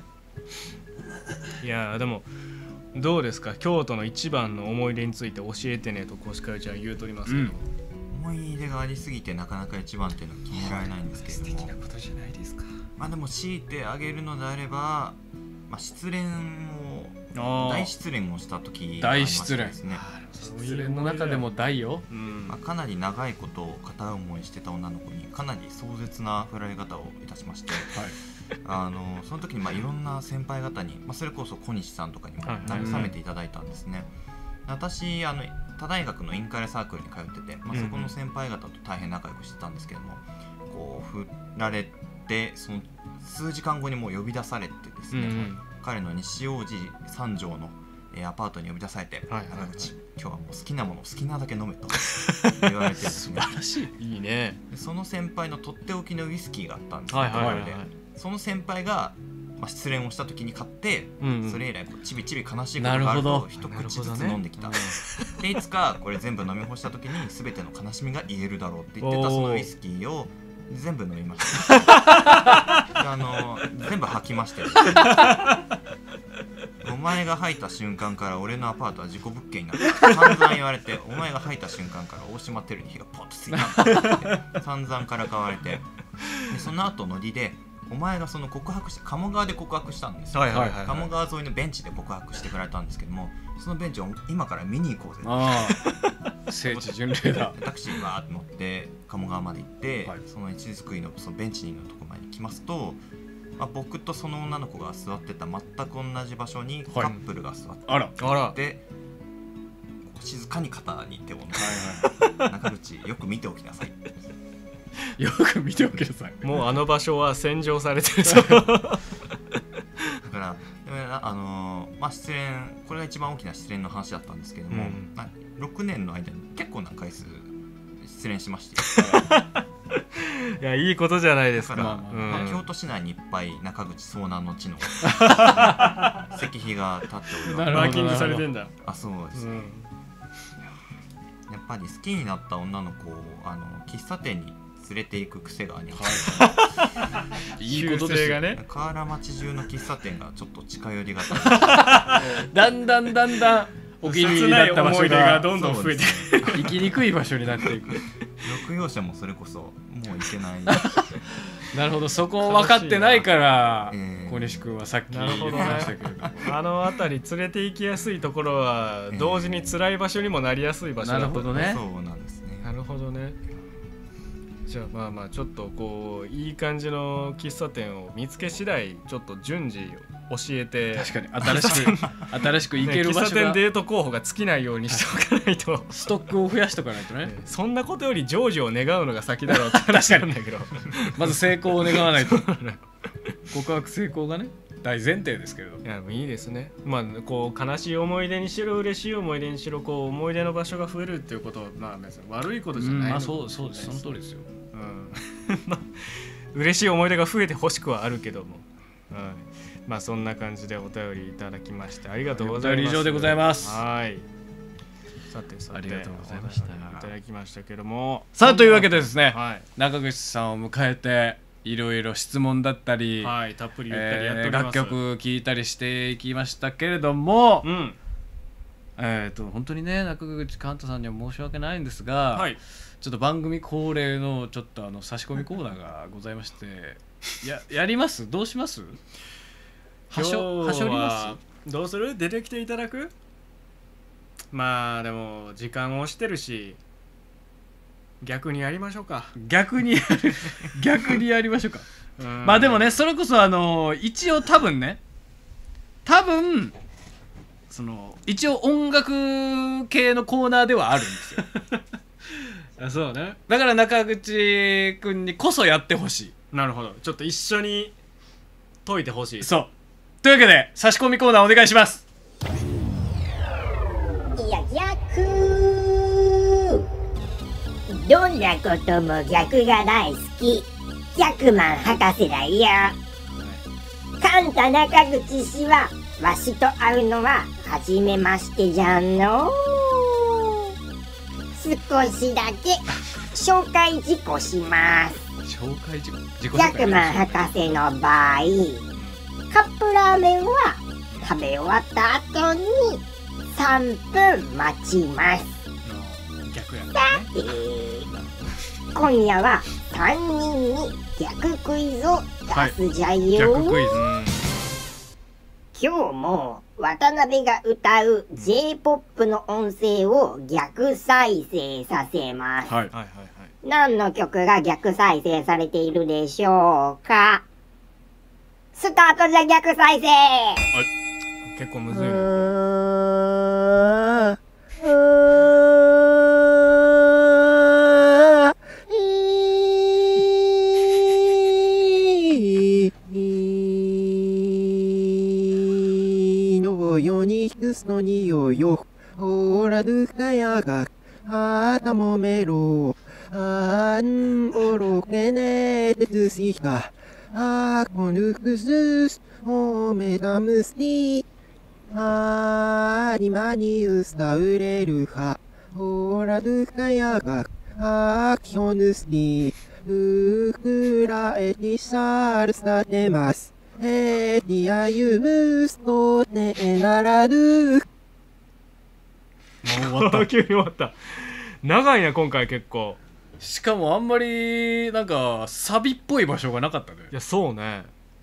いやーでもどうですか、京都の一番の思い出について教えてねとコシカヨちゃん言うとりますけど、うん思い出がありすぎてなかなか一番っていうのは決められないんですけれども、 素敵なことじゃないですか。 まあでも強いてあげるのであれば、まあ、失恋を大失恋をした時がありましてですね、 失恋の中でも大よ、 うんまあ、かなり長いことを片思いしてた女の子にかなり壮絶な振られ方をいたしまして、はい、あのその時にまあいろんな先輩方に、まあ、それこそ小西さんとかにも慰めていただいたんですね。私あの他大学のインカレサークルに通ってて、まあ、そこの先輩方と大変仲良くしてたんですけども、こう振られてその数時間後にもう呼び出されてですね、うんうん、彼の西大路三条の、えー、アパートに呼び出されて、はいはいはい、中口今日はもう好きなもの好きなだけ飲めと言われてですね素晴らしい、 いいね。 でその先輩のとっておきのウイスキーがあったんですよ、 はいはいはいはい、 その先輩がまあ、失恋をした時に買って、うんうん、それ以来こうちびちび悲しいことがあると一口ずつ飲んできた、ね、でいつかこれ全部飲み干した時に全ての悲しみが癒えるだろうって言ってたそのウイスキーを全部飲みましたあの全部吐きましたよお前が吐いた瞬間から俺のアパートは事故物件になった散々言われて、お前が吐いた瞬間から大島テルに火がポッとついた散々からかわれて、でその後ノリでお前がその告白して鴨川で告白したんですよ、はいはいはいはい、鴨川沿いのベンチで告白してくれたんですけども、そのベンチを今から見に行こうぜあ聖地巡礼だタクシーが乗って鴨川まで行って、はい、その一作りのそのベンチのところまで来ますと、まあ、僕とその女の子が座ってた全く同じ場所にカップルが座って、はい、あらで静かに肩に手を乗せて中口よく見ておきなさいよく見ておきなさいもうあの場所は占領されてるだからあのー、まあ失恋これが一番大きな失恋の話だったんですけども、うんまあ、ろくねんの間に結構な回数失恋しましていやいいことじゃないですか。 だから、うんまあ、京都市内にいっぱい中口遭難の地の石碑が立っております。 マーキングされてんだ。 あそうですね、うん、やっぱり好きになった女の子をあの喫茶店に連れていく癖があります、 はい、いいことですよね。 河原町中の喫茶店がちょっと近寄りがたいだんだんだんだんお気に入りだった場所がどんどん増えて行きにくい場所になっていく六葉社もそれこそもう行けないなるほど、そこ分かってないから小西君はさっき言いましたけれども、 あの辺り連れて行きやすいところは同時に辛い場所にもなりやすい場所だと、 なるほどね。 そうなんですね。 なるほどね。じゃあまあまあちょっとこういい感じの喫茶店を見つけ次第ちょっと順次教えて、 確かに新しく新しく行ける場所が、 ね、喫茶店デート候補が尽きないようにしておかないとストックを増やしておかないとね、 ねそんなことより成就を願うのが先だろうって話なんだけどまず成功を願わないと告白成功がね大前提ですけれど。 いやいいですね。まあこう悲しい思い出にしろ嬉しい思い出にしろこう思い出の場所が増えるっていうことはまあ別に悪いことじゃない、うん、 あそうそうですその通りですよ。 うん、まあ嬉しい思い出が増えてほしくはあるけども、うん、まあそんな感じでお便りいただきましてありがとうございます。 お便り以上でございます。 はい。さてさてありがとうございました。いただきましたけども、 さあというわけでですね、 はい、 中口さんを迎えていろいろ質問だったり、 はい、たっぷり言ったりやっております、 えー、楽曲聴いたりしていきましたけれども、 うん、 えーと本当にね中口寛太さんには申し訳ないんですが、はい、ちょっと番組恒例のちょっとあの差し込みコーナーがございましてや, やりますどうしますはしょはしょりまどうする？出てきていただく？まあでも時間を押してるし逆にやりましょうか。 す。逆にやる逆にやりましょうか。まあでもね、それこそあの一応多分ね多分その一応音楽系のコーナーではあるんですよ。 あ、そうね。 だから中口くんにこそやってほしなるほど。ちょっと一緒に解いてほしい。 い。そうというわけで差し込みコーナーお願いします。 いや逆どんなことも逆が大好き逆マン博士だよ。カンタ中口氏はわしと会うのは初めましてじゃんの。少しだけ紹介事項します。 紹介事項自己紹逆介マン博士の場合カップラーメンは食べ終わった後にさんぷん待ちます。 逆やね。 さて今夜はさんにんに逆クイズを出すじゃよ、 逆クイズ。 今日も渡辺が歌う ジェイポップ の音声を逆再生させます。 はいはいはいはい。 何の曲が逆再生されているでしょうか。スタートじゃ逆再生。 結構むうずいね。 ーんうーんのよにひくすのにおよほらどかやがあたもめろあんおろけねてつしかあこぬくすおめだむすりありまにうさうれるはほらどかやがあきょぬすりうくらえてさるさてますえりやゆむすとてならる。 もう終わった。 急に終わった。長いな今回結構。 しかもあんまりなんかサビっぽい場所がなかったね。 いやそうね。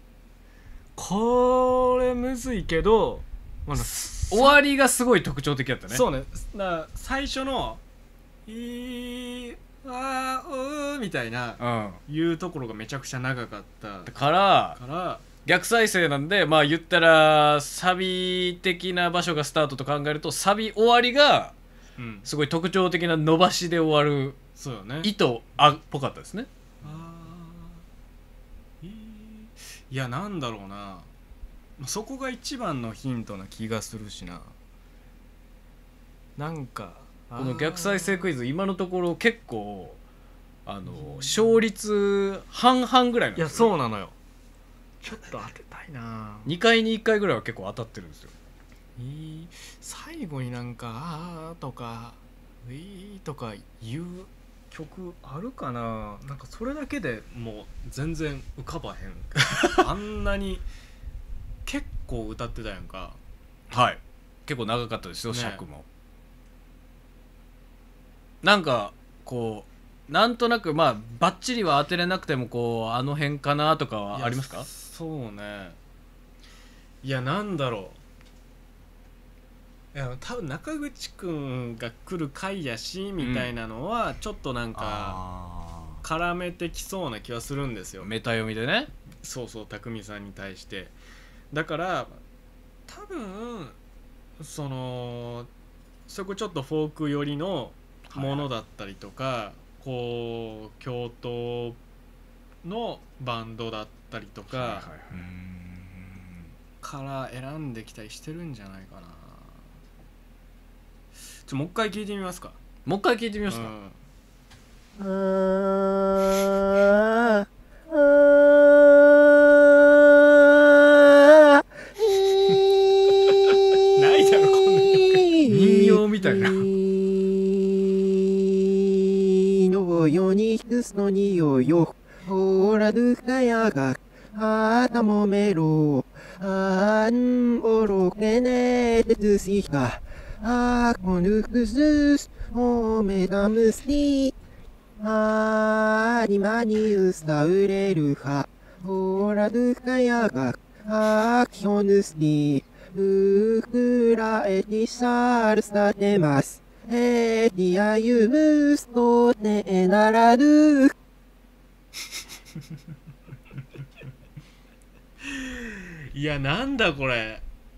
これむずいけど、まだ終わりがすごい特徴的だったね。 そうね。だから最初の「いーあーうー」みたいなうんいうところがめちゃくちゃ長かったからから逆再生なんで、まあ言ったらサビ的な場所がスタートと考えるとサビ終わりがうんすごい特徴的な伸ばしで終わるそうよね。 意図あっぽかったですね。 あーいいやなんだろうな、まあそこが一番のヒントな気がするしな。なんかこの逆再生クイズ今のところ結構あの勝率半々ぐらいなんいやですよ。 そうなのよ。ちょっと当てたいな。 にかいにいっかいぐらいは結構当たってるんですよ。 いい最後になんか「あー」とか「うい」とか言う曲あるかな。なんかそれだけでもう全然浮かばへんあんなに結構歌ってたやんか。 はい結構長かったですよ、 ね尺も。なんかこうなんとなくまあバッチリは当てれなくてもこうあの辺かなとかはありますか？ いやそうね。いやなんだろう、いや多分中口くんが来る回やしみたいなのはちょっとなんかあ絡めてきそうな気はするんですよ。 メタ読みでね。 そうそう匠さんに対して。だから多分そのそこちょっとフォーク寄りのものだったりとか、こう京都のバンドだったりとか、 はいはいはいーうーんから選んできたりしてるんじゃないかな。ちょもう一回聞いてみますか。 もう一回聞いてみますか。 うんうーんうーんないだろこんな曲。 人形みたいな。 のよにひくすのにおよほらどかやがあたもめろあんおろけねてつしかあこぬくすおめだむすりありまにうさうれるはほらどかやがアクションスにウクラエティサルサテマスエディアユムストネナラドゥいやなんだこれ。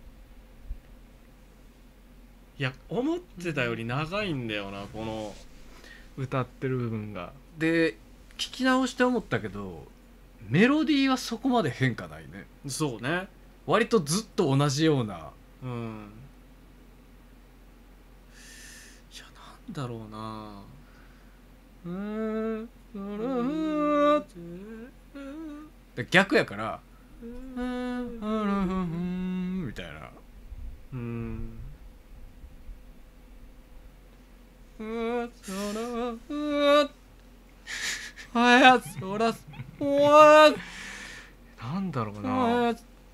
いや思ってたより長いんだよなこの歌ってる部分が。 で聞き直して思ったけどメロディーはそこまで変化ないね。 そうね。 割とずっと同じような。 うん。いやなんだろうな。うーんで逆やからみたいな。 うんなんだろうな。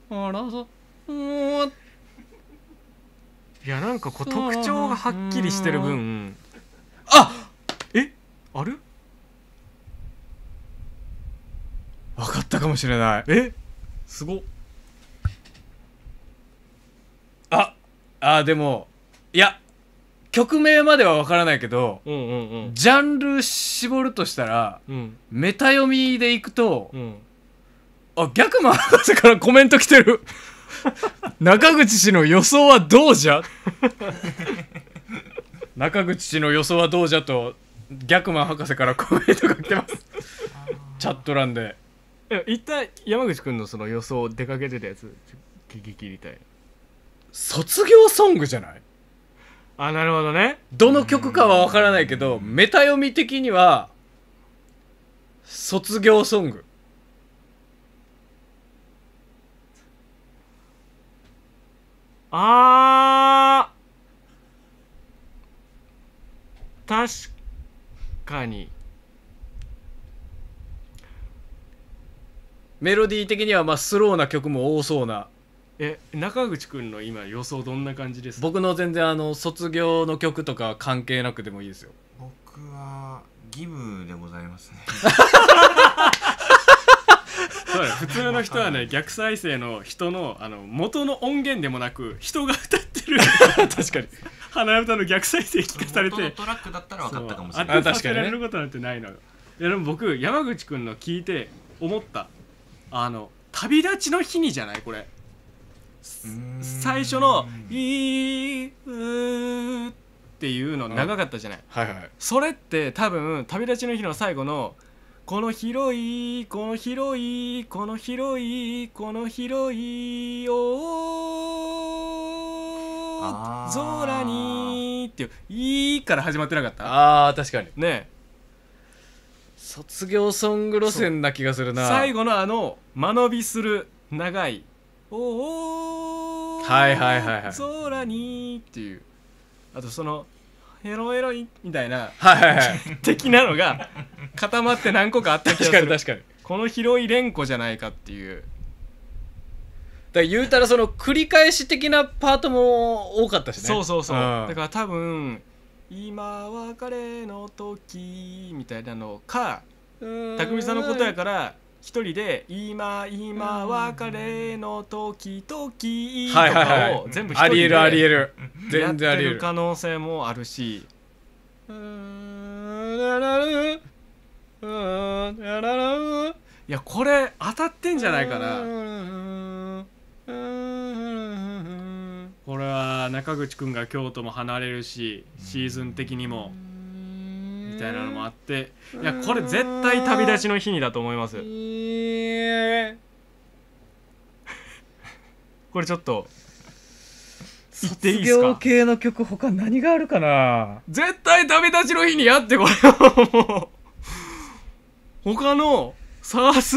いやなんかこう特徴がはっきりしてる分。 あえある分かったかもしれない。 えすごっ。 ああでもいや曲名までは分からないけど、 うんうんうん、 ジャンル絞るとしたら、 うん、 メタ読みでいくと、 うん、 あ逆間博士からコメント来てる中口氏の予想はどうじゃ中口氏の予想はどうじゃと逆間博士からコメントが来てますチャット欄で。 一体山口くんのその予想出かけてたやつ聞き切りたい。 卒業ソングじゃない？ あ、なるほどね。 どの曲かは分からないけどメタ読み的には卒業ソング。 あー確かにメロディー的にはまあスローな曲も多そうな。 え中口くんの今予想どんな感じですか？ 僕の全然あの卒業の曲とか関係なくでもいいですよ。 僕はギブでございますねそうだ普通の人はね逆再生の人のあの元の音源でもなく人が歌ってる確かに鼻歌の逆再生聞かされて元のトラックだったら分かったかもしれあない。 確かにられることなんてないのよ。いやでも僕山口くんの聞いて思った。あの旅立ちの日にじゃないこれ。最初の「いーっていうの長かったじゃない、 はいはい、 それって多分旅立ちの日の最後の「この広いこの広いこの広いこの広いお空に」っていう「いい」から始まってなかった？ あー確かにね。 卒業ソング路線な気がするな。 最後のあの間延びする長いおおはいはいはいはい空にっていう、あとそのヘロヘロイみたいなはいはいはい的なのが固まって何個かあった気がする。 確かに確かに。 この広い連呼じゃないかっていう。 だから言うたらその繰り返し的なパートも多かったしね。 そうそうそう、 うん、 だから多分今別れの時みたいなのか匠さんのことやから一人で今今別れの時時とかを全部一人でありえるありえるやって全然ありえるる可能性もあるし、いやこれ当たってんじゃないかな。これは中口くんが京都も離れるしシーズン的にもみたいなのもあって、いやこれ絶対旅立ちの日にだと思います。これちょっと言っていいですか？ 卒業系の曲他何があるかな。 絶対旅立ちの日にやってこれはもう他の探す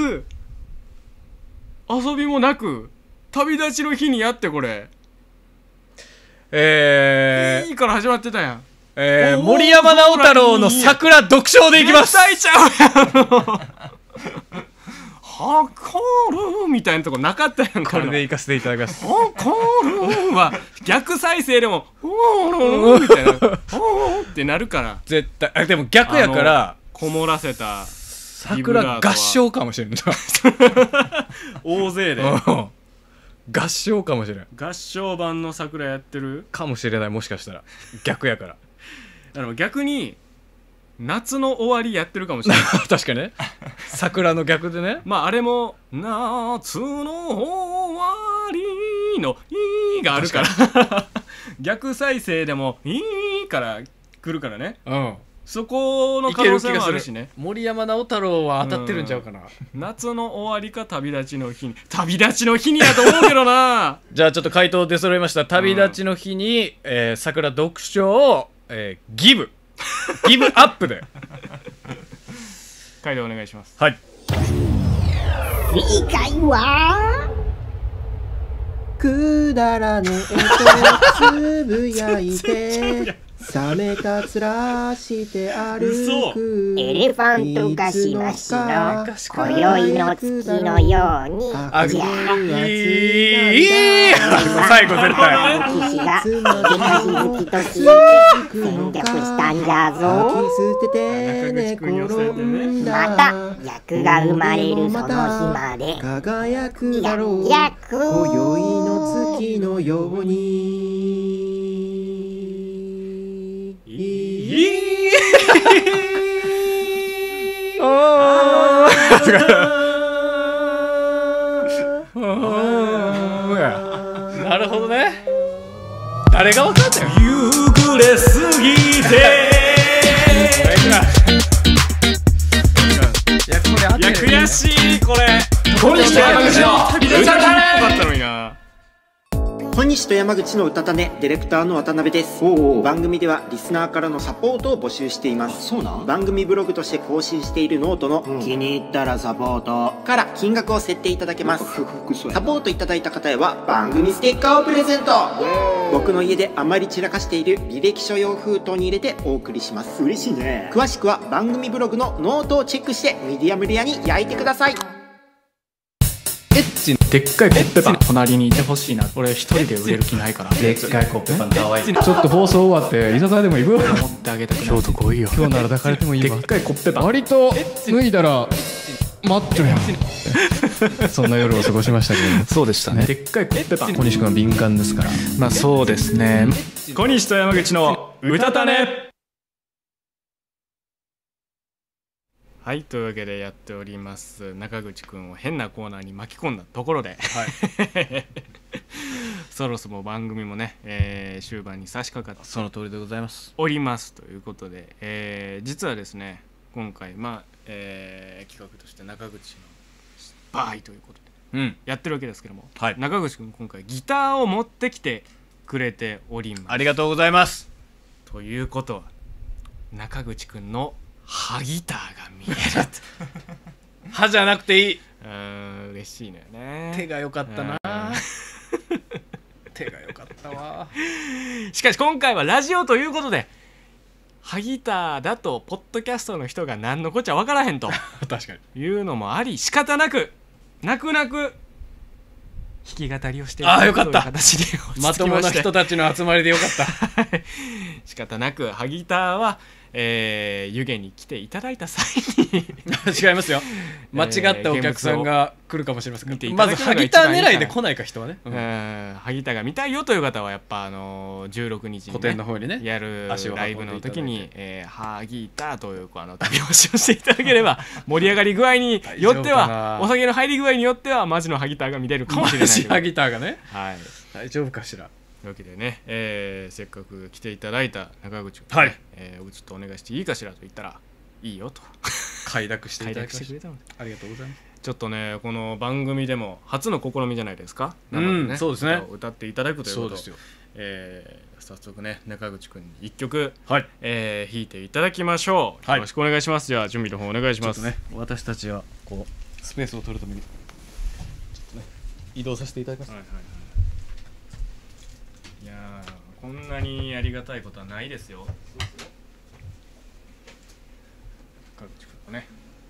遊びもなく旅立ちの日にやってこれえー、 いいから始まってたやん。 えー、森山直太朗の桜読唱でいきます。 絶対ちゃうやんはかるみたいなとこなかったやん。 これでいかせていただきます。 はかるは逆再生でもほーみたいなほーってなるから絶対。あでも逆やからこもらせた桜合唱かもしれんない大勢で合唱かもしれない合唱版の桜やってるかもしれない。もしかしたら逆やからあの逆に夏の終わりやってるかもしれない確かにね桜の逆でね。 まああれも夏の終わりのいいがあるから逆再生でもいいから来るからね、 うん、 そこの可能性もあるしね。 森山直太朗は当たってるんちゃうかな。 夏の終わりか旅立ちの日に、旅立ちの日にやと思うけどなじゃあちょっと回答出揃いました。旅立ちの日に、えー、桜読書を、えー、ギブギブアップで回答お願いします。 はい。 正解はくだらねえとつぶやいて冷めた面して歩くエレファントカシマシの今宵の月のようにじゃあいい最後絶対騎士がエレカシ好きと聞いて戦略したんじゃぞ。 捨てて寝転んだまた役が生まれるその日まで輝くだろうやく今宵の月のようにいいおなるほどね。誰が分かったよ。 夕暮れすぎていやこれ当いやてる悔しいこれ小西と山口の旅立ちだったのにな。 小西と山口の歌種ディレクターの渡辺です。番組ではリスナーからのサポートを募集しています。 そうなん？ 番組ブログとして更新しているノートの、うん、気に入ったらサポートから金額を設定いただけます。サポートいただいた方へは番組ステッカーをプレゼント。僕の家であまり散らかしている履歴書用封筒に入れてお送りします。 嬉しいね。 詳しくは番組ブログのノートをチェックしてミディアムレアに焼いてください。 エッチでっかいコッペパン隣にいてほしいな。俺一人で売れる気ないから。でっかいコッペパンかわいい。ちょっと放送終わって居酒屋でも行くよ。持ってあげたくない。京都来いよ。今日なら抱かれてもいいわ。でっかいコッペパン割と脱いだらマッチョやんそんな夜を過ごしましたけど。そうでしたね。でっかいコッペパン。小西君は敏感ですから。まあそうですね。 小西と山口の歌種。はい、というわけでやっております中口くんを変なコーナーに巻き込んだところで、はい、そろそろ番組もね、えー、終盤に差し掛かってその通りでございますおりますということで、えー、実はですね今回、まあえー、企画として中口のバーイということで、うん、やってるわけですけども、はい、中口くん今回ギターを持ってきてくれております。 ありがとうございます。 ということは中口くんの歯ギターが見える歯じゃなくていい。 うん、嬉しいのよね。 手が良かったな手が良かったわ。 しかし今回はラジオということで歯ギターだとポッドキャストの人が何のこっちゃ分からへんと確かにいうのもあり仕方なく泣く泣く弾き語りをしているという形でまともな人たちの集まりでよかった仕方なく歯ギターはえー、湯気に来ていただいた際に違いますよ。間違ったお客さんが来るかもしれませんが、まず歯ギター狙いで来ないか人はね、うん、 歯ギターが見たいよという方はやっぱあのー、じゅうろくにちに、ね、 古典の方にねやるライブの時に、えー、歯ギターというあの手拍子をしていただければ盛り上がり具合によってはお酒の入り具合によってはマジの歯ギターが見れるかもしれない。 歯ギターがね、 はい、 大丈夫かしら。 というわけでね、えー、せっかく来ていただいた中口君、ね、はい、えー、ちょっとお願いしていいかしらと言ったらいいよと快諾していただきました。 ありがとうございます。 ちょっとねこの番組でも初の試みじゃないですか。 生でね、うん、そうですね、 歌っていただくということ。そうですよ。えー、早速ね中口君にいっきょく、はい、えー、弾いていただきましょう、はい、よろしくお願いします。じゃあ準備の方お願いします。 ちょっとね私たちはこうスペースを取るためにちょっとね移動させていただきます。はいはいはい、 いやこんなにありがたいことはないですよ。中口君もね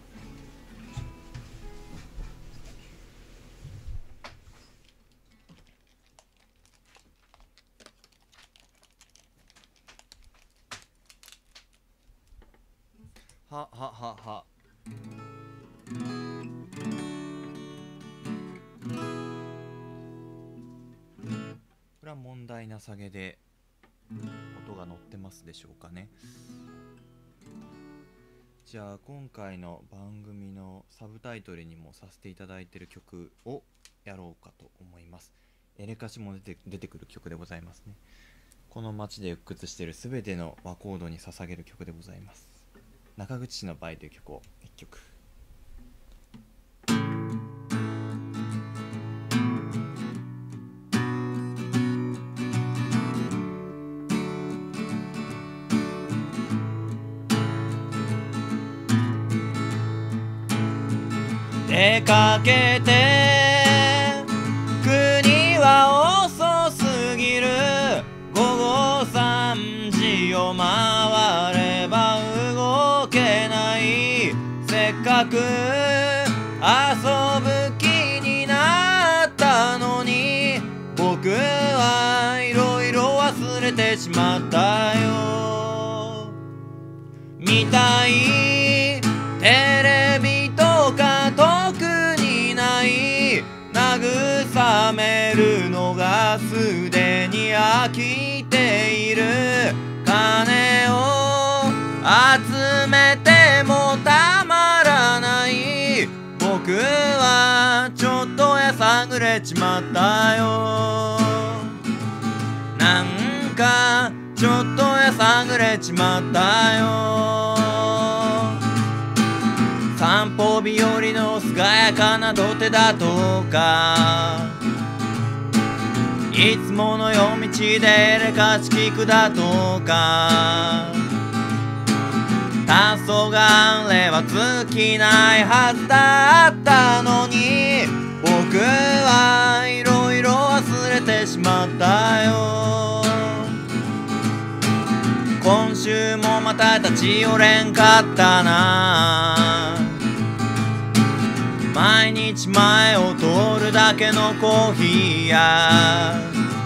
はははは問題なさげで音が乗ってますでしょうかね。じゃあ今回の番組のサブタイトルにもさせていただいている曲をやろうかと思います。エレカシも出て、出てくる曲でございますね。この街で鬱屈しているすべての和コードに捧げる曲でございます。中口市の場合という曲をいっきょく。 出かけて国は遅すぎる午後さんじを回れば動けない。せっかく遊ぶ気になったのに僕はいろいろ忘れてしまったよ。見たいテレビとか特にない慰めるのがすでに飽きている。金を集めてもたまらない。僕はちょっとやさぐれちまったよ。なんかちょっとやさぐれちまったよ。散歩日和のすがやかな土手だとかいつもの夜道でエレカシ聞くだとか黄昏は尽きないはずだったのに僕はいろいろ忘れてしまったよ。今週もまた立ち寄れんかったな。毎日前を通るだけのコーヒーや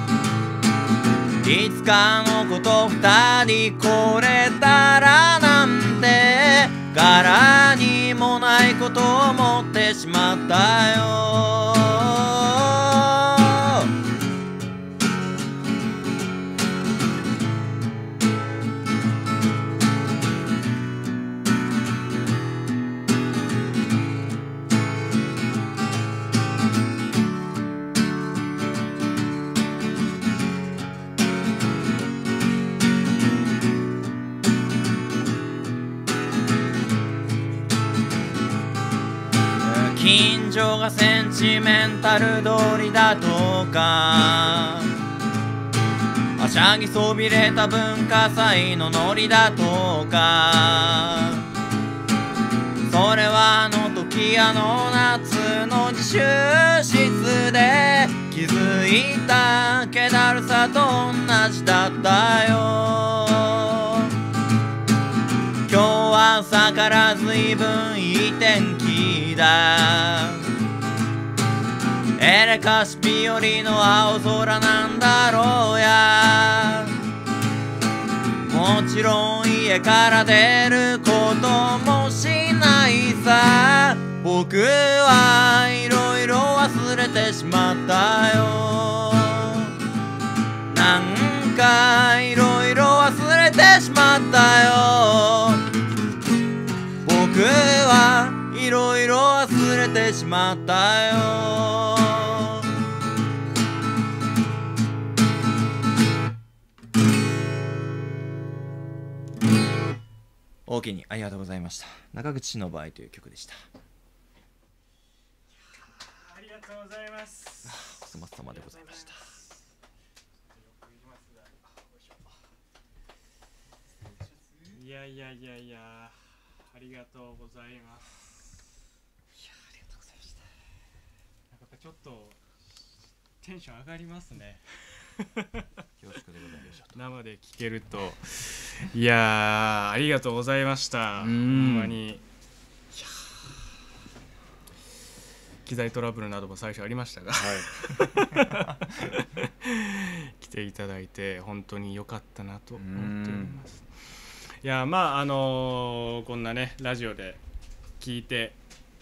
いつかのこと二人これたらなんて柄にもないことを思ってしまったよ。近所がセンチメンタル通りだとかはしゃぎそびれた文化祭のノリだとかそれはあの時あの夏の自習室で気づいた気だるさと同じだったよ。今日は朝からずいぶんいい天気だ。エレカシ日和の青空なんだろうや。もちろん家から出ることもしないさ。僕はいろいろ忘れてしまったよ。なんかいろいろ忘れてしまったよ。僕はいろいろ忘れてしまったよ。 おおきにありがとうございました。中口市の場合という曲でした。 ありがとうございます。 お粗末様でございました。 いやいやいやいや、ありがとうございます。 いや、ありがとうございました。 なんかちょっとテンション上がりますね。 恐縮でございましょう。 生で聴けると、いやー、ありがとうございました。ほんまに。いや機材トラブルなども最初ありましたが、はい、来ていただいて本当に良かったなと思っております。いやまああのー、こんなねラジオで聞いて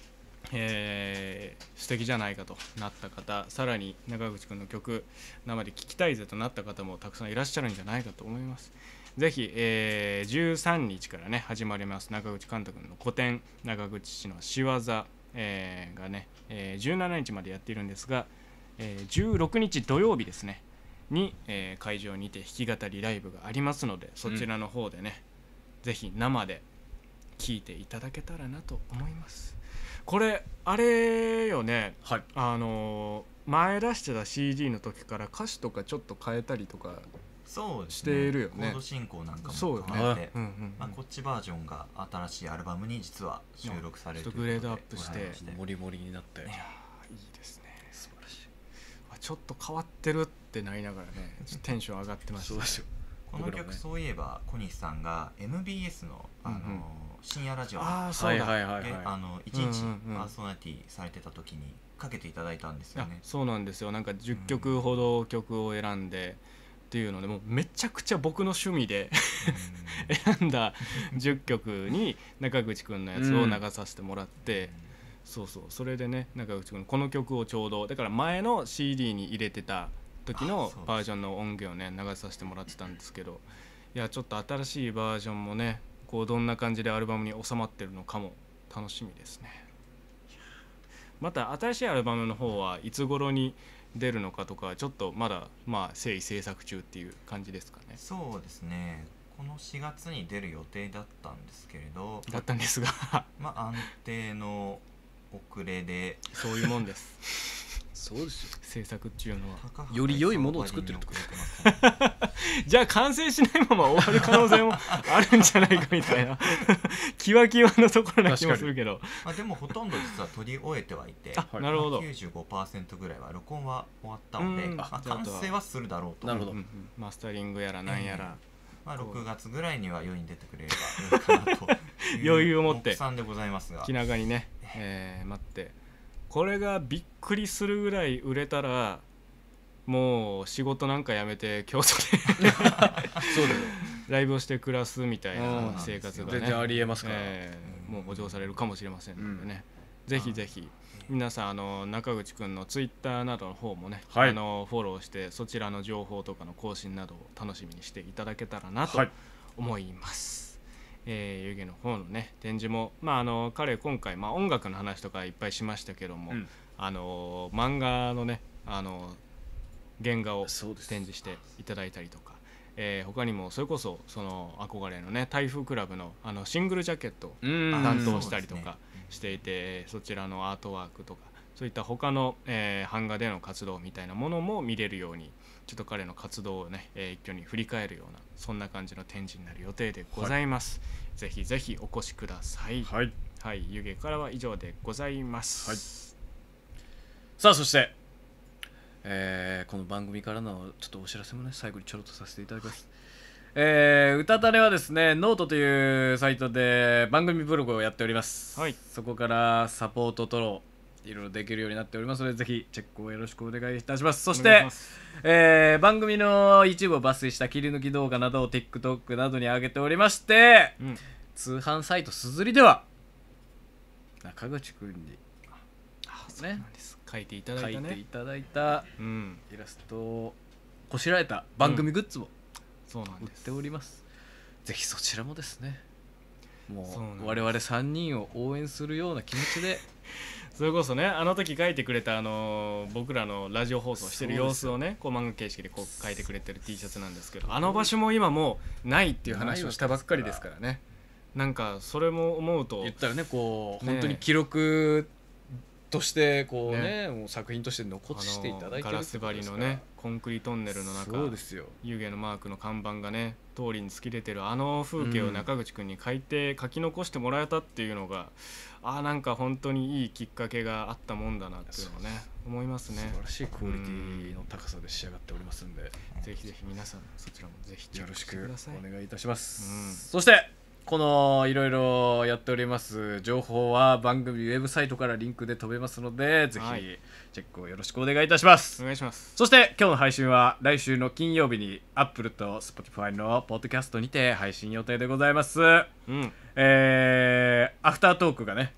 えー、素敵じゃないかとなった方、さらに中口くんの曲生で聴きたいぜとなった方もたくさんいらっしゃるんじゃないかと思います。ぜひ、えー、じゅうさんにちからね始まります中口監督の個展中口氏の仕業、えー、がね、えー、じゅうしちにちまでやっているんですが、えー、じゅうろくにち土曜日ですねに、えー、会場にて弾き語りライブがありますので、そちらの方でね、うん、ぜひ生で聴いていただけたらなと思います。これあれよね、はい、あの前出してた シーディー の時から歌詞とかちょっと変えたりとかしているよね。 コード進行なんかも変えて、 うんうんうん、 まあ、こっちバージョンが新しいアルバムに実は収録されるということで、 グレードアップしてモリモリになって、いやいいですね、素晴らしい。ちょっと変わってるってなりながらねテンション上がってました。そうですよ。 この曲、ね、そういえば小西さんが エムビーエス の、あのーうんうん、深夜ラジオであのいちにちパーソナリティされてた時にかけていただいたんですよね。 そうなんですよ。なんかじゅっきょくほど曲を選んでっていうので、もうめちゃくちゃ僕の趣味で選んだじゅっきょくに中口くんのやつを流させてもらって、そうそう、それでね中口くんこの曲をちょうどだから前の シーディー に入れてた時のバージョンの音源をね流させてもらってたんですけど、いやちょっと新しいバージョンもねこうどんな感じでアルバムに収まってるのかも楽しみですね。また新しいアルバムの方はいつ頃に出るのかとかちょっとまだまあ整理制作中っていう感じですかね。 そうですね、このしがつに出る予定だったんですけれどだったんですがまあ安定の遅れでそういうもんですそうですよ、 制作っていうのはより良いものを作ってるってことじゃあ完成しないまま終わる可能性もあるんじゃないかみたいなキワキワのところな気もするけど、 まあ、でもほとんど実は取り終えてはいてあ、なるほど、 きゅうじゅうごパーセント ぐらいは録音は終わったので、まあ、完成はするだろうと。 なるほど、 うんうん、マスタリングやらなんやら、 えーまあ、ろくがつぐらいには世に出てくれればよいかなと余裕を持って目算でございますが、 気長にね、えー、待って、これがびっくりするぐらい売れたらもう仕事なんかやめて京都でそうだよライブをして暮らすみたいな生活がね、 全然ありえますから、 えー、もう補助されるかもしれませんのでね、うん、ぜひぜひ皆さんあの中口くんのツイッターなどの方もね、はい、あのフォローしてそちらの情報とかの更新などを楽しみにしていただけたらなと思います、はい。えー、湯気の方のね展示も、まあ、あの彼今回、まあ、音楽の話とかいっぱいしましたけども、うん、あの漫画のねあの原画を展示していただいたりとか、えー、他にもそれこそその憧れのね台風クラブのあのシングルジャケットを担当したりとかしていて、そちらのアートワークとかそういった他の、えー、版画での活動みたいなものも見れるようにちょっと彼の活動をね、えー、一挙に振り返るようなそんな感じの展示になる予定でございます、はい、ぜひぜひお越しください。はい、はい、湯気からは以上でございます、はい、 さあそして、えー、この番組からのちょっとお知らせもね最後にちょろっとさせていただきます、えー、うたたねはですねノートというサイトで番組ブログをやっております、はい、そこからサポート等々いろいろできるようになっておりますのでぜひチェックをよろしくお願いいたします。そして、えー、番組の一部を抜粋した切り抜き動画などを TikTok などに上げておりまして、うん、通販サイトすずりでは中口くんに、 ね、書いていただいたね書いていただいた、うん、イラストをこしらえた番組グッズも売っております、うん、ぜひそちらもですねもう我々さんにんを応援するような気持ちでそれこそねあの時書いてくれたあの僕らのラジオ放送してる様子をねこう漫画形式でこう書いてくれてる T シャツなんですけど、あの場所も今もうないっていう話をしたばっかりですからね。なんかそれも思うと言ったらねこう本当に記録としてこうねもう作品として残していただいてるガラス張りのねコンクリトンネルの中、 そうですよ、 湯気のマークの看板がね通りに突き出てるあの風景を中口くんに書いて、うん、書き残してもらえたっていうのがあなんか本当にいいきっかけがあったもんだなっていうのをね思いますね。 素晴らしいクオリティの高さで仕上がっておりますんで、 うん、ぜひぜひ皆さんそちらもぜひチェックしてください。 よろしくお願いいたします、うん、そしてこのいろいろやっております情報は番組ウェブサイトからリンクで飛べますのでぜひチェックをよろしくお願いいたします。 お願いします。 そして今日の配信は来週の金曜日に Apple と Spotify のポッドキャストにて配信予定でございます、うん、えー、アフタートークがね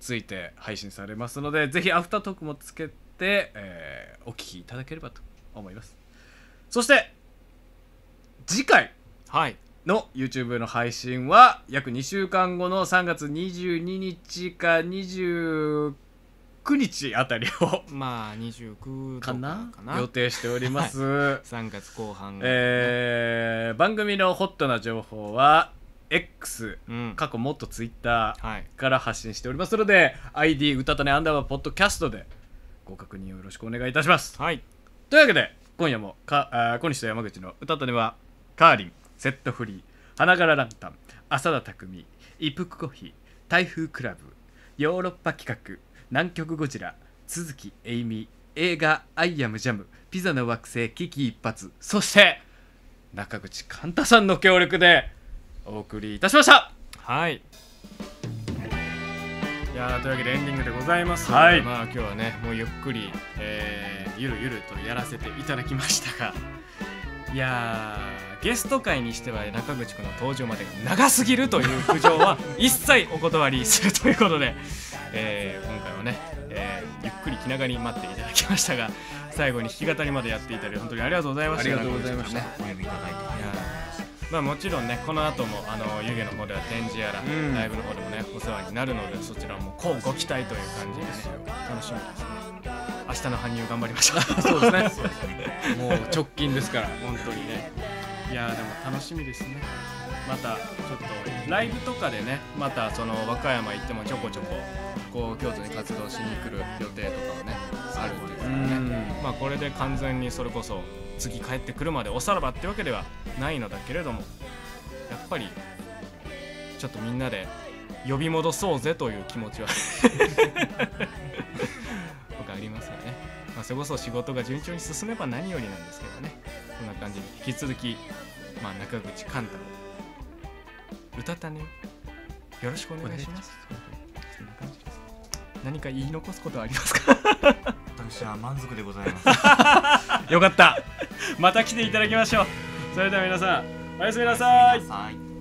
ついて配信されますので、ぜひアフタートークもつけて、えーお聞きいただければと思います。そして次回の YouTube の配信は約にしゅうかんごのさんがつにじゅうににちかにじゅうくにちあたりをまあにじゅうくかなかな予定しております、はい、 さんがつこう半、 えー、番組のホットな情報は X、 うん、 過去もっと Twitter から発信しておりますので、はい、アイディー うたたねアンダーバーポッドキャストでご確認をよろしくお願いいたします、 はい、 というわけで今夜もかあ小西と山口のうたたねはカーリン、セットフリー、花柄ランタン、浅田匠、一服コーヒー、台風クラブ、ヨーロッパ企画、南極ゴジラ、都築えいみ、映画アイアムジャム、ピザの惑星危機一髪、そして中口寛太さんの協力でお送りいたしました。 はい、いやーというわけでエンディングでございます。 はい、 まあ今日はねもうゆっくり、えー、ゆるゆるとやらせていただきましたが、いやーゲスト会にしては中口くんの登場までが長すぎるという苦情は一切お断りするということで、えー、今回はね、えー、ゆっくり気長に待っていただきましたが、最後に弾き語りまでやっていただき本当にありがとうございました。 ありがとうございました、 お呼びいただいて。 まあもちろんねこの後もあの湯気の方では展示やら、うん、ライブの方でもねお世話になるので、そちらもこうご期待という感じでね楽しみですね。明日の搬入頑張りましょう。 そうですねもう直近ですから本当にね。いやでも楽しみですね。またちょっとライブとかでねまたその和歌山行ってもちょこちょここう京都に活動しに来る予定とかはねあるんですけどね、まあこれで完全にそれこそ次帰ってくるまでおさらばってわけではないのだけれども、やっぱりちょっとみんなで呼び戻そうぜという気持ちは僕ありますよね。まあ、それこそ仕事が順調に進めば何よりなんですけどね。こんな感じで引き続き、まあ、中口寛太を歌ったねよろしくお願いします。そんな感じです。何か言い残すことはありますか？ 私は満足でございますよかったまた来ていただきましょう。それでは皆さんおやすみなさい。